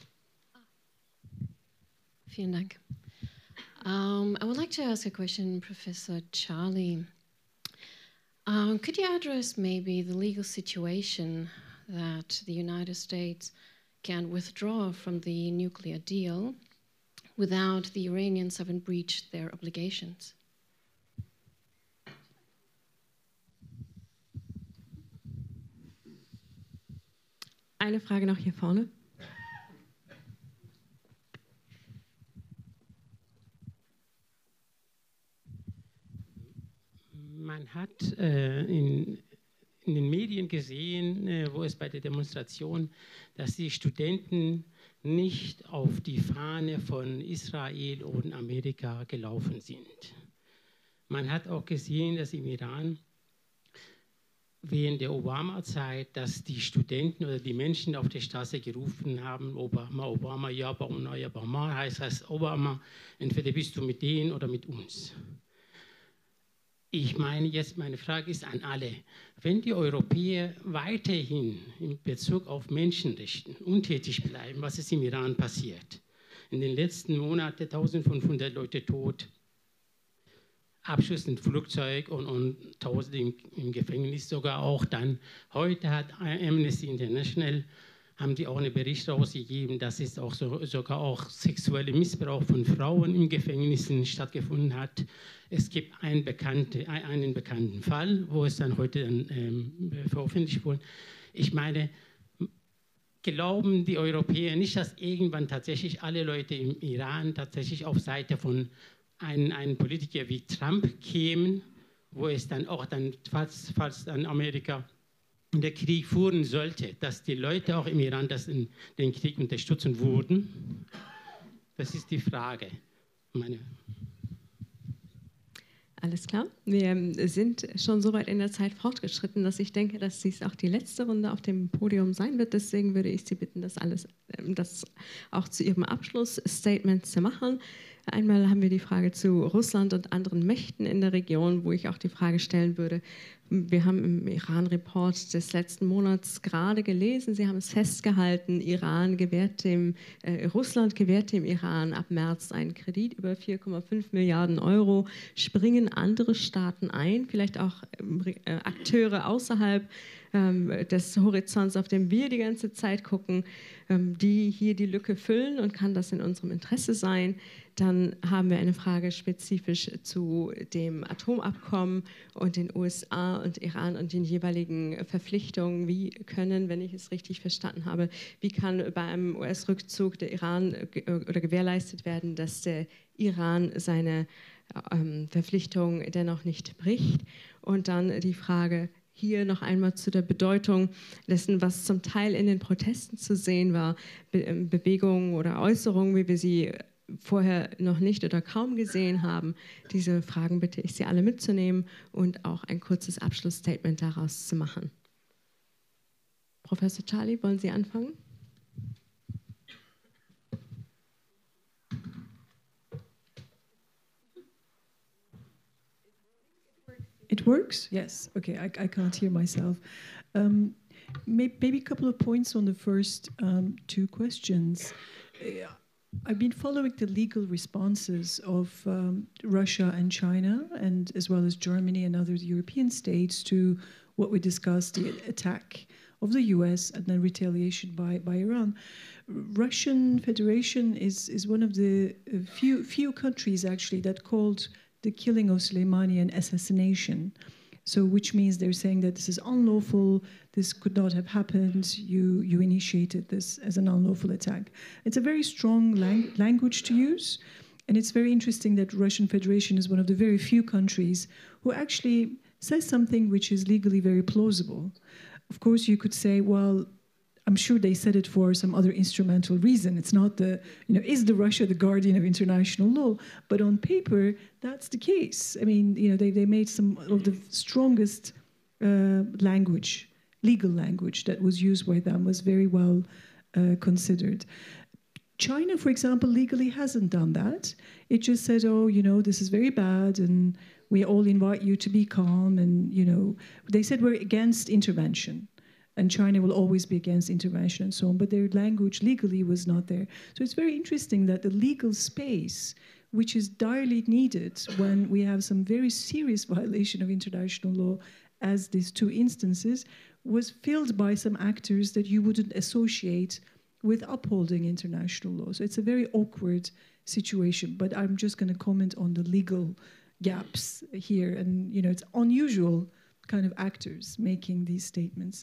Vielen Dank. I would like to ask a question, Professor Charlie. Could you address maybe the legal situation that the United States can withdraw from the nuclear deal without the Iranians having breached their obligations? Eine Frage noch hier vorne. Man hat in den Medien gesehen, wo es bei der Demonstration, dass die Studenten nicht auf die Fahne von Israel und Amerika gelaufen sind. Man hat auch gesehen, dass im Iran während der Obama-Zeit, dass die Studenten oder die Menschen auf der Straße gerufen haben, Obama, Obama, ja, Obama, heißt Obama, entweder bist du mit denen oder mit uns. Ich meine jetzt, meine Frage ist an alle, wenn die Europäer weiterhin in Bezug auf Menschenrechte untätig bleiben, was ist im Iran passiert? In den letzten Monaten 1500 Leute tot, Abschuss in Flugzeug und Tausende im Gefängnis sogar auch dann. Heute hat Amnesty International, haben die auch einen Bericht rausgegeben, dass es auch sogar auch sexueller Missbrauch von Frauen in Gefängnissen stattgefunden hat. Es gibt einen bekannten Fall, wo es dann heute veröffentlicht wurde. Ich meine, glauben die Europäer nicht, dass irgendwann tatsächlich alle Leute im Iran tatsächlich auf Seite von ein Politiker wie Trump käme, wo es dann auch, falls dann Amerika den Krieg führen sollte, dass die Leute auch im Iran den Krieg unterstützen würden? Das ist die Frage. Alles klar. Wir sind schon so weit in der Zeit fortgeschritten, dass ich denke, dass dies auch die letzte Runde auf dem Podium sein wird. Deswegen würde ich Sie bitten, das auch zu Ihrem Abschlussstatement zu machen. Einmal haben wir die Frage zu Russland und anderen Mächten in der Region, wo ich auch die Frage stellen würde. Wir haben im Iran-Report des letzten Monats gerade gelesen, Sie haben es festgehalten, Russland gewährt dem Iran ab März einen Kredit über 4,5 Milliarden Euro. Springen andere Staaten ein, vielleicht auch Akteure außerhalb des Horizonts, auf dem wir die ganze Zeit gucken, die hier die Lücke füllen, und kann das in unserem Interesse sein? Dann haben wir eine Frage spezifisch zu dem Atomabkommen und den USA und Iran und den jeweiligen Verpflichtungen. Wie können, wenn ich es richtig verstanden habe, wie kann bei einem US-Rückzug der Iran oder gewährleistet werden, dass der Iran seine Verpflichtungen dennoch nicht bricht? Und dann die Frage hier noch einmal zu der Bedeutung dessen, was zum Teil in den Protesten zu sehen war, Bewegungen oder Äußerungen, wie wir sie vorher noch nicht oder kaum gesehen haben. Diese Fragen bitte ich Sie alle mitzunehmen und auch ein kurzes Abschlussstatement daraus zu machen. Professor Charlie, wollen Sie anfangen? It works? Yes. Okay, I can't hear myself. Maybe a couple of points on the first two questions. I've been following the legal responses of Russia and China, and as well as Germany and other European states, to what we discussed, the attack of the US and then retaliation by Iran. Russian Federation is one of the few countries actually that called the killing of Soleimani an assassination. So, which means they're saying that this is unlawful, this could not have happened, you initiated this as an unlawful attack. It's a very strong language to use, and it's very interesting that Russian Federation is one of the very few countries who actually says something which is legally very plausible. Of course, you could say, well, I'm sure they said it for some other instrumental reason. It's not is the Russia the guardian of international law? But on paper, that's the case. I mean, they made some of the strongest legal language that was used by them was very well considered. China, for example, legally hasn't done that. It just said, oh, this is very bad, and we all invite you to be calm. And, they said we're against intervention. And China will always be against intervention and so on, but their language legally was not there. So it's very interesting that the legal space, which is direly needed when we have some very serious violation of international law, as these two instances, was filled by some actors that you wouldn't associate with upholding international law. So it's a very awkward situation, but I'm just going to comment on the legal gaps here. And, it's unusual kind of actors making these statements.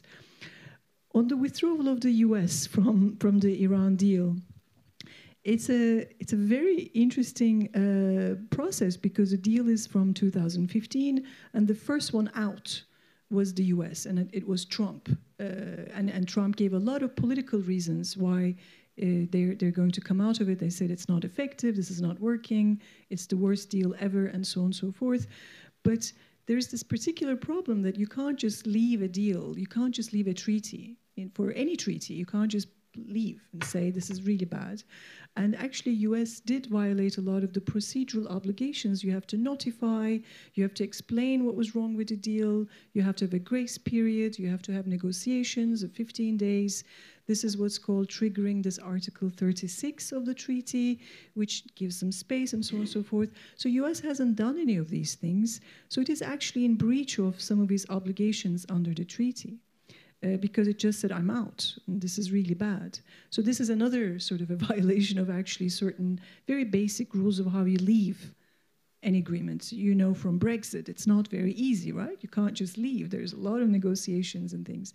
On the withdrawal of the US from the Iran deal, it's a very interesting process, because the deal is from 2015, and the first one out was the US, and it was Trump. And Trump gave a lot of political reasons why they're going to come out of it. They said it's not effective, this is not working, it's the worst deal ever, and so on and so forth. But there's this particular problem that you can't just leave a deal, you can't just leave a treaty. For any treaty, you can't just leave and say this is really bad. And actually, US did violate a lot of the procedural obligations. You have to notify, you have to explain what was wrong with the deal, you have to have a grace period, you have to have negotiations of 15 days. This is what's called triggering this Article 36 of the treaty, which gives them space and so on and so forth. So US hasn't done any of these things. So it is actually in breach of some of its obligations under the treaty. Because it just said, I'm out, and this is really bad. So this is another sort of a violation of actually certain very basic rules of how you leave an agreement. From Brexit, it's not very easy, right? You can't just leave. There's a lot of negotiations and things.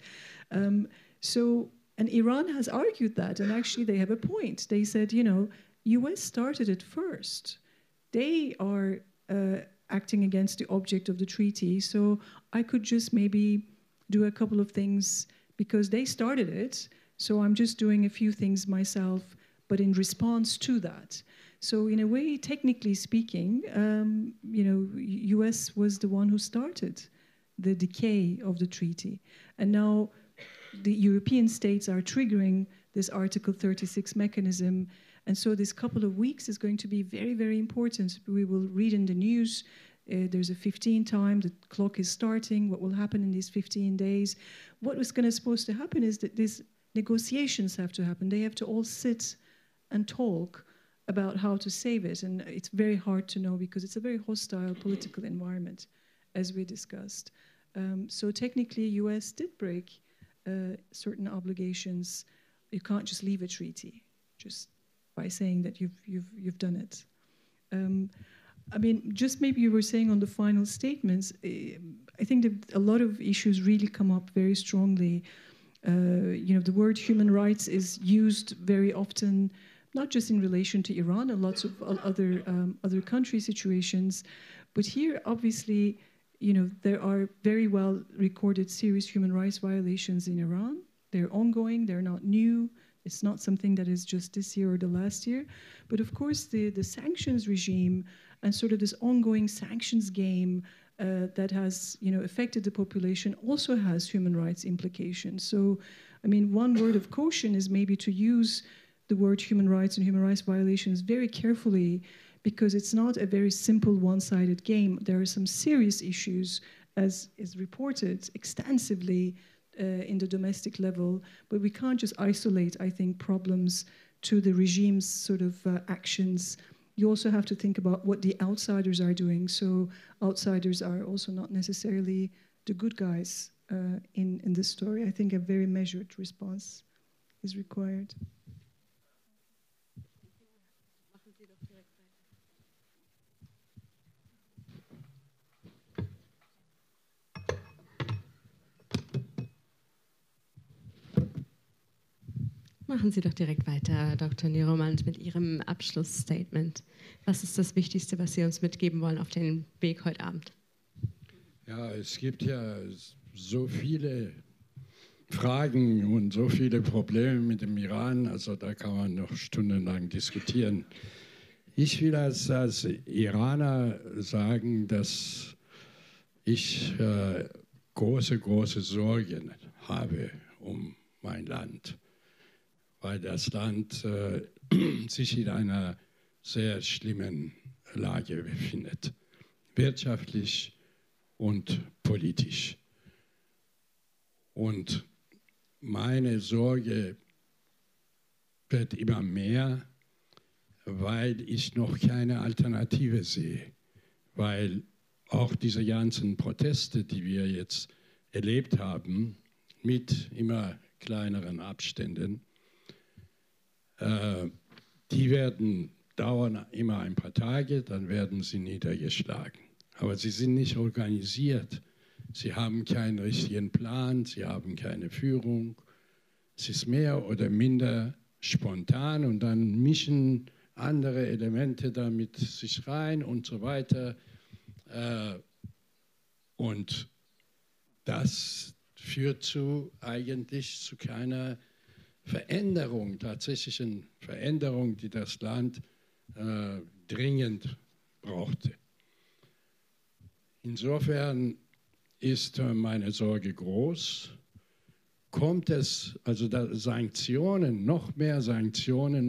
And Iran has argued that, and actually they have a point. They said, US started it first. they are acting against the object of the treaty. So I could just maybe do a couple of things because they started it. So I'm just doing a few things myself, but in response to that. So in a way, technically speaking, US was the one who started the decay of the treaty. And now the European states are triggering this Article 36 mechanism. And so this couple of weeks is going to be very, very important. We will read in the news, there's a 15 time, the clock is starting, what will happen in these 15 days. What was supposed to happen is that these negotiations have to happen. They have to all sit and talk about how to save it. And it's very hard to know because it's a very hostile political environment, as we discussed. So technically, US did break certain obligations. You can't just leave a treaty just by saying that you've done it. I mean, just maybe you were saying on the final statements, I think that a lot of issues really come up very strongly. The word human rights is used very often, not just in relation to Iran and lots of other country situations, but here, obviously, there are very well recorded serious human rights violations in Iran. They're ongoing, they're not new. It's not something that is just this year or the last year. But of course, the sanctions regime and sort of this ongoing sanctions game that has affected the population also has human rights implications. So, I mean, one word of caution is maybe to use the word human rights and human rights violations very carefully, because it's not a very simple one-sided game. There are some serious issues, as is reported extensively in the domestic level, but we can't just isolate, I think, problems to the regime's sort of actions. You also have to think about what the outsiders are doing. So outsiders are also not necessarily the good guys in this story. I think a very measured response is required. Machen Sie doch direkt weiter, Dr. Nieromant, mit Ihrem Abschlussstatement. Was ist das Wichtigste, was Sie uns mitgeben wollen auf den Weg heute Abend? Ja, es gibt ja so viele Fragen und so viele Probleme mit dem Iran, also da kann man noch stundenlang diskutieren. Ich will als Iraner sagen, dass ich große Sorgen habe um mein Land, weil das Land sich in einer sehr schlimmen Lage befindet, wirtschaftlich und politisch. Und meine Sorge wird immer mehr, weil ich noch keine Alternative sehe, weil auch diese ganzen Proteste, die wir jetzt erlebt haben, mit immer kleineren Abständen, die werden dauern immer ein paar Tage, dann werden sie niedergeschlagen. Aber sie sind nicht organisiert. Sie haben keinen richtigen Plan, sie haben keine Führung. Es ist mehr oder minder spontan und dann mischen andere Elemente damit sich rein und so weiter. Und das führt eigentlich zu keiner Veränderung, tatsächlichen Veränderung, die das Land dringend brauchte. Insofern ist meine Sorge groß. Kommt es, also Sanktionen, noch mehr Sanktionen,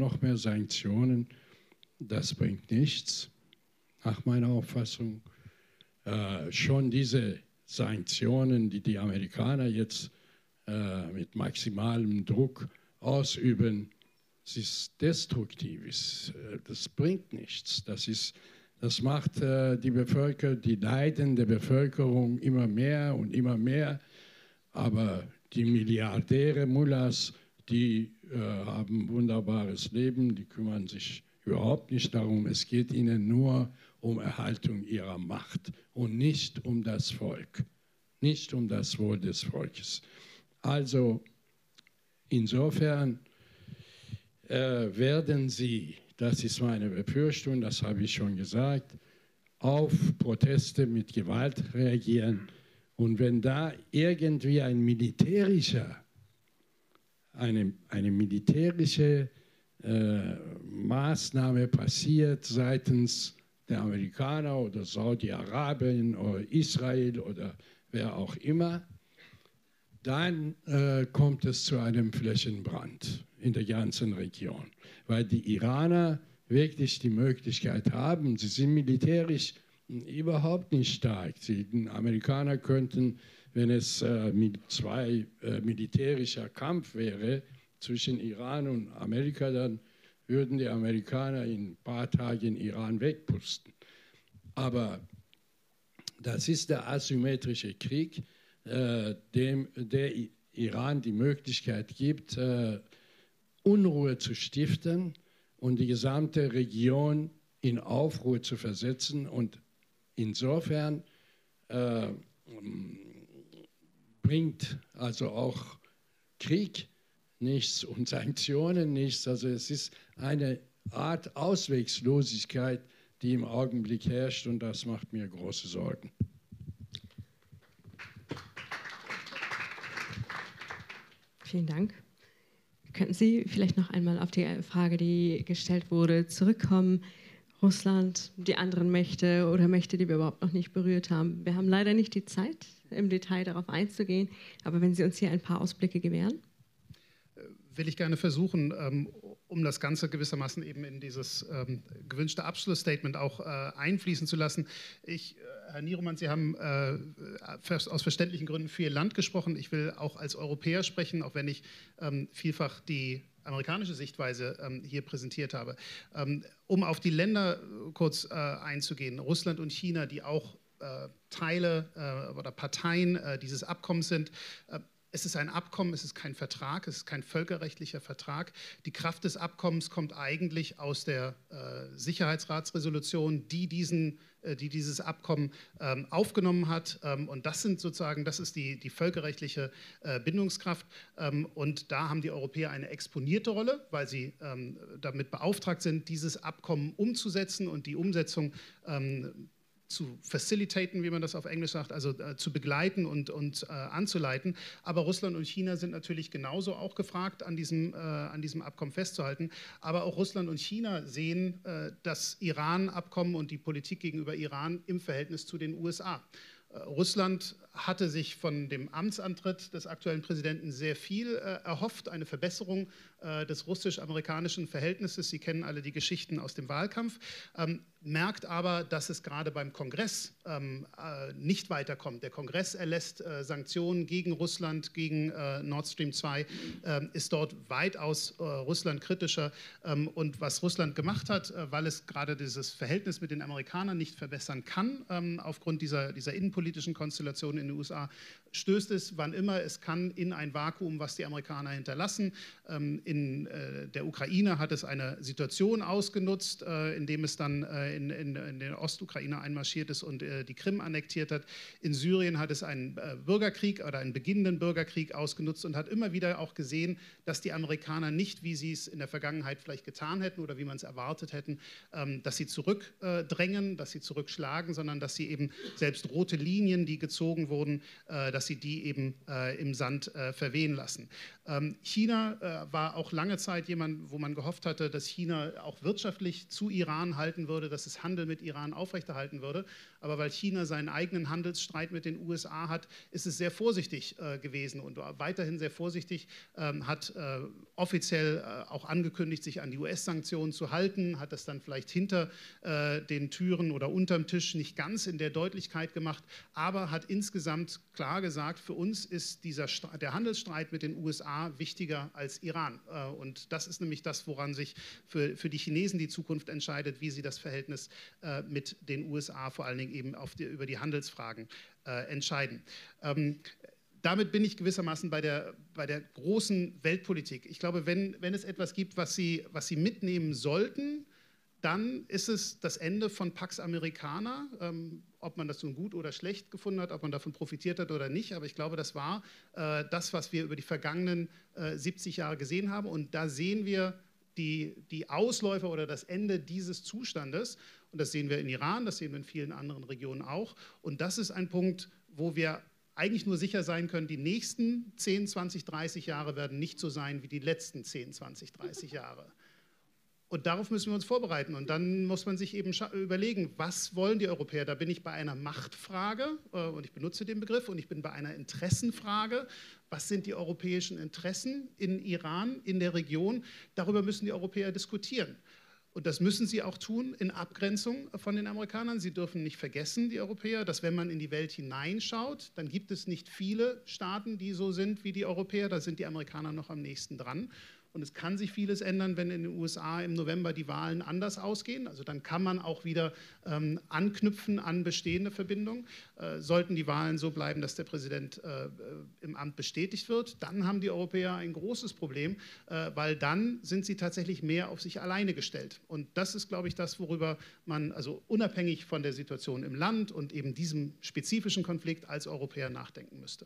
das bringt nichts, nach meiner Auffassung. Schon diese Sanktionen, die die Amerikaner jetzt mit maximalem Druck ausüben, es ist destruktiv, das bringt nichts. Das macht die leidende Bevölkerung immer mehr und immer mehr. Aber die Milliardäre, Mullahs, die haben ein wunderbares Leben, die kümmern sich überhaupt nicht darum. Es geht ihnen nur um Erhaltung ihrer Macht und nicht um das Volk, nicht um das Wohl des Volkes. Also insofern werden sie das ist meine Befürchtung, das habe ich schon gesagt, auf Proteste mit Gewalt reagieren. Und wenn da irgendwie eine militärische Maßnahme passiert seitens der Amerikaner oder Saudi-Arabien oder Israel oder wer auch immer, dann kommt es zu einem Flächenbrand in der ganzen Region, weil die Iraner wirklich die Möglichkeit haben, sie sind militärisch überhaupt nicht stark. Die Amerikaner könnten, wenn es mit zwei militärischer Kampf wäre zwischen Iran und Amerika, dann würden die Amerikaner in ein paar Tagen Iran wegpusten. Aber das ist der asymmetrische Krieg, der Iran die Möglichkeit gibt, Unruhe zu stiften und die gesamte Region in Aufruhr zu versetzen. Und insofern bringt also auch Krieg nichts und Sanktionen nichts. Also es ist eine Art Auswegslosigkeit, die im Augenblick herrscht, und das macht mir große Sorgen. Vielen Dank. Könnten Sie vielleicht noch einmal auf die Frage, die gestellt wurde, zurückkommen? Russland, die anderen Mächte oder Mächte, die wir überhaupt noch nicht berührt haben. Wir haben leider nicht die Zeit, im Detail darauf einzugehen, aber wenn Sie uns hier ein paar Ausblicke gewähren. Will ich gerne versuchen, um das Ganze gewissermaßen eben in dieses gewünschte Abschlussstatement auch einfließen zu lassen. Herr Nieromann, Sie haben aus verständlichen Gründen für Ihr Land gesprochen. Ich will auch als Europäer sprechen, auch wenn ich vielfach die amerikanische Sichtweise hier präsentiert habe. Um auf die Länder kurz einzugehen, Russland und China, die auch Teile oder Parteien dieses Abkommens sind. Es ist ein Abkommen, es ist kein Vertrag, es ist kein völkerrechtlicher Vertrag. Die Kraft des Abkommens kommt eigentlich aus der Sicherheitsratsresolution, die dieses Abkommen aufgenommen hat. Und das ist die völkerrechtliche Bindungskraft. Und da haben die Europäer eine exponierte Rolle, weil sie damit beauftragt sind, dieses Abkommen umzusetzen und die Umsetzung zu facilitaten, wie man das auf Englisch sagt, also zu begleiten und anzuleiten. Aber Russland und China sind natürlich genauso auch gefragt, an diesem Abkommen festzuhalten. Aber auch Russland und China sehen das Iran-Abkommen und die Politik gegenüber Iran im Verhältnis zu den USA. Russland hatte sich von dem Amtsantritt des aktuellen Präsidenten sehr viel erhofft, eine Verbesserung des russisch-amerikanischen Verhältnisses. Sie kennen alle die Geschichten aus dem Wahlkampf, merkt aber, dass es gerade beim Kongress nicht weiterkommt. Der Kongress erlässt Sanktionen gegen Russland, gegen Nord Stream 2, ist dort weitaus Russland kritischer. Und was Russland gemacht hat, weil es gerade dieses Verhältnis mit den Amerikanern nicht verbessern kann, aufgrund dieser innenpolitischen Konstellation in den USA, stößt es, wann immer es kann, in ein Vakuum, was die Amerikaner hinterlassen. In der Ukraine hat es eine Situation ausgenutzt, indem es dann in der Ostukraine einmarschiert ist und die Krim annektiert hat. In Syrien hat es einen Bürgerkrieg oder einen beginnenden Bürgerkrieg ausgenutzt und hat immer wieder auch gesehen, dass die Amerikaner nicht, wie sie es in der Vergangenheit vielleicht getan hätten oder wie man es erwartet hätten, dass sie zurückdrängen, dass sie zurückschlagen, sondern dass sie eben selbst rote Linien, die gezogen wurden, dass sie die eben im Sand verwehen lassen. China war auch lange Zeit jemand, wo man gehofft hatte, dass China auch wirtschaftlich zu Iran halten würde, dass es Handel mit Iran aufrechterhalten würde. Aber weil China seinen eigenen Handelsstreit mit den USA hat, ist es sehr vorsichtig gewesen und weiterhin sehr vorsichtig, hat offiziell auch angekündigt, sich an die US-Sanktionen zu halten, hat das dann vielleicht hinter den Türen oder unterm Tisch nicht ganz in der Deutlichkeit gemacht, aber hat insgesamt klar gesagt, für uns ist der Handelsstreit mit den USA wichtiger als Iran. Und das ist nämlich das, woran sich für die Chinesen die Zukunft entscheidet, wie sie das Verhältnis mit den USA vor allen Dingen eben über die Handelsfragen entscheiden. Damit bin ich gewissermaßen bei der großen Weltpolitik. Ich glaube, wenn es etwas gibt, was Sie mitnehmen sollten, dann ist es das Ende von Pax Americana, ob man das nun gut oder schlecht gefunden hat, ob man davon profitiert hat oder nicht. Aber ich glaube, das war das, was wir über die vergangenen 70 Jahre gesehen haben. Und da sehen wir die Ausläufer oder das Ende dieses Zustandes. Und das sehen wir in Iran, das sehen wir in vielen anderen Regionen auch. Und das ist ein Punkt, wo wir eigentlich nur sicher sein können, die nächsten 10, 20, 30 Jahre werden nicht so sein wie die letzten 10, 20, 30 Jahre. Und darauf müssen wir uns vorbereiten. Und dann muss man sich eben überlegen, was wollen die Europäer? Da bin ich bei einer Machtfrage, und ich benutze den Begriff, und ich bin bei einer Interessenfrage. Was sind die europäischen Interessen in Iran, in der Region? Darüber müssen die Europäer diskutieren. Und das müssen sie auch tun in Abgrenzung von den Amerikanern. Sie dürfen nicht vergessen, die Europäer, dass wenn man in die Welt hineinschaut, dann gibt es nicht viele Staaten, die so sind wie die Europäer. Da sind die Amerikaner noch am nächsten dran. Und es kann sich vieles ändern, wenn in den USA im November die Wahlen anders ausgehen. Also dann kann man auch wieder anknüpfen an bestehende Verbindungen. Sollten die Wahlen so bleiben, dass der Präsident im Amt bestätigt wird, dann haben die Europäer ein großes Problem, weil dann sind sie tatsächlich mehr auf sich alleine gestellt. Und das ist, glaube ich, das, worüber man also unabhängig von der Situation im Land und eben diesem spezifischen Konflikt als Europäer nachdenken müsste.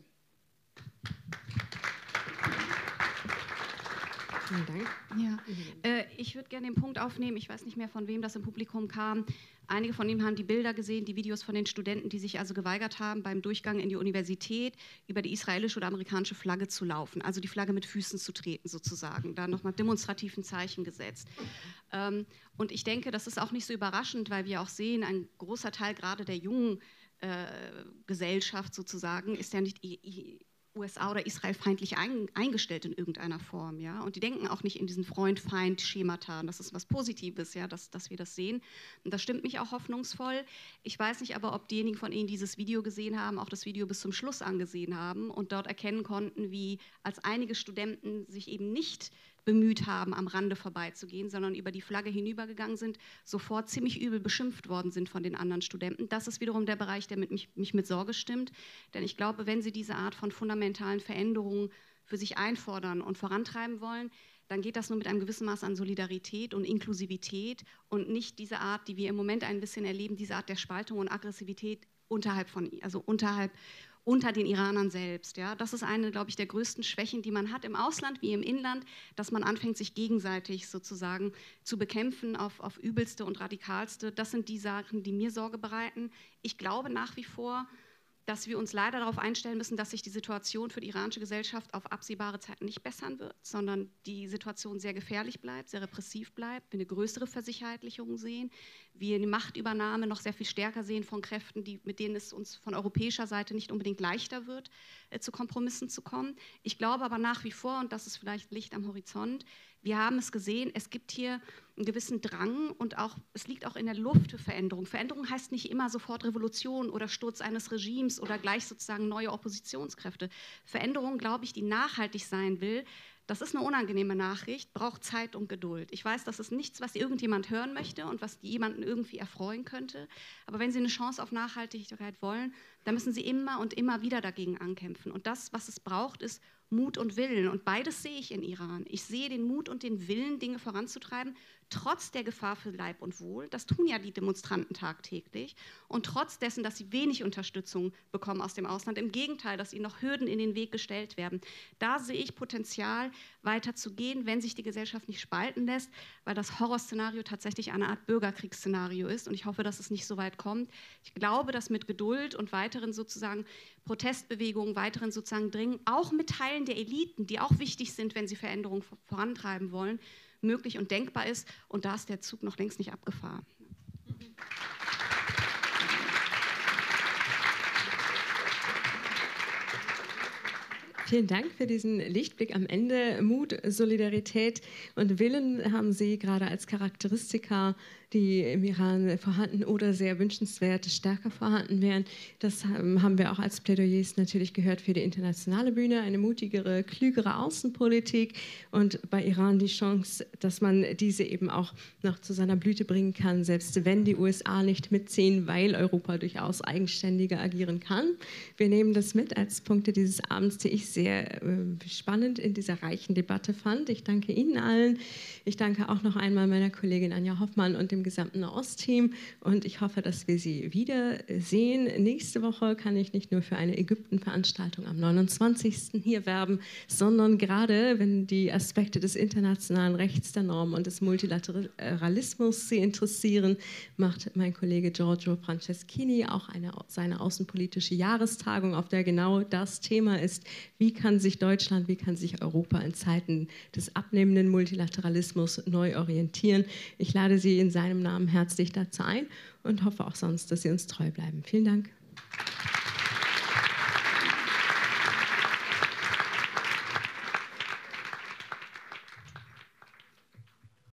Vielen Dank. Ja. Ich würde gerne den Punkt aufnehmen, ich weiß nicht mehr, von wem das im Publikum kam. Einige von Ihnen haben die Bilder gesehen, die Videos von den Studenten, die sich also geweigert haben, beim Durchgang in die Universität über die israelische oder amerikanische Flagge zu laufen, also die Flagge mit Füßen zu treten sozusagen, da nochmal demonstrativ ein Zeichen gesetzt. Und ich denke, das ist auch nicht so überraschend, weil wir auch sehen, ein großer Teil gerade der jungen Gesellschaft sozusagen ist ja nicht USA- oder israelfeindlich eingestellt in irgendeiner Form, ja, und die denken auch nicht in diesen Freund-Feind-Schemata, das ist was Positives, ja, dass wir das sehen, und das stimmt mich auch hoffnungsvoll. Ich weiß nicht aber, ob diejenigen von Ihnen dieses Video gesehen haben, auch das Video bis zum Schluss angesehen haben und dort erkennen konnten, wie als einige Studenten sich eben nicht bemüht haben, am Rande vorbeizugehen, sondern über die Flagge hinübergegangen sind, sofort ziemlich übel beschimpft worden sind von den anderen Studenten. Das ist wiederum der Bereich, der mich mit Sorge stimmt, denn ich glaube, wenn Sie diese Art von fundamentalen Veränderungen für sich einfordern und vorantreiben wollen, dann geht das nur mit einem gewissen Maß an Solidarität und Inklusivität und nicht diese Art, die wir im Moment ein bisschen erleben, diese Art der Spaltung und Aggressivität unter den Iranern selbst. Ja? Das ist eine, glaube ich, der größten Schwächen, die man hat im Ausland wie im Inland, dass man anfängt, sich gegenseitig sozusagen zu bekämpfen auf übelste und radikalste. Das sind die Sachen, die mir Sorge bereiten. Ich glaube nach wie vor, dass wir uns leider darauf einstellen müssen, dass sich die Situation für die iranische Gesellschaft auf absehbare Zeit nicht bessern wird, sondern die Situation sehr gefährlich bleibt, sehr repressiv bleibt, wir eine größere Versicherheitlichung sehen, wir eine Machtübernahme noch sehr viel stärker sehen von Kräften, mit denen es uns von europäischer Seite nicht unbedingt leichter wird, zu Kompromissen zu kommen. Ich glaube aber nach wie vor, und das ist vielleicht Licht am Horizont, wir haben es gesehen, es gibt hier einen gewissen Drang und auch, es liegt auch in der Luft für Veränderung. Veränderung heißt nicht immer sofort Revolution oder Sturz eines Regimes oder gleich sozusagen neue Oppositionskräfte. Veränderung, glaube ich, die nachhaltig sein will, das ist eine unangenehme Nachricht, braucht Zeit und Geduld. Ich weiß, das ist nichts, was irgendjemand hören möchte und was jemanden irgendwie erfreuen könnte. Aber wenn Sie eine Chance auf Nachhaltigkeit wollen, dann müssen Sie immer und immer wieder dagegen ankämpfen. Und das, was es braucht, ist Mut und Willen. Und beides sehe ich in Iran. Ich sehe den Mut und den Willen, Dinge voranzutreiben, trotz der Gefahr für Leib und Wohl. Das tun ja die Demonstranten tagtäglich. Und trotz dessen, dass sie wenig Unterstützung bekommen aus dem Ausland. Im Gegenteil, dass ihnen noch Hürden in den Weg gestellt werden. Da sehe ich Potenzial, weiter zu gehen, wenn sich die Gesellschaft nicht spalten lässt, weil das Horrorszenario tatsächlich eine Art Bürgerkriegsszenario ist. Und ich hoffe, dass es nicht so weit kommt. Ich glaube, dass mit Geduld und weiteren sozusagen Protestbewegungen, weiteren sozusagen Dringen, auch mit Teilen der Eliten, die auch wichtig sind, wenn sie Veränderungen vorantreiben wollen, möglich und denkbar ist. Und da ist der Zug noch längst nicht abgefahren. Vielen Dank für diesen Lichtblick am Ende. Mut, Solidarität und Willen haben Sie gerade als Charakteristika, die im Iran vorhanden oder sehr wünschenswert stärker vorhanden wären. Das haben wir auch als Plädoyers natürlich gehört für die internationale Bühne, eine mutigere, klügere Außenpolitik und bei Iran die Chance, dass man diese eben auch noch zu seiner Blüte bringen kann, selbst wenn die USA nicht mitziehen, weil Europa durchaus eigenständiger agieren kann. Wir nehmen das mit als Punkte dieses Abends, die ich sehr sehr spannend in dieser reichen Debatte fand. Ich danke Ihnen allen. Ich danke auch noch einmal meiner Kollegin Anja Hoffmann und dem gesamten Nahost-Team. Und ich hoffe, dass wir Sie wiedersehen. Nächste Woche kann ich nicht nur für eine Ägypten-Veranstaltung am 29. hier werben, sondern gerade, wenn die Aspekte des internationalen Rechts, der Normen und des Multilateralismus Sie interessieren, macht mein Kollege Giorgio Franceschini auch seine außenpolitische Jahrestagung, auf der genau das Thema ist, wie kann sich Deutschland, wie kann sich Europa in Zeiten des abnehmenden Multilateralismus neu orientieren. Ich lade Sie in seinem Namen herzlich dazu ein und hoffe auch sonst, dass Sie uns treu bleiben. Vielen Dank.